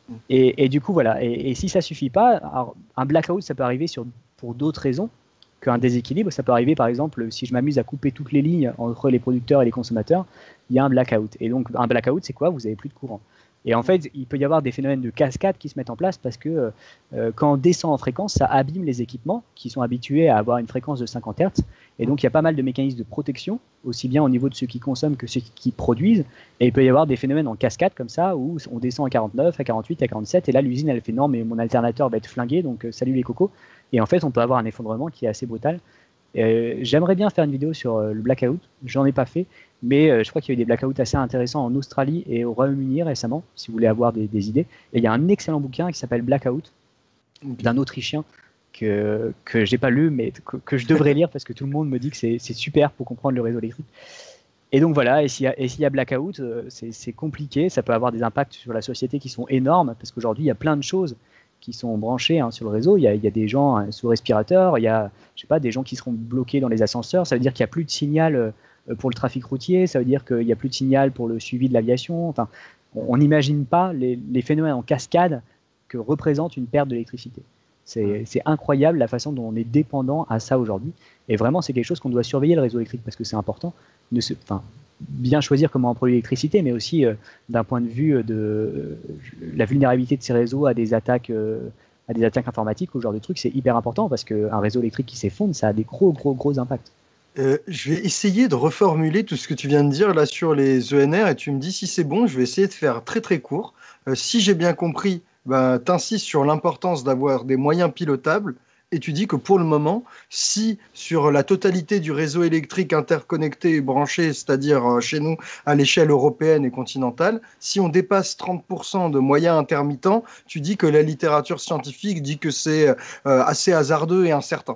Et, et du coup, voilà. Et, et si ça ne suffit pas, alors, un blackout, ça peut arriver sur, pour d'autres raisons qu'un déséquilibre. Ça peut arriver, par exemple, si je m'amuse à couper toutes les lignes entre les producteurs et les consommateurs, il y a un blackout. Et donc, un blackout, c'est quoi? Vous n'avez plus de courant. Et en fait, il peut y avoir des phénomènes de cascade qui se mettent en place parce que euh, quand on descend en fréquence, ça abîme les équipements qui sont habitués à avoir une fréquence de cinquante hertz. Et donc, il y a pas mal de mécanismes de protection, aussi bien au niveau de ceux qui consomment que ceux qui produisent. Et il peut y avoir des phénomènes en cascade comme ça, où on descend à quarante-neuf, à quarante-huit, à quarante-sept, et là, l'usine, elle fait non, mais mon alternateur va être flingué, donc euh, salut les cocos. Et en fait, on peut avoir un effondrement qui est assez brutal. Euh, j'aimerais bien faire une vidéo sur euh, le blackout, j'en ai pas fait, mais euh, je crois qu'il y a eu des blackouts assez intéressants en Australie et au Royaume-Uni récemment, si vous voulez avoir des, des idées. Et il y a un excellent bouquin qui s'appelle Blackout, okay. d'un Autrichien que, que j'ai pas lu, mais que, que je devrais lire parce que tout le monde me dit que c'est, c'est super pour comprendre le réseau électrique. Et donc voilà, et s'il y a, et s'il y a blackout, euh, c'est, c'est compliqué, ça peut avoir des impacts sur la société qui sont énormes, parce qu'aujourd'hui, il y a plein de choses qui sont branchés hein, sur le réseau. Il y, a, il y a des gens hein, sous respirateur, il y a je sais pas, des gens qui seront bloqués dans les ascenseurs. Ça veut dire qu'il n'y a plus de signal euh, pour le trafic routier, ça veut dire qu'il n'y a plus de signal pour le suivi de l'aviation. Enfin, on n'imagine pas les, les phénomènes en cascade que représente une perte d'électricité. C'est, c'est incroyable la façon dont on est dépendant à ça aujourd'hui. Et vraiment, c'est quelque chose qu'on doit surveiller, le réseau électrique, parce que c'est important. De se, enfin, bien choisir comment on produit l'électricité, mais aussi euh, d'un point de vue de euh, la vulnérabilité de ces réseaux à des attaques, euh, à des attaques informatiques, ou ce genre de trucs, c'est hyper important, parce qu'un réseau électrique qui s'effondre, ça a des gros, gros, gros impacts. Euh, je vais essayer de reformuler tout ce que tu viens de dire là sur les E N R et tu me dis si c'est bon. Je vais essayer de faire très très court. Euh, si j'ai bien compris, ben, tu insistes sur l'importance d'avoir des moyens pilotables et tu dis que pour le moment, si sur la totalité du réseau électrique interconnecté et branché, c'est-à-dire euh, chez nous à l'échelle européenne et continentale, si on dépasse trente pour cent de moyens intermittents, tu dis que la littérature scientifique dit que c'est euh, assez hasardeux et incertain.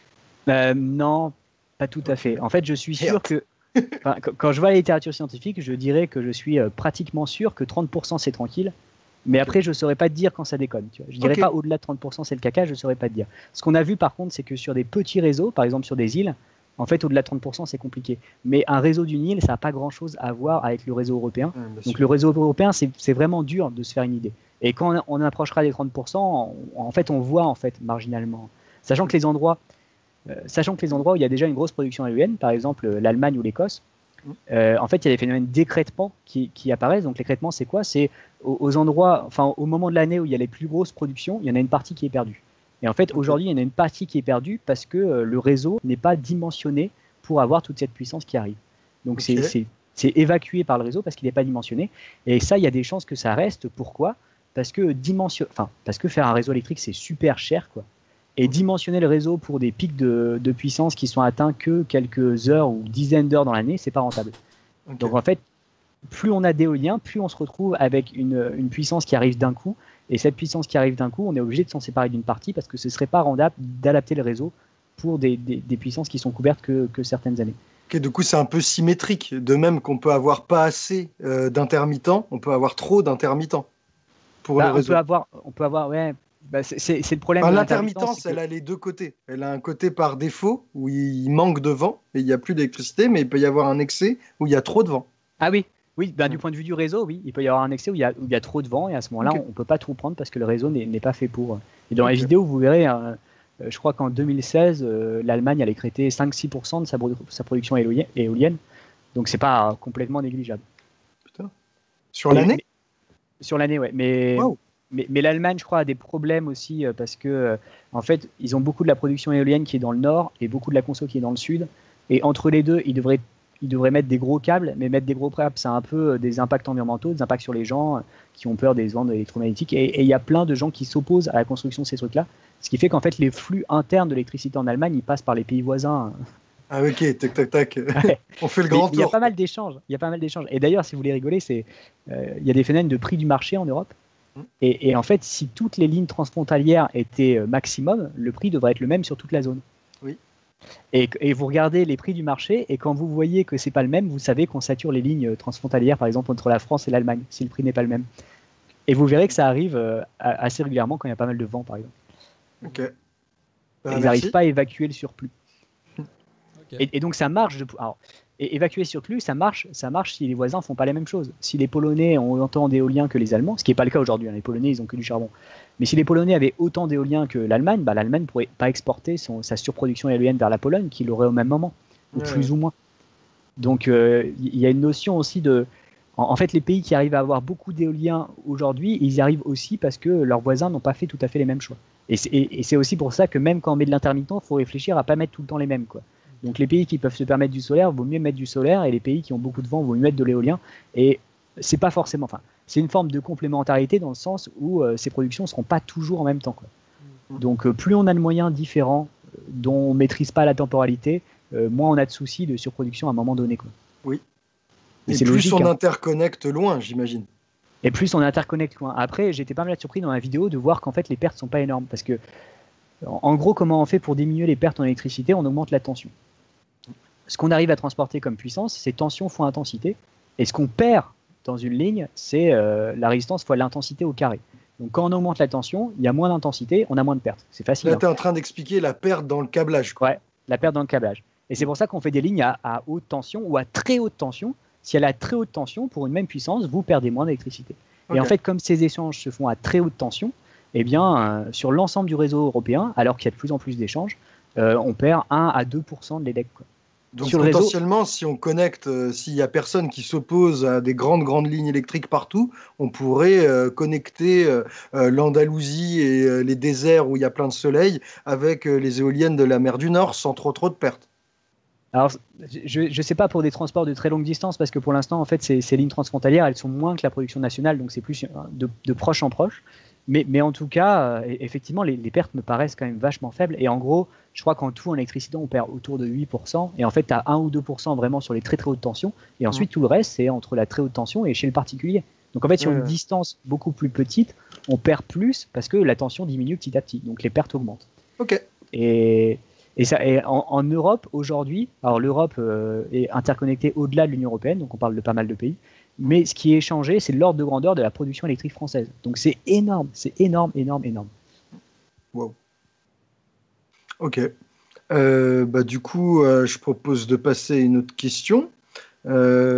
Euh, non, pas tout à fait. En fait, je suis sûr que enfin, quand je vois la littérature scientifique, je dirais que je suis euh, pratiquement sûr que trente pour cent c'est tranquille. Mais okay. Après, je ne saurais pas te dire quand ça déconne. Tu vois. Je ne dirais okay. pas au-delà de trente pour cent c'est le caca, je ne saurais pas te dire. Ce qu'on a vu par contre, c'est que sur des petits réseaux, par exemple sur des îles, en fait, au-delà de trente pour cent c'est compliqué. Mais un réseau d'une île, ça n'a pas grand-chose à voir avec le réseau européen. Ouais, donc sûr. Le réseau européen, c'est, c'est vraiment dur de se faire une idée. Et quand on, on approchera des trente pour cent, on, en fait, on voit en fait marginalement. Sachant que les endroits, euh, sachant que les endroits où il y a déjà une grosse production éolienne, par exemple l'Allemagne ou l'Écosse, Euh, en fait, il y a des phénomènes d'écrêtement qui, qui apparaissent. Donc, l'écrêtement, c'est quoi? C'est aux, aux endroits, enfin, au moment de l'année où il y a les plus grosses productions, il y en a une partie qui est perdue. Et en fait, aujourd'hui, il y en a une partie qui est perdue parce que euh, le réseau n'est pas dimensionné pour avoir toute cette puissance qui arrive. Donc, okay. c'est, c'est, c'est évacué par le réseau parce qu'il n'est pas dimensionné. Et ça, il y a des chances que ça reste. Pourquoi? Parce que dimension... enfin, parce que faire un réseau électrique, c'est super cher, quoi. Et dimensionner le réseau pour des pics de, de puissance qui sont atteints que quelques heures ou dizaines d'heures dans l'année, c'est pas rentable. Okay. Donc en fait, plus on a d'éolien, plus on se retrouve avec une, une puissance qui arrive d'un coup. Et cette puissance qui arrive d'un coup, on est obligé de s'en séparer d'une partie parce que ce serait pas rendable d'adapter le réseau pour des, des, des puissances qui sont couvertes que, que certaines années. Okay, du coup, c'est un peu symétrique. De même qu'on peut avoir pas assez euh, d'intermittents, on peut avoir trop d'intermittents pour bah, le réseau. On peut avoir, on peut avoir, ouais. Bah c'est, c'est, c'est le problème. Enfin, de l'intermittence, que... elle a les deux côtés. Elle a un côté par défaut où il manque de vent et il n'y a plus d'électricité, mais il peut y avoir un excès où il y a trop de vent. Ah oui, oui. Bah, du point de vue du réseau, oui, il peut y avoir un excès où il y a, où il y a trop de vent et à ce moment-là, okay. on ne peut pas tout prendre parce que le réseau n'est, n'est pas fait pour. Et dans okay. la vidéo, vous verrez, euh, je crois qu'en deux mille seize, euh, l'Allemagne a écrété cinq à six pour cent de sa, sa production éolienne, donc c'est pas euh, complètement négligeable. Putain. Sur l'année mais, Sur l'année, ouais. Mais. Wow. Mais, mais l'Allemagne, je crois, a des problèmes aussi euh, parce que, euh, en fait, ils ont beaucoup de la production éolienne qui est dans le nord et beaucoup de la conso qui est dans le sud. Et entre les deux, ils devraient, ils devraient mettre des gros câbles, mais mettre des gros câbles, ça a un peu euh, des impacts environnementaux, des impacts sur les gens euh, qui ont peur des ondes électromagnétiques. Et il y a plein de gens qui s'opposent à la construction de ces trucs-là. Ce qui fait qu'en fait, les flux internes de l'électricité en Allemagne, ils passent par les pays voisins. Ah ok, tac tac tac. Ouais. On fait le grand tour. Il y a pas mal d'échanges. Il y a pas mal d'échanges. Et d'ailleurs, si vous voulez rigoler, c'est, euh, il y a des phénomènes de prix du marché en Europe. Et, et en fait, si toutes les lignes transfrontalières étaient maximum, le prix devrait être le même sur toute la zone. Oui. Et, et vous regardez les prix du marché, et quand vous voyez que c'est pas le même, vous savez qu'on sature les lignes transfrontalières, par exemple entre la France et l'Allemagne, si le prix n'est pas le même. Et vous verrez que ça arrive assez régulièrement quand il y a pas mal de vent, par exemple. Ok. Bah, ils n'arrivent pas à évacuer le surplus. Okay. Et, et donc ça marche. De, alors, et évacuer le surplus, ça marche, ça marche si les voisins font pas les mêmes choses. Si les Polonais ont autant d'éoliens que les Allemands, ce qui n'est pas le cas aujourd'hui, hein, les Polonais ils ont que du charbon. Mais si les Polonais avaient autant d'éoliens que l'Allemagne, bah, l'Allemagne pourrait pas exporter son, sa surproduction éolienne vers la Pologne, qui l'aurait au même moment, ou ouais, plus ouais. ou moins. Donc il euh, y a une notion aussi de, en, en fait, les pays qui arrivent à avoir beaucoup d'éoliens aujourd'hui, ils y arrivent aussi parce que leurs voisins n'ont pas fait tout à fait les mêmes choix. Et c'est, et, et c'est aussi pour ça que même quand on met de l'intermittent, il faut réfléchir à pas mettre tout le temps les mêmes, quoi. Donc les pays qui peuvent se permettre du solaire, vaut mieux mettre du solaire, et les pays qui ont beaucoup de vent, vaut mieux mettre de l'éolien. Et c'est pas forcément, enfin, c'est une forme de complémentarité dans le sens où euh, ces productions ne seront pas toujours en même temps, quoi. Donc euh, plus on a de moyens différents euh, dont on ne maîtrise pas la temporalité, euh, moins on a de soucis de surproduction à un moment donné, quoi. Oui. Et, et c'est plus logique, on hein. interconnecte loin, j'imagine. Et plus on interconnecte loin. Après, j'étais pas mal surpris dans la vidéo de voir qu'en fait les pertes sont pas énormes, parce que en gros, comment on fait pour diminuer les pertes en électricité? On augmente la tension. Ce qu'on arrive à transporter comme puissance, c'est tension fois intensité. Et ce qu'on perd dans une ligne, c'est euh, la résistance fois l'intensité au carré. Donc quand on augmente la tension, il y a moins d'intensité, on a moins de pertes. C'est facile. Là, tu es hein. en train d'expliquer la perte dans le câblage, quoi. Ouais, la perte dans le câblage. Et c'est pour ça qu'on fait des lignes à, à haute tension ou à très haute tension. Si elle est à très haute tension, pour une même puissance, vous perdez moins d'électricité. Okay. Et en fait, comme ces échanges se font à très haute tension, eh bien, euh, sur l'ensemble du réseau européen, alors qu'il y a de plus en plus d'échanges, euh, on perd un à deux pour cent de l'E D E C, quoi. Donc sur potentiellement, réseau, si on connecte, euh, s'il n'y a personne qui s'oppose à des grandes, grandes lignes électriques partout, on pourrait euh, connecter euh, euh, l'Andalousie et euh, les déserts où il y a plein de soleil avec euh, les éoliennes de la mer du Nord sans trop, trop de pertes. Alors, je ne sais pas pour des transports de très longue distance, parce que pour l'instant, en fait, ces, ces lignes transfrontalières, elles sont moins que la production nationale, donc c'est plus de, de proche en proche. Mais, mais en tout cas, euh, effectivement, les, les pertes me paraissent quand même vachement faibles. Et en gros, je crois qu'en tout, en électricité, on perd autour de huit pour cent. Et en fait, tu as un ou deux pour cent vraiment sur les très très hautes tensions. Et ensuite, mmh. tout le reste, c'est entre la très haute tension et chez le particulier. Donc en fait, sur mmh. une distance beaucoup plus petite, on perd plus parce que la tension diminue petit à petit. Donc les pertes augmentent. Ok. Et, et, ça, et en, en Europe, aujourd'hui, alors l'Europe euh, est interconnectée au-delà de l'Union européenne, donc on parle de pas mal de pays. Mais ce qui est changé, c'est l'ordre de grandeur de la production électrique française. Donc c'est énorme, c'est énorme, énorme, énorme. Wow. Ok. Euh, bah, du coup, euh, je propose de passer à une autre question. Il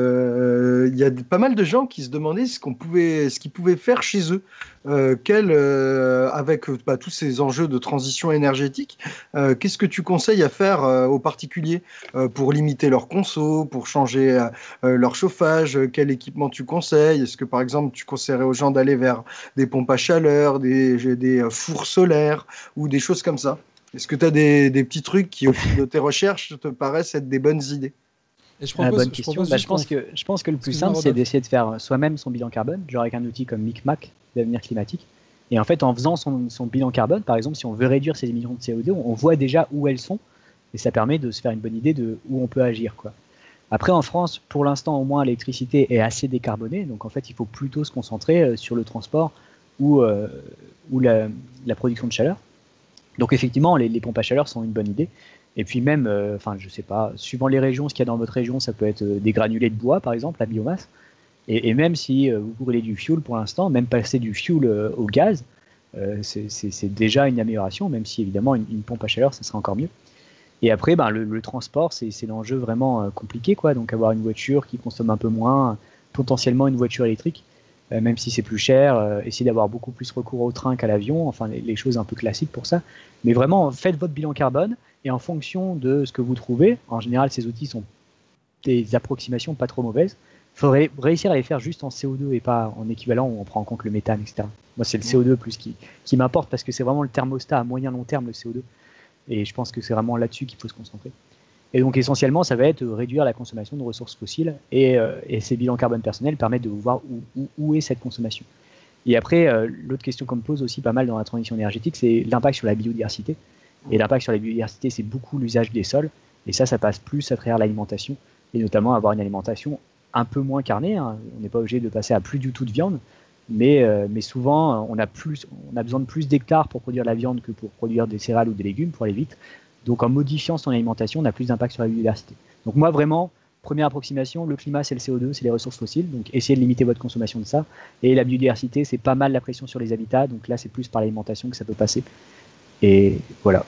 euh, y a pas mal de gens qui se demandaient ce qu'on pouvait, ce qu'ils pouvaient faire chez eux, euh, quel, euh, avec bah, tous ces enjeux de transition énergétique. Euh, qu'est-ce que tu conseilles à faire euh, aux particuliers euh, pour limiter leur conso, pour changer euh, leur chauffage? Quel équipement tu conseilles? Est-ce que par exemple tu conseillerais aux gens d'aller vers des pompes à chaleur, des, des fours solaires ou des choses comme ça? Est-ce que tu as des, des petits trucs qui, au fil de tes recherches, te paraissent être des bonnes idées? Et je, propose, ah, bonne je, question. Bah, je, pense que, je pense que le plus simple, c'est d'essayer de faire soi-même son bilan carbone, genre avec un outil comme Micmac d'avenir climatique. Et en fait, en faisant son, son bilan carbone, par exemple, si on veut réduire ses émissions de C O deux, on voit déjà où elles sont, et ça permet de se faire une bonne idée de où on peut agir, quoi. Après, en France, pour l'instant, au moins, l'électricité est assez décarbonée, donc en fait, il faut plutôt se concentrer sur le transport ou, euh, ou la, la production de chaleur. Donc effectivement, les, les pompes à chaleur sont une bonne idée. Et puis même, euh, enfin, je sais pas, suivant les régions, ce qu'il y a dans votre région, ça peut être des granulés de bois, par exemple, la biomasse. Et, et même si euh, vous brûlez du fioul pour l'instant, même passer du fioul euh, au gaz, euh, c'est déjà une amélioration, même si évidemment une, une pompe à chaleur, ça serait encore mieux. Et après, ben, le, le transport, c'est l'enjeu vraiment euh, compliqué, quoi. Donc avoir une voiture qui consomme un peu moins, potentiellement une voiture électrique, euh, même si c'est plus cher, euh, essayer d'avoir beaucoup plus recours au train qu'à l'avion, enfin les, les choses un peu classiques pour ça. Mais vraiment, faites votre bilan carbone. Et en fonction de ce que vous trouvez, en général, ces outils sont des approximations pas trop mauvaises. Il faudrait réussir à les faire juste en C O deux et pas en équivalent où on prend en compte le méthane, et cetera. Moi, c'est le C O deux plus qui, qui m'importe parce que c'est vraiment le thermostat à moyen long terme, le C O deux. Et je pense que c'est vraiment là-dessus qu'il faut se concentrer. Et donc, essentiellement, ça va être réduire la consommation de ressources fossiles et, euh, et ces bilans carbone personnels permettent de voir où, où, où est cette consommation. Et après, euh, l'autre question qu'on me pose aussi pas mal dans la transition énergétique, c'est l'impact sur la biodiversité. Et l'impact sur la biodiversité, c'est beaucoup l'usage des sols. Et ça, ça passe plus à travers l'alimentation. Et notamment avoir une alimentation un peu moins carnée. Hein. On n'est pas obligé de passer à plus du tout de viande. Mais, euh, mais souvent, on a, plus, on a besoin de plus d'hectares pour produire de la viande que pour produire des céréales ou des légumes, pour aller vite. Donc en modifiant son alimentation, on a plus d'impact sur la biodiversité. Donc moi, vraiment, première approximation, le climat, c'est le C O deux, c'est les ressources fossiles. Donc essayez de limiter votre consommation de ça. Et la biodiversité, c'est pas mal la pression sur les habitats. Donc là, c'est plus par l'alimentation que ça peut passer. Et voilà.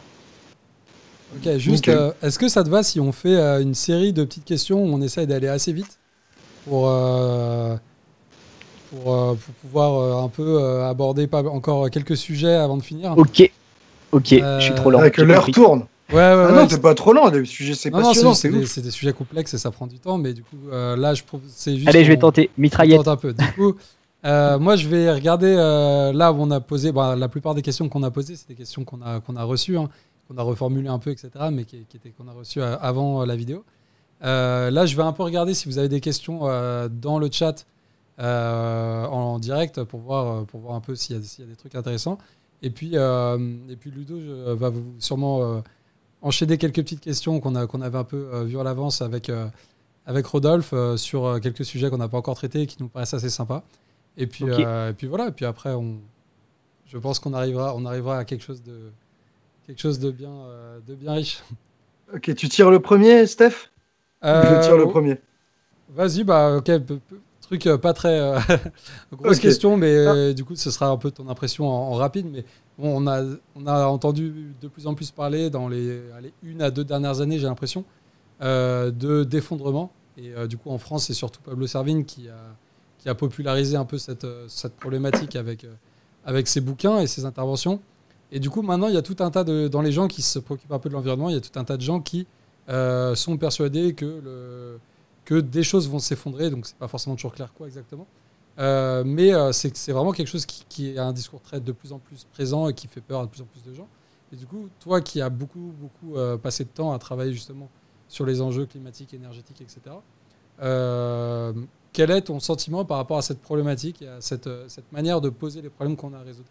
Ok, juste, euh, est-ce que ça te va si on fait euh, une série de petites questions où on essaye d'aller assez vite pour, euh, pour, euh, pour pouvoir euh, un peu euh, aborder pas, encore quelques sujets avant de finir? Ok, ok, euh, je suis trop lent. Que l'heure tourne. Ouais, ouais, ah ouais. Non, t'es pas trop lent, les sujets c'est passionnant. C'est des, des sujets complexes et ça prend du temps, mais du coup, euh, là, je c'est juste. Allez, je vais tenter, mitraillette. Tente un peu. Du coup, euh, moi, je vais regarder euh, là où on a posé. Bah, la plupart des questions qu'on a posées, c'est des questions qu'on a, qu'on a reçues, hein, qu'on a reformulées un peu, et cetera, mais qui, qui étaient, qu'on a reçues euh, avant euh, la vidéo. Euh, là, je vais un peu regarder si vous avez des questions euh, dans le chat euh, en, en direct pour voir, pour voir un peu s'il y a, s'il y a des trucs intéressants. Et puis, euh, et puis Ludo je, va vous sûrement euh, enchaîner quelques petites questions qu'on a, qu'on avait un peu euh, vues à l'avance avec, euh, avec Rodolphe euh, sur euh, quelques sujets qu'on n'a pas encore traités et qui nous paraissent assez sympas. Et puis, okay. euh, et puis voilà, et puis après, on, je pense qu'on arrivera, on arrivera à quelque chose de, quelque chose de, bien, euh, de bien riche. Ok, tu tires le premier, Steph euh, Je tire le premier. Vas-y, bah ok, truc pas très euh, grosse okay. question, mais ah. du coup, ce sera un peu ton impression en, en rapide. Mais bon, on a, on a entendu de plus en plus parler dans les, les une à deux dernières années, j'ai l'impression, euh, de, d'effondrement. Et euh, du coup, en France, c'est surtout Pablo Servigne qui a, qui a popularisé un peu cette, cette problématique avec, euh, avec ses bouquins et ses interventions. Et du coup, maintenant, il y a tout un tas de... Dans les gens qui se préoccupent un peu de l'environnement, il y a tout un tas de gens qui euh, sont persuadés que, le, que des choses vont s'effondrer. Donc, c'est pas forcément toujours clair quoi exactement. Euh, mais euh, c'est, c'est vraiment quelque chose qui, qui a un discours très de plus en plus présent et qui fait peur à de plus en plus de gens. Et du coup, toi qui as beaucoup, beaucoup euh, passé de temps à travailler justement sur les enjeux climatiques, énergétiques, et cetera, euh, quel est ton sentiment par rapport à cette problématique et à cette, cette manière de poser les problèmes qu'on a à résoudre?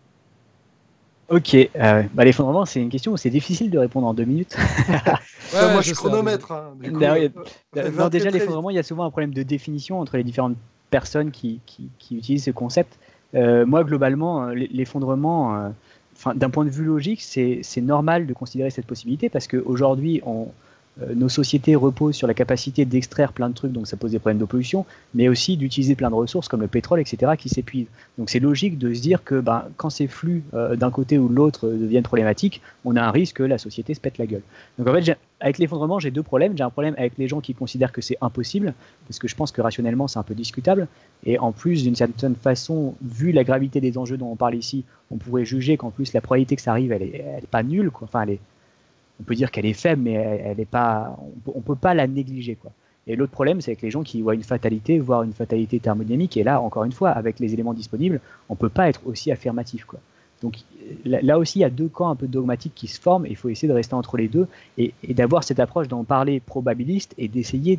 Ok, euh, bah, l'effondrement, c'est une question où c'est difficile de répondre en deux minutes. Ouais, ouais, moi, je, je chronomètre. Hein, du coup, non, euh, non, déjà, l'effondrement, il y a souvent un problème de définition entre les différentes personnes qui, qui, qui utilisent ce concept. Euh, moi, globalement, l'effondrement, euh, enfin, d'un point de vue logique, c'est, c'est normal de considérer cette possibilité parce qu'aujourd'hui, on, euh, nos sociétés reposent sur la capacité d'extraire plein de trucs, donc ça pose des problèmes de pollution, mais aussi d'utiliser plein de ressources comme le pétrole, et cetera, qui s'épuisent. Donc c'est logique de se dire que ben, quand ces flux euh, d'un côté ou de l'autre euh, deviennent problématiques, on a un risque que la société se pète la gueule. Donc en fait, j'ai, avec l'effondrement, j'ai deux problèmes. J'ai un problème avec les gens qui considèrent que c'est impossible, parce que je pense que rationnellement, c'est un peu discutable. Et en plus, d'une certaine façon, vu la gravité des enjeux dont on parle ici, on pourrait juger qu'en plus, la probabilité que ça arrive, elle est, elle est pas nulle, quoi. Enfin, elle est, on peut dire qu'elle est faible, mais elle, elle est pas, on ne peut pas la négliger, quoi. Et l'autre problème, c'est avec les gens qui voient une fatalité, voire une fatalité thermodynamique. Et là, encore une fois, avec les éléments disponibles, on ne peut pas être aussi affirmatif, quoi. Donc là aussi, il y a deux camps un peu dogmatiques qui se forment. Il faut essayer de rester entre les deux et, et d'avoir cette approche d'en parler probabiliste et d'essayer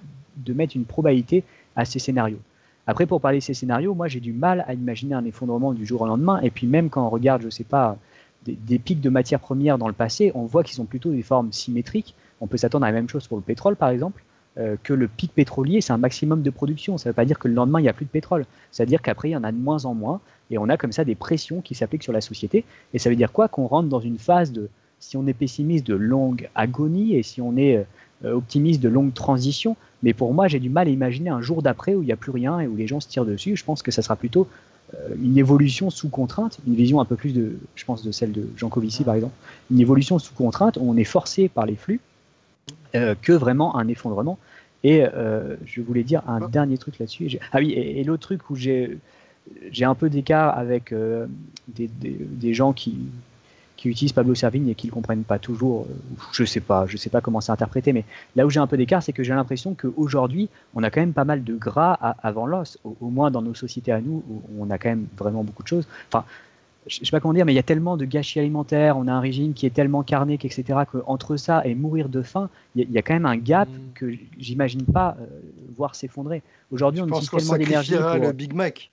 de mettre une probabilité à ces scénarios. Après, pour parler de ces scénarios, moi, j'ai du mal à imaginer un effondrement du jour au lendemain. Et puis même quand on regarde, je ne sais pas, des, des pics de matières premières dans le passé, on voit qu'ils sont plutôt des formes symétriques. On peut s'attendre à la même chose pour le pétrole, par exemple. Euh, que le pic pétrolier, c'est un maximum de production. Ça ne veut pas dire que le lendemain, il n'y a plus de pétrole. Ça veut dire qu'après, il y en a de moins en moins. Et on a comme ça des pressions qui s'appliquent sur la société. Et ça veut dire quoi? Qu'on rentre dans une phase de, si on est pessimiste, de longue agonie, et si on est euh, optimiste, de longue transition. Mais pour moi, j'ai du mal à imaginer un jour d'après où il n'y a plus rien et où les gens se tirent dessus. Je pense que ça sera plutôt euh, une évolution sous contrainte, une vision un peu plus de, je pense, de celle de Jean Covici, par exemple. Une évolution sous contrainte où on est forcé par les flux. Euh, que vraiment un effondrement. Et euh, je voulais dire un oh. dernier truc là-dessus. J'ai... Ah oui, et, et l'autre truc où j'ai, j'ai un peu d'écart avec euh, des, des, des gens qui, qui utilisent Pablo Servigne et qui ne le comprennent pas toujours, euh, je ne sais pas, je sais pas comment c'est interprété, mais là où j'ai un peu d'écart, c'est que j'ai l'impression qu'aujourd'hui, on a quand même pas mal de gras à, avant l'os, au, au moins dans nos sociétés à nous, où on a quand même vraiment beaucoup de choses. Enfin, je ne sais pas comment dire, mais il y a tellement de gâchis alimentaires, on a un régime qui est tellement carnique, et cetera, qu'entre ça et mourir de faim, il y, y a quand même un gap mmh. que j'imagine pas euh, voir s'effondrer. Aujourd'hui, je on pense utilise qu'on tellement d'énergie pour... le Big Mac.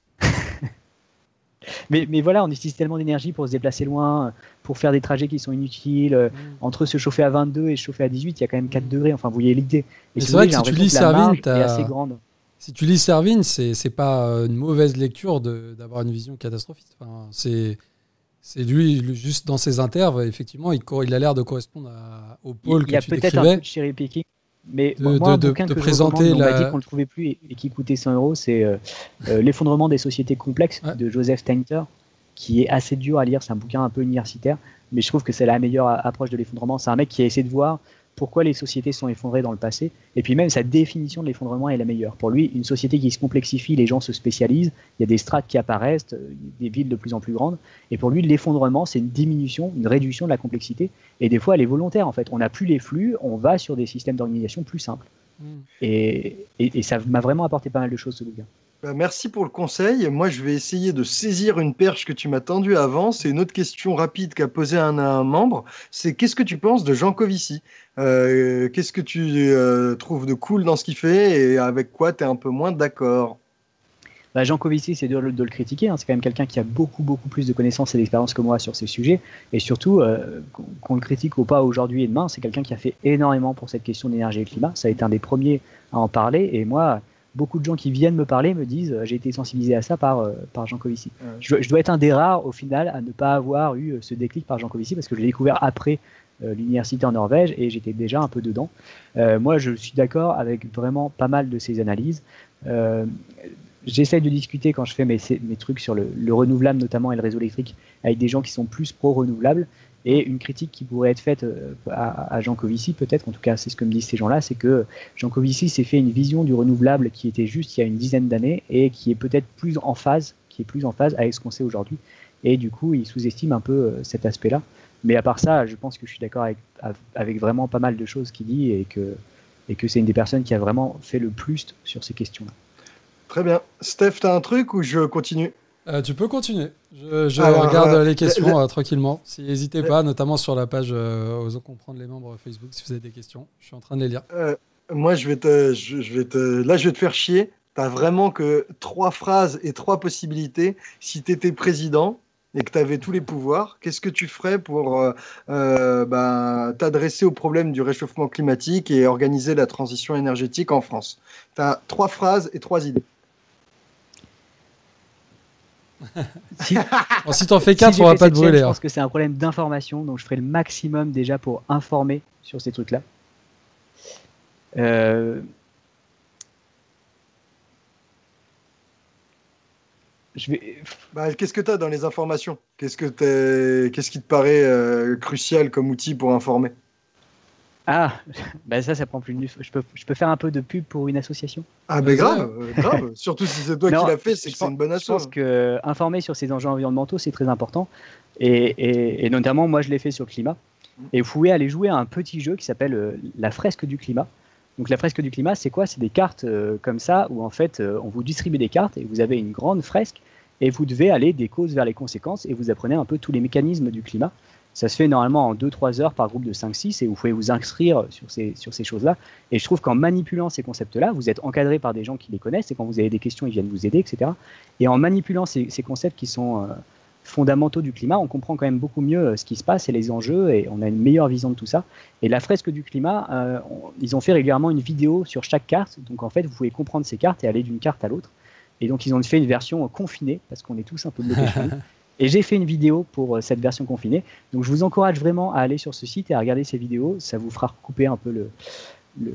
mais, mais voilà, on utilise tellement d'énergie pour se déplacer loin, pour faire des trajets qui sont inutiles. Mmh. Entre se chauffer à vingt-deux et se chauffer à dix-huit, il y a quand même quatre mmh. degrés. Enfin, vous voyez l'idée. Et c'est vrai que si tu lis Servigne, est assez grande. Si tu lis Servigne, c'est c'est pas une mauvaise lecture de, d'avoir une vision catastrophiste. Enfin, c'est c'est lui juste dans ses interves, effectivement, il, il a l'air de correspondre à, au pôle que tu décrivais. Il y a peut-être un peu de cherry picking, mais de, moi, de, un bouquin de, de que présenter je recommande, la... on m'a dit qu'on le trouvait plus et, et qui coûtait cent euros, c'est euh, euh, L'effondrement des sociétés complexes ouais. de Joseph Steinter, qui est assez dur à lire. C'est un bouquin un peu universitaire, mais je trouve que c'est la meilleure approche de l'effondrement. C'est un mec qui a essayé de voir pourquoi les sociétés sont effondrées dans le passé, et puis même sa définition de l'effondrement est la meilleure. Pour lui, une société qui se complexifie, les gens se spécialisent, il y a des strates qui apparaissent, des villes de plus en plus grandes, et pour lui, l'effondrement, c'est une diminution, une réduction de la complexité, et des fois, elle est volontaire, en fait. On n'a plus les flux, on va sur des systèmes d'organisation plus simples. Mmh. Et, et, et ça m'a vraiment apporté pas mal de choses, ce bouquin. Bah, merci pour le conseil. Moi, je vais essayer de saisir une perche que tu m'as tendue avant. C'est une autre question rapide qu'a posée un, un membre. C'est qu'est-ce que tu penses de Jean Covici? euh, Qu'est-ce que tu euh, trouves de cool dans ce qu'il fait et avec quoi tu es un peu moins d'accord? Bah, Jean Covici, c'est dur de, de le critiquer. Hein. C'est quand même quelqu'un qui a beaucoup, beaucoup plus de connaissances et d'expérience que moi sur ces sujets. Et surtout, euh, qu'on, qu'on le critique ou pas aujourd'hui et demain, c'est quelqu'un qui a fait énormément pour cette question d'énergie et de climat. Ça a été un des premiers à en parler. Et moi, beaucoup de gens qui viennent me parler me disent euh, j'ai été sensibilisé à ça par, euh, par Jean Covici. Ouais. Je, je dois être un des rares au final à ne pas avoir eu ce déclic par Jean Covici parce que je l'ai découvert après euh, l'université en Norvège et j'étais déjà un peu dedans. Euh, moi, je suis d'accord avec vraiment pas mal de ses analyses. Euh, J'essaye de discuter quand je fais mes, mes trucs sur le, le renouvelable notamment et le réseau électrique avec des gens qui sont plus pro-renouvelables Et une critique qui pourrait être faite euh, à, à Jancovici, peut-être, en tout cas c'est ce que me disent ces gens-là, c'est que Jancovici s'est fait une vision du renouvelable qui était juste il y a une dizaine d'années et qui est peut-être plus en phase, qui est plus en phase avec ce qu'on sait aujourd'hui. Et du coup, il sous-estime un peu euh, cet aspect-là. Mais à part ça, je pense que je suis d'accord avec, avec vraiment pas mal de choses qu'il dit et que, et que c'est une des personnes qui a vraiment fait le plus sur ces questions-là. Très bien. Steph, t'as un truc ou je continue ? Euh, tu peux continuer. Je, je Alors, regarde euh, les questions le- euh, tranquillement. Si, n'hésitez pas, notamment sur la page euh, Osons comprendre les membres Facebook, si vous avez des questions. Je suis en train de les lire. Euh, moi, je vais te, je, je vais te, là, je vais te faire chier. T'as vraiment que trois phrases et trois possibilités. Si t'étais président et que t'avais tous les pouvoirs, qu'est-ce que tu ferais pour euh, euh, bah, t'adresser au problème du réchauffement climatique et organiser la transition énergétique en France? T'as trois phrases et trois idées. Si, Bon, si t'en fais si quatre, j'ai on va fait pas te cette chaîne, brûler. je hein. pense que c'est un problème d'information, donc je ferai le maximum déjà pour informer sur ces trucs-là. Euh, je vais, Bah, qu'est-ce que t'as dans les informations? Qu'est-ce que t'es, qu'est-ce qui te paraît euh, crucial comme outil pour informer? Ah, bah ça, ça prend plus de... Je peux, je peux faire un peu de pub pour une association? Ah, ben Vas-y, grave, hein. euh, grave. Surtout si c'est toi Non, qui l'as fait, c'est je que c'est pense- une bonne Je asso. pense que informer sur ces enjeux environnementaux, c'est très important. Et, et- et notamment, moi, je l'ai fait sur le climat. Et vous pouvez aller jouer à un petit jeu qui s'appelle euh, la fresque du climat. Donc la fresque du climat, c'est quoi? C'est des cartes euh, comme ça, où en fait, euh, on vous distribue des cartes et vous avez une grande fresque et vous devez aller des causes vers les conséquences et vous apprenez un peu tous les mécanismes du climat. Ça se fait normalement en deux trois heures par groupe de cinq six et vous pouvez vous inscrire sur ces, sur ces choses-là. Et je trouve qu'en manipulant ces concepts-là, vous êtes encadré par des gens qui les connaissent et quand vous avez des questions, ils viennent vous aider, et cetera. Et en manipulant ces, ces concepts qui sont euh, fondamentaux du climat, on comprend quand même beaucoup mieux euh, ce qui se passe et les enjeux et on a une meilleure vision de tout ça. Et la fresque du climat, euh, on- ils ont fait régulièrement une vidéo sur chaque carte. Donc en fait, vous pouvez comprendre ces cartes et aller d'une carte à l'autre. Et donc ils ont fait une version euh, confinée parce qu'on est tous un peu bloqués chez nous. Et j'ai fait une vidéo pour euh, cette version confinée. Donc je vous encourage vraiment à aller sur ce site et à regarder ces vidéos. Ça vous fera recouper un peu le, le-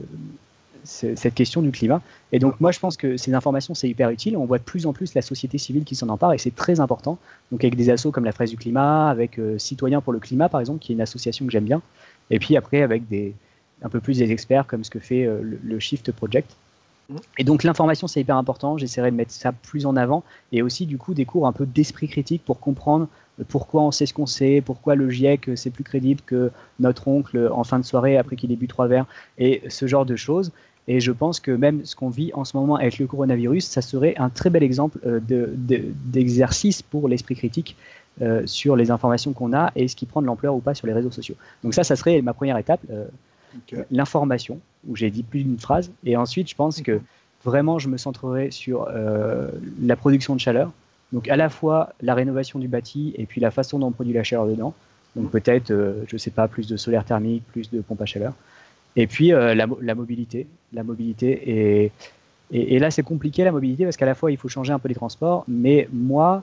ce- cette question du climat. Et donc moi je pense que ces informations c'est hyper utile. On voit de plus en plus la société civile qui s'en empare et c'est très important. Donc avec des assos comme la Fraise du climat, avec euh, Citoyens pour le climat par exemple, qui est une association que j'aime bien. Et puis après avec des, un peu plus des experts comme ce que fait euh, le, le Shift Project. Et donc l'information c'est hyper important, j'essaierai de mettre ça plus en avant et aussi du coup des cours un peu d'esprit critique pour comprendre pourquoi on sait ce qu'on sait, pourquoi le GIEC c'est plus crédible que notre oncle en fin de soirée après qu'il ait bu trois verres et ce genre de choses. Et je pense que même ce qu'on vit en ce moment avec le coronavirus, ça serait un très bel exemple euh, de, de, d'exercice pour l'esprit critique euh, sur les informations qu'on a et ce qui prend de l'ampleur ou pas sur les réseaux sociaux. Donc ça, ça serait ma première étape. Euh, Ok. l'information, où j'ai dit plus d'une phrase, et ensuite je pense que vraiment je me centrerai sur euh, la production de chaleur, donc à la fois la rénovation du bâti et puis la façon dont on produit la chaleur dedans, donc peut-être, euh, je sais pas, plus de solaire thermique, plus de pompe à chaleur, et puis euh, la, la mobilité, la mobilité, et, et, et là c'est compliqué la mobilité parce qu'à la fois il faut changer un peu les transports, mais moi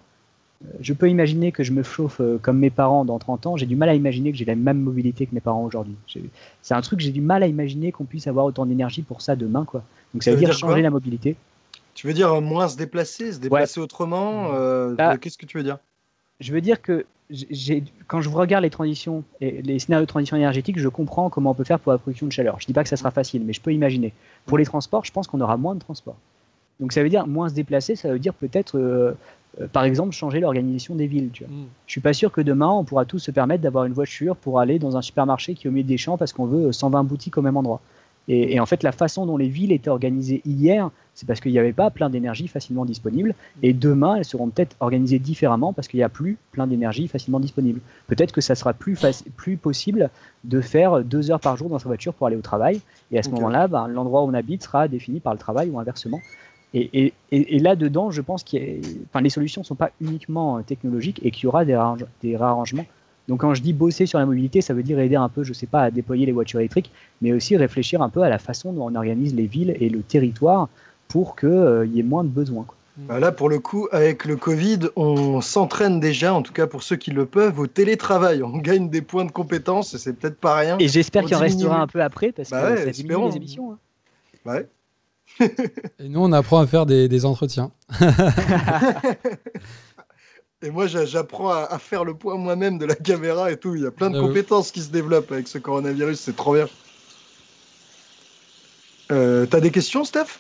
je peux imaginer que je me chauffe euh, comme mes parents dans trente ans. J'ai du mal à imaginer que j'ai la même mobilité que mes parents aujourd'hui. J'ai- C'est un truc que j'ai du mal à imaginer qu'on puisse avoir autant d'énergie pour ça demain, quoi. Donc ça Ça veut veut dire dire changer quoi la mobilité. Tu veux dire euh, moins se déplacer, se déplacer autrement euh, Ah. Qu'est-ce que tu veux dire? Je veux dire que j'ai, quand je regarde les transitions et les scénarios de transition énergétique, je comprends comment on peut faire pour la production de chaleur. Je dis pas que ça sera facile, mais je peux imaginer. Pour les transports, je pense qu'on aura moins de transports. Donc ça veut dire moins se déplacer, ça veut dire peut-être, euh, euh, par exemple, changer l'organisation des villes. Tu vois. Mm. Je suis pas sûr que demain, on pourra tous se permettre d'avoir une voiture pour aller dans un supermarché qui est au milieu des champs parce qu'on veut cent vingt boutiques au même endroit. Et, et en fait, la façon dont les villes étaient organisées hier, c'est parce qu'il n'y avait pas plein d'énergie facilement disponible. Et demain, elles seront peut-être organisées différemment parce qu'il n'y a plus plein d'énergie facilement disponible. Peut-être que ça sera plus, faci- plus possible de faire deux heures par jour dans sa voiture pour aller au travail. Et à ce Ok. moment-là, ben, l'endroit où on habite sera défini par le travail ou inversement. Et, et, et, et là-dedans, je pense que enfin, les solutions ne sont pas uniquement euh, technologiques et qu'il y aura des, réarrange- des réarrangements. Donc quand je dis bosser sur la mobilité, ça veut dire aider un peu, je sais pas, à déployer les voitures électriques, mais aussi réfléchir un peu à la façon dont on organise les villes et le territoire pour qu'il euh, y ait moins de besoins, quoi. Bah là, pour le coup, avec le Covid, on s'entraîne déjà, en tout cas pour ceux qui le peuvent, au télétravail. On gagne des points de compétence et c'est peut-être pas rien. Et j'espère Pour qu'il en diminuer. restera un peu après parce Bah que ouais, ça diminue espérons. les émissions. Hein. Ouais. Et nous, on apprend à faire des, des entretiens. Et moi, j'a- j'apprends à, à faire le point moi-même de la caméra et tout. Il y a plein de Euh, compétences qui se développent avec ce coronavirus. C'est trop bien. Euh, t'as des questions, Steph?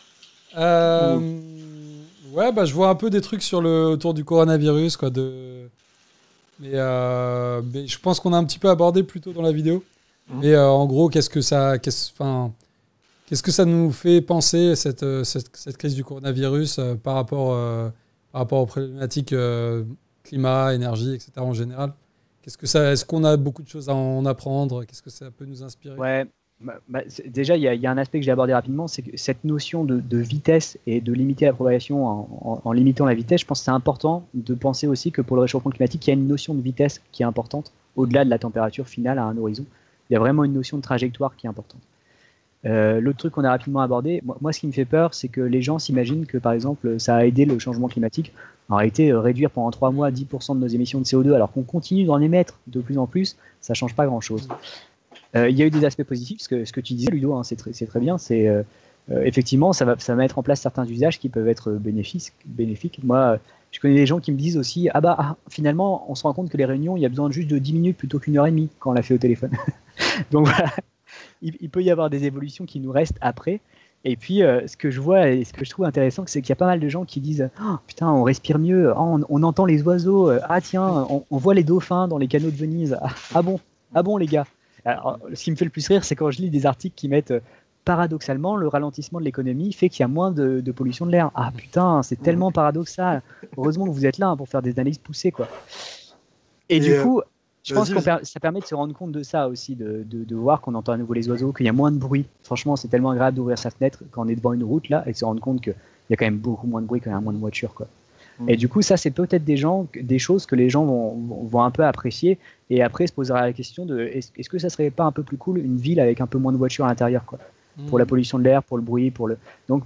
euh, Ou- ouais, bah, je vois un peu des trucs sur le autour du coronavirus, quoi. De... Mais, euh, mais je pense qu'on a un petit peu abordé plus tôt dans la vidéo. Mhm. Mais euh, en gros, qu'est-ce que ça, qu'est-ce, enfin, qu'est-ce que ça nous fait penser cette, euh, cette, cette crise du coronavirus euh, par rapport, euh, par rapport aux problématiques euh, climat, énergie, et cetera en général? Qu'est-ce que ça, est-ce qu'on a beaucoup de choses à en apprendre? Qu'est-ce que ça peut nous inspirer? Ouais, bah, bah, c'est- déjà, il y, a il y a un aspect que j'ai abordé rapidement, c'est que cette notion de, de vitesse et de limiter la propagation en, en- en limitant la vitesse, je pense que c'est important de penser aussi que pour le réchauffement climatique, il y a une notion de vitesse qui est importante, au-delà de la température finale à un horizon. Il y a vraiment une notion de trajectoire qui est importante. Euh, l'autre truc qu'on a rapidement abordé, moi, moi, ce qui me fait peur, c'est que les gens s'imaginent que par exemple ça a aidé le changement climatique. En réalité, euh, réduire pendant trois mois dix pour cent de nos émissions de C O deux alors qu'on continue d'en émettre de plus en plus, ça change pas grand-chose. Euh, il y a eu des aspects positifs, parce que ce que tu disais, Ludo, hein, c'est très, c'est très bien. C'est euh, euh, effectivement, ça va, ça va mettre en place certains usages qui peuvent être bénéfiques. bénéfiques. Moi, euh, je connais des gens qui me disent aussi, ah bah ah, finalement, on se rend compte que les réunions, il y a besoin juste de dix minutes plutôt qu'une heure et demie quand on l'a fait au téléphone. Donc voilà, il, il peut y avoir des évolutions qui nous restent après. Et puis, euh, ce que je vois et ce que je trouve intéressant, c'est qu'il y a pas mal de gens qui disent oh, putain, on respire mieux, oh, on, on entend les oiseaux, euh, ah tiens, on, on voit les dauphins dans les canaux de Venise. Ah, ah bon, ah bon les gars. Alors, ce qui me fait le plus rire, c'est quand je lis des articles qui mettent euh, paradoxalement le ralentissement de l'économie fait qu'il y a moins de, de pollution de l'air. Ah putain, c'est tellement paradoxal. Heureusement que vous êtes là hein, pour faire des analyses poussées, quoi. Et, Et, du euh, coup, je pense vas-y, que vas-y. ça permet de se rendre compte de ça aussi, de, de, de voir qu'on entend à nouveau les oiseaux, qu'il y a moins de bruit. Franchement, c'est tellement agréable d'ouvrir sa fenêtre quand on est devant une route là et de se rendre compte qu'il y a quand même beaucoup moins de bruit quand il y a moins de voitures, quoi. Et du coup, ça, c'est peut-être des, gens, des choses que les gens vont, vont un peu apprécier et après se posera la question de est-ce, est-ce que ça serait pas un peu plus cool une ville avec un peu moins de voitures à l'intérieur, quoi, pour la pollution de l'air, pour le bruit, pour le. Donc,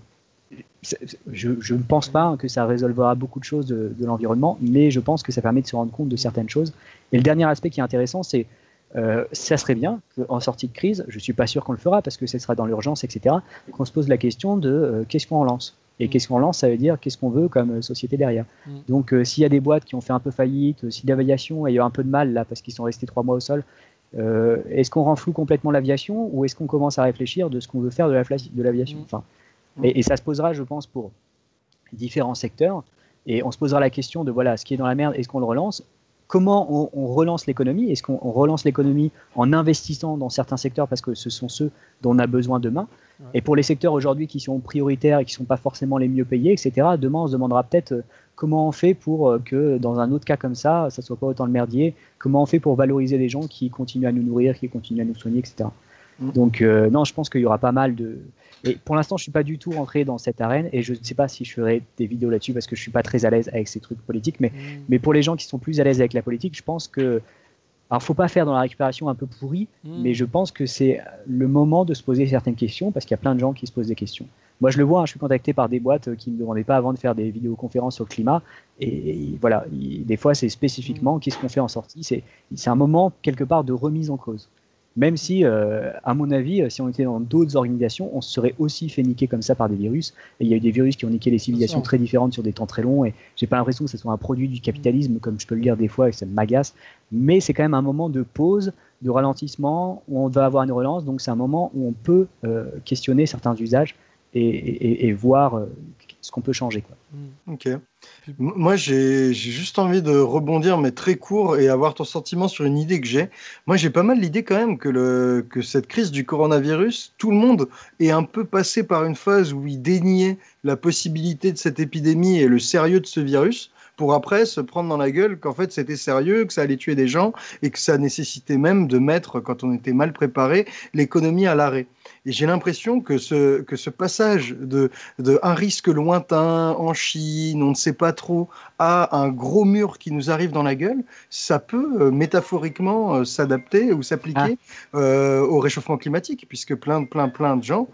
je ne pense pas que ça résolvera beaucoup de choses de, de l'environnement, mais je pense que ça permet de se rendre compte de certaines choses. Et le dernier aspect qui est intéressant, c'est euh, ça serait bien qu'en sortie de crise, je ne suis pas sûr qu'on le fera parce que ce sera dans l'urgence, et cetera, qu'on se pose la question de euh, qu'est-ce qu'on lance. Et qu'est-ce qu'on lance, ça veut dire qu'est-ce qu'on veut comme société derrière. Mm. Donc euh, s'il y a des boîtes qui ont fait un peu faillite, euh, si l'aviation a eu un peu de mal là parce qu'ils sont restés trois mois au sol, euh, est-ce qu'on renfloue complètement l'aviation ou est-ce qu'on commence à réfléchir de ce qu'on veut faire de, la de l'aviation. Mm. Enfin, mm. et, et ça se posera, je pense, pour différents secteurs. Et on se posera la question de voilà, ce qui est dans la merde, est-ce qu'on le relance? Comment on, on relance l'économie? Est-ce qu'on relance l'économie en investissant dans certains secteurs parce que ce sont ceux dont on a besoin demain? Ouais. Et pour les secteurs aujourd'hui qui sont prioritaires et qui ne sont pas forcément les mieux payés, et cetera, demain on se demandera peut-être euh, comment on fait pour euh, que dans un autre cas comme ça, ça ne soit pas autant le merdier. Comment on fait pour valoriser les gens qui continuent à nous nourrir, qui continuent à nous soigner, et cetera. Mmh. Donc euh, non, je pense qu'il y aura pas mal de... Et pour l'instant, je ne suis pas du tout rentré dans cette arène et je ne sais pas si je ferai des vidéos là-dessus parce que je ne suis pas très à l'aise avec ces trucs politiques. Mais, mmh. mais pour les gens qui sont plus à l'aise avec la politique, je pense que... Alors, il ne faut pas faire dans la récupération un peu pourrie, mmh. mais je pense que c'est le moment de se poser certaines questions parce qu'il y a plein de gens qui se posent des questions. Moi, je le vois, hein, je suis contacté par des boîtes qui ne me demandaient pas avant de faire des vidéoconférences sur le climat. Et, et voilà, il, des fois, c'est spécifiquement mmh. qu'est-ce qu'on fait en sortie. C'est, c'est un moment, quelque part, de remise en cause. Même si, euh, à mon avis, si on était dans d'autres organisations, on se serait aussi fait niquer comme ça par des virus. Et il y a eu des virus qui ont niqué les civilisations très différentes sur des temps très longs. Et j'ai pas l'impression que ce soit un produit du capitalisme, comme je peux le lire des fois et ça m'agace. Mais c'est quand même un moment de pause, de ralentissement, où on va avoir une relance. Donc c'est un moment où on peut euh, questionner certains usages et, et, et voir euh, ce qu'on peut changer, quoi. Ok. Moi, j'ai, j'ai juste envie de rebondir, mais très court, et avoir ton sentiment sur une idée que j'ai. Moi, j'ai pas mal l'idée quand même que, le, que cette crise du coronavirus, tout le monde est un peu passé par une phase où il déniait la possibilité de cette épidémie et le sérieux de ce virus, pour après se prendre dans la gueule qu'en fait c'était sérieux, que ça allait tuer des gens, et que ça nécessitait même de mettre, quand on était mal préparé, l'économie à l'arrêt. Et j'ai l'impression que ce, que ce passage de, de un risque lointain en Chine, on ne sait pas trop, à un gros mur qui nous arrive dans la gueule, ça peut euh, métaphoriquement euh, s'adapter ou s'appliquer ah. euh, au réchauffement climatique, puisque plein, plein, plein de gens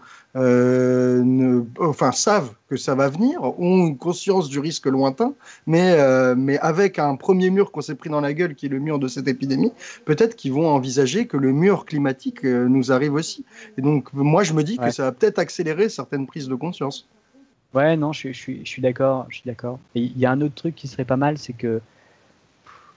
euh, ne, enfin, savent que ça va venir, ont une conscience du risque lointain, mais, euh, mais avec un premier mur qu'on s'est pris dans la gueule, qui est le mur de cette épidémie, peut-être qu'ils vont envisager que le mur climatique euh, nous arrive aussi. Et donc, moi, je me dis ouais. que ça va peut-être accélérer certaines prises de conscience. Ouais, non, je, je, suis, je suis d'accord, je suis d'accord. Et il y a un autre truc qui serait pas mal, c'est que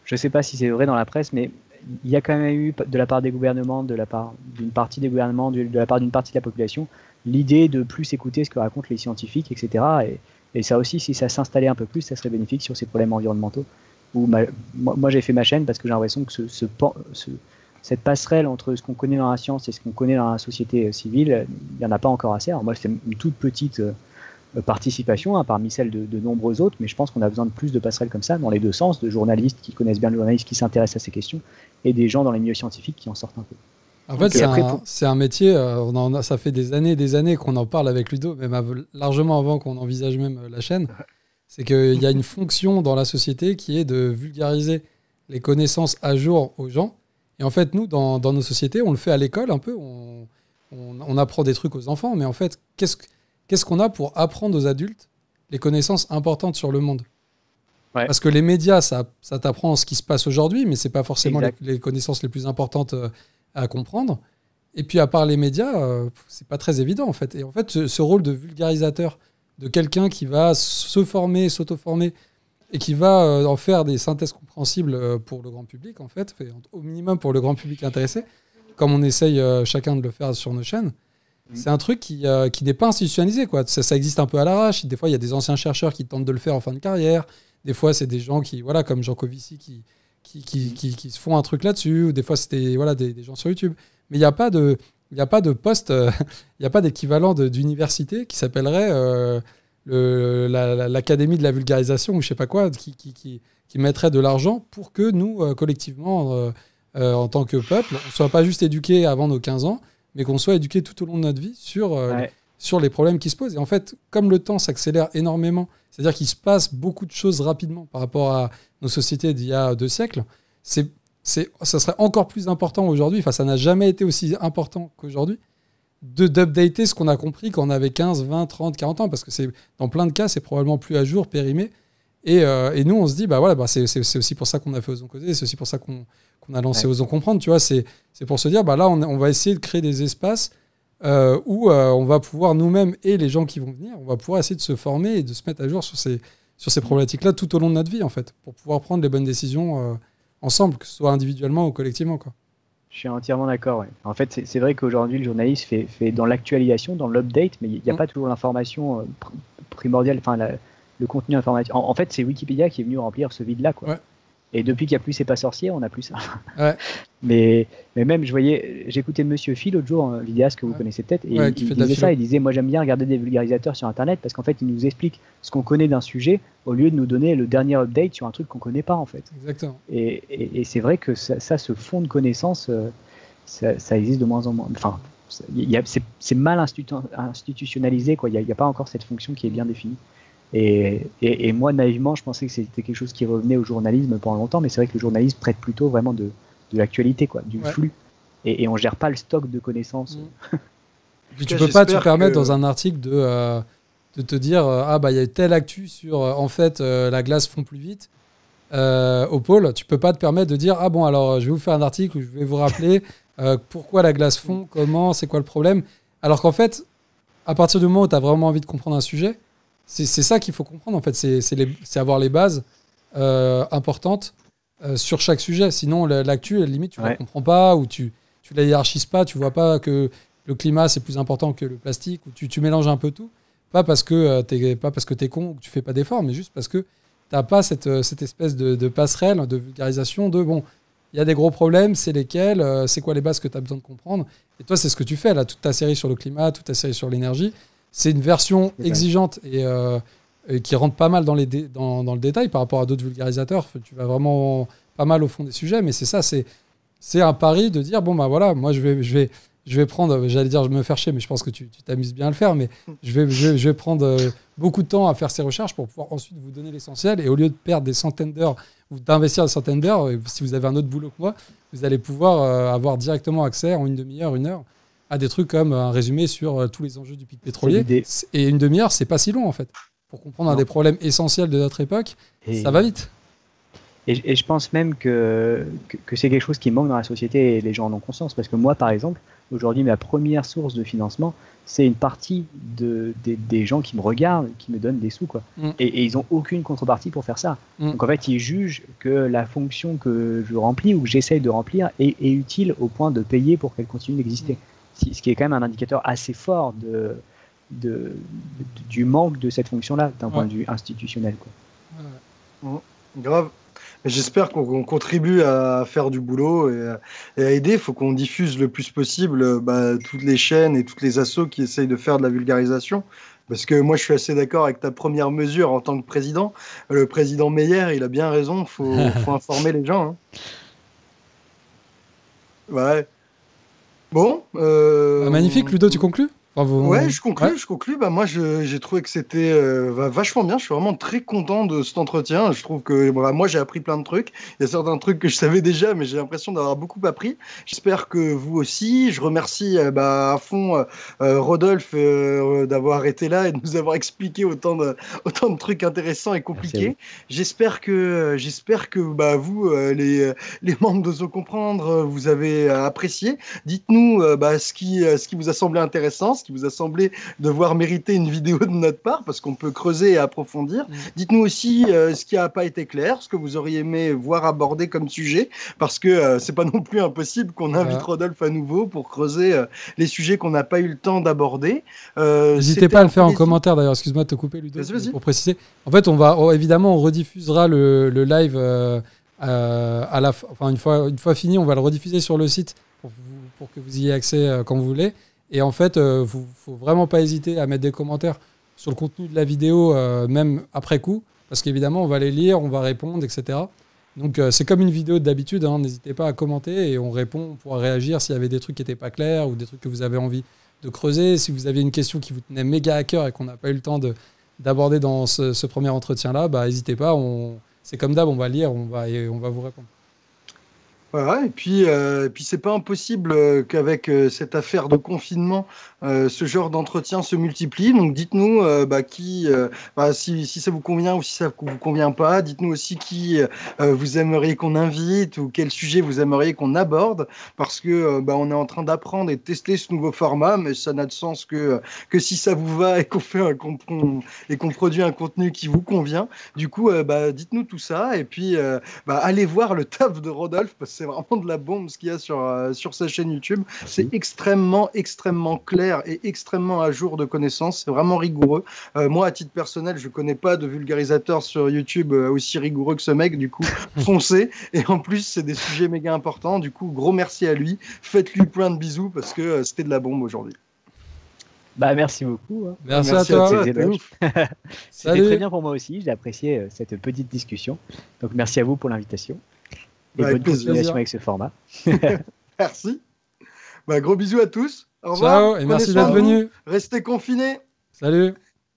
je ne sais pas si c'est vrai dans la presse, mais il y a quand même eu de la part des gouvernements, de la part d'une partie des gouvernements, de, de la part d'une partie de la population, l'idée de plus écouter ce que racontent les scientifiques, et cetera. Et, et ça aussi, si ça s'installait un peu plus, ça serait bénéfique sur ces problèmes environnementaux. Où ma, moi, moi j'ai fait ma chaîne parce que j'ai l'impression que ce, ce, ce, cette passerelle entre ce qu'on connaît dans la science et ce qu'on connaît dans la société civile, il n'y en a pas encore assez. Alors moi, c'est une toute petite euh, participation hein, parmi celles de, de nombreux autres, mais je pense qu'on a besoin de plus de passerelles comme ça, dans les deux sens, de journalistes qui connaissent bien le journalisme, qui s'intéressent à ces questions, et des gens dans les milieux scientifiques qui en sortent un peu. En fait, c'est un, pour... un métier, euh, on en a, ça fait des années et des années qu'on en parle avec Ludo, même av- largement avant qu'on envisage même la chaîne. C'est qu'il y a une fonction dans la société qui est de vulgariser les connaissances à jour aux gens. Et en fait, nous, dans, dans nos sociétés, on le fait à l'école un peu, on, on, on apprend des trucs aux enfants, mais en fait, qu'est-ce, qu'est-ce qu'on a pour apprendre aux adultes les connaissances importantes sur le monde ? Ouais. Parce que les médias, ça, ça t'apprend ce qui se passe aujourd'hui, mais ce n'est pas forcément les, les connaissances les plus importantes euh, à comprendre. Et puis, à part les médias, euh, ce n'est pas très évident, en fait. Et en fait, ce, ce rôle de vulgarisateur, de quelqu'un qui va se former, s'auto-former, et qui va euh, en faire des synthèses compréhensibles euh, pour le grand public, en fait, fait, au minimum pour le grand public intéressé, comme on essaye euh, chacun de le faire sur nos chaînes. Mmh. C'est un truc qui, euh, qui n'est pas institutionnalisé, quoi. Ça, ça existe un peu à l'arrache. Des fois, il y a des anciens chercheurs qui tentent de le faire en fin de carrière. Des fois, c'est des gens qui, voilà, comme Jean Covici, qui, qui, qui, qui, qui se font un truc là-dessus. Ou des fois, c'était voilà, des, des gens sur YouTube. Mais il n'y a pas de, il n'y a pas de poste, il euh, n'y a pas d'équivalent de, d'université qui s'appellerait euh, le, la, la, l'Académie de la vulgarisation ou je ne sais pas quoi, qui, qui, qui, qui mettrait de l'argent pour que nous, euh, collectivement, euh, euh, en tant que peuple, on ne soit pas juste éduqués avant nos quinze ans, mais qu'on soit éduqués tout au long de notre vie sur, euh, ouais. les, sur les problèmes qui se posent. Et en fait, comme le temps s'accélère énormément, c'est-à-dire qu'il se passe beaucoup de choses rapidement par rapport à nos sociétés d'il y a deux siècles, c'est, c'est, ça serait encore plus important aujourd'hui, enfin ça n'a jamais été aussi important qu'aujourd'hui, de, d'updater ce qu'on a compris quand on avait quinze, vingt, trente, quarante ans, parce que c'est, dans plein de cas, c'est probablement plus à jour, périmé. Et, euh, et nous, on se dit, bah voilà, bah c'est, c'est, c'est aussi pour ça qu'on a fait Osons Causer, c'est aussi pour ça qu'on, qu'on a lancé ouais. Osons Comprendre, tu vois, c'est, c'est pour se dire, bah là, on, on va essayer de créer des espaces euh, où euh, on va pouvoir nous-mêmes et les gens qui vont venir, on va pouvoir essayer de se former et de se mettre à jour sur ces, sur ces problématiques-là tout au long de notre vie, en fait, pour pouvoir prendre les bonnes décisions euh, ensemble, que ce soit individuellement ou collectivement, quoi. Je suis entièrement d'accord. Ouais. En fait, c'est, c'est vrai qu'aujourd'hui, le journaliste fait, fait dans l'actualisation, dans l'update, mais il n'y a mmh. pas toujours l'information euh, pr- primordiale, enfin la, le contenu informatique. En, en fait, c'est Wikipédia qui est venu remplir ce vide-là, quoi. Ouais. Et depuis qu'il n'y a plus C'est pas sorcier, on n'a plus ça. Ouais. mais, mais même, je voyais, j'écoutais Monsieur Phi l'autre jour, un vidéaste que vous ouais. connaissez peut-être, et ouais, il, il disait ça, il disait, moi j'aime bien regarder des vulgarisateurs sur Internet parce qu'en fait, ils nous expliquent ce qu'on connaît d'un sujet au lieu de nous donner le dernier update sur un truc qu'on ne connaît pas, en fait. Exactement. Et, et, et c'est vrai que ça, ça, ce fond de connaissances, euh, ça, ça existe de moins en moins. Enfin, y a, c'est, c'est mal institu- institutionnalisé, quoi. Il n'y a, a pas encore cette fonction qui est bien définie. Et, et, et moi, naïvement, je pensais que c'était quelque chose qui revenait au journalisme pendant longtemps, mais c'est vrai que le journalisme traite plutôt vraiment de, de l'actualité, quoi, du ouais. flux. Et, et on ne gère pas le stock de connaissances. Mmh. Puis tu ne peux pas te permettre que... dans un article de, euh, de te dire euh, ah bah il y a telle actu sur euh, en fait euh, la glace fond plus vite euh, au pôle. Tu ne peux pas te permettre de dire ah bon alors je vais vous faire un article où je vais vous rappeler euh, pourquoi la glace fond, comment, c'est quoi le problème. Alors qu'en fait, à partir du moment où tu as vraiment envie de comprendre un sujet, C'est, c'est ça qu'il faut comprendre, en fait. C'est, c'est, les, c'est avoir les bases euh, importantes euh, sur chaque sujet. Sinon, l'actu, limite, tu ne ouais. la comprends pas ou tu ne la hiérarchises pas. Tu ne vois pas que le climat, c'est plus important que le plastique ou tu, tu mélanges un peu tout. Pas parce que euh, tu es con ou que tu ne fais pas d'efforts, mais juste parce que tu n'as pas cette, cette espèce de, de passerelle, de vulgarisation de, bon, il y a des gros problèmes, c'est lesquels, euh, c'est quoi les bases que tu as besoin de comprendre. Et toi, c'est ce que tu fais, là, toute ta série sur le climat, toute ta série sur l'énergie. C'est une version exigeante et, euh, et qui rentre pas mal dans, les dé- dans, dans le détail par rapport à d'autres vulgarisateurs. Tu vas vraiment pas mal au fond des sujets, mais c'est ça, c'est, c'est un pari de dire, bon, bah voilà, moi, je vais, je vais, je vais prendre, j'allais dire, je vais me faire chier, mais je pense que tu, tu t'amuses bien à le faire, mais je vais, je, je vais prendre euh, beaucoup de temps à faire ces recherches pour pouvoir ensuite vous donner l'essentiel. Et au lieu de perdre des centaines d'heures ou d'investir des centaines d'heures, si vous avez un autre boulot que moi, vous allez pouvoir euh, avoir directement accès en une demi-heure, une heure, à des trucs comme un résumé sur euh, tous les enjeux du pic pétrolier. Et une demi-heure, c'est pas si long, en fait. Pour comprendre non. un des problèmes essentiels de notre époque, et ça va vite. Et, et je pense même que, que, que c'est quelque chose qui manque dans la société et les gens en ont conscience. Parce que moi, par exemple, Aujourd'hui, ma première source de financement, c'est une partie de, des, des gens qui me regardent, qui me donnent des sous, quoi. Mm. Et, et ils n'ont aucune contrepartie pour faire ça. Mm. Donc en fait, ils jugent que la fonction que je remplis ou que j'essaye de remplir est, est utile au point de payer pour qu'elle continue d'exister. Mm. Ce qui est quand même un indicateur assez fort de, de, de, du manque de cette fonction-là, d'un ouais. point de vue institutionnel, quoi. Ouais. Mm. Grave. J'espère qu'on contribue à faire du boulot et à, et à aider. Il faut qu'on diffuse le plus possible bah, toutes les chaînes et toutes les assos qui essayent de faire de la vulgarisation. Parce que moi, je suis assez d'accord avec ta première mesure en tant que président. Le président Meyer, il a bien raison. Il faut, faut informer les gens. Hein. Ouais. Bon. Euh... Ah, magnifique, Ludo, tu conclus? Bravo. Ouais, je conclue, ouais. je conclue. Bah, moi, j'ai trouvé que c'était euh, bah, vachement bien. Je suis vraiment très content de cet entretien. Je trouve que bah, moi, j'ai appris plein de trucs. Il y a certains trucs que je savais déjà, mais j'ai l'impression d'avoir beaucoup appris. J'espère que vous aussi. Je remercie euh, bah, à fond euh, Rodolphe euh, d'avoir été là et de nous avoir expliqué autant de, autant de trucs intéressants et compliqués. J'espère que, j'espère que bah, vous, euh, les, les membres d'Osons Comprendre, vous avez apprécié. Dites-nous euh, bah, ce, qui, ce qui vous a semblé intéressant, qui vous a semblé devoir mériter une vidéo de notre part, parce qu'on peut creuser et approfondir. Mmh. Dites-nous aussi euh, ce qui n'a pas été clair, ce que vous auriez aimé voir aborder comme sujet, parce que euh, c'est pas non plus impossible qu'on invite ouais. Rodolphe à nouveau pour creuser euh, les sujets qu'on n'a pas eu le temps d'aborder. Euh, N'hésitez pas à le faire plaisir. En commentaire, d'ailleurs. Excuse-moi de te couper, Ludo, vas-y, vas-y. Pour préciser. En fait, on va, oh, évidemment, on rediffusera le, le live euh, euh, à la, enfin, une fois, une fois fini, on va le rediffuser sur le site pour, vous, pour que vous y ayez accès euh, quand vous voulez. Et en fait, il euh, ne faut, faut vraiment pas hésiter à mettre des commentaires sur le contenu de la vidéo, euh, même après coup, parce qu'évidemment, on va les lire, on va répondre, et cetera. Donc, euh, c'est comme une vidéo d'habitude, hein, n'hésitez pas à commenter et on répond, on pourra réagir s'il y avait des trucs qui n'étaient pas clairs ou des trucs que vous avez envie de creuser. Si vous aviez une question qui vous tenait méga à cœur et qu'on n'a pas eu le temps d'aborder dans ce, ce premier entretien-là, bah, n'hésitez pas, on, c'est comme d'hab, on va lire, on va, et on va vous répondre. Voilà, et puis, euh, et puis c'est pas impossible euh, qu'avec euh, cette affaire de confinement, euh, ce genre d'entretien se multiplie. Donc dites-nous euh, bah, qui, euh, bah, si, si ça vous convient ou si ça vous convient pas. Dites-nous aussi qui euh, vous aimeriez qu'on invite ou quel sujet vous aimeriez qu'on aborde, parce que euh, bah, on est en train d'apprendre et de tester ce nouveau format, mais ça n'a de sens que que si ça vous va et qu'on fait un, qu'on, et qu'on produit un contenu qui vous convient. Du coup, euh, bah, dites-nous tout ça et puis euh, bah, allez voir le taf de Rodolphe parce que c'est vraiment de la bombe ce qu'il y a sur, euh, sur sa chaîne YouTube. C'est extrêmement, extrêmement clair et extrêmement à jour de connaissances. C'est vraiment rigoureux. Euh, moi, à titre personnel, je connais pas de vulgarisateur sur YouTube euh, aussi rigoureux que ce mec. Du coup, foncez. Et en plus, c'est des sujets méga importants. Du coup, gros merci à lui. Faites-lui plein de bisous parce que euh, c'était de la bombe aujourd'hui. Bah, merci beaucoup. Hein. Merci, merci à toi. C'était très bien pour moi aussi. J'ai apprécié euh, cette petite discussion. Donc, merci à vous pour l'invitation. Et bah, bonne continuation avec ce format. Merci. Bah, gros bisous à tous. Au revoir. Ciao et merci d'être venu. Restez confinés. Salut.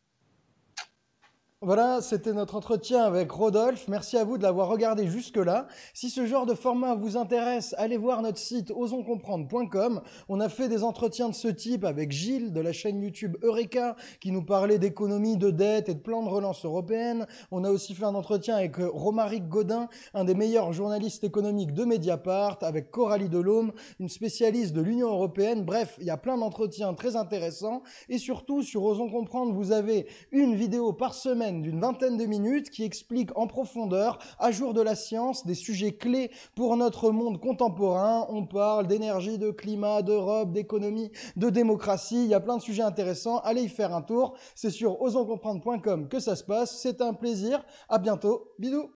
Voilà, c'était notre entretien avec Rodolphe. Merci à vous de l'avoir regardé jusque-là. Si ce genre de format vous intéresse, allez voir notre site osons comprendre point com. On a fait des entretiens de ce type avec Gilles de la chaîne YouTube Eureka qui nous parlait d'économie, de dette et de plan de relance européenne. On a aussi fait un entretien avec Romaric Godin, un des meilleurs journalistes économiques de Mediapart, avec Coralie Delhomme, une spécialiste de l'Union européenne. Bref, il y a plein d'entretiens très intéressants. Et surtout, sur Osons Comprendre, vous avez une vidéo par semaine d'une vingtaine de minutes qui explique en profondeur, à jour de la science, des sujets clés pour notre monde contemporain. On parle d'énergie, de climat, d'Europe, d'économie, de démocratie. Il y a plein de sujets intéressants. Allez y faire un tour. C'est sur osons comprendre point com que ça se passe. C'est un plaisir. À bientôt. Bisous.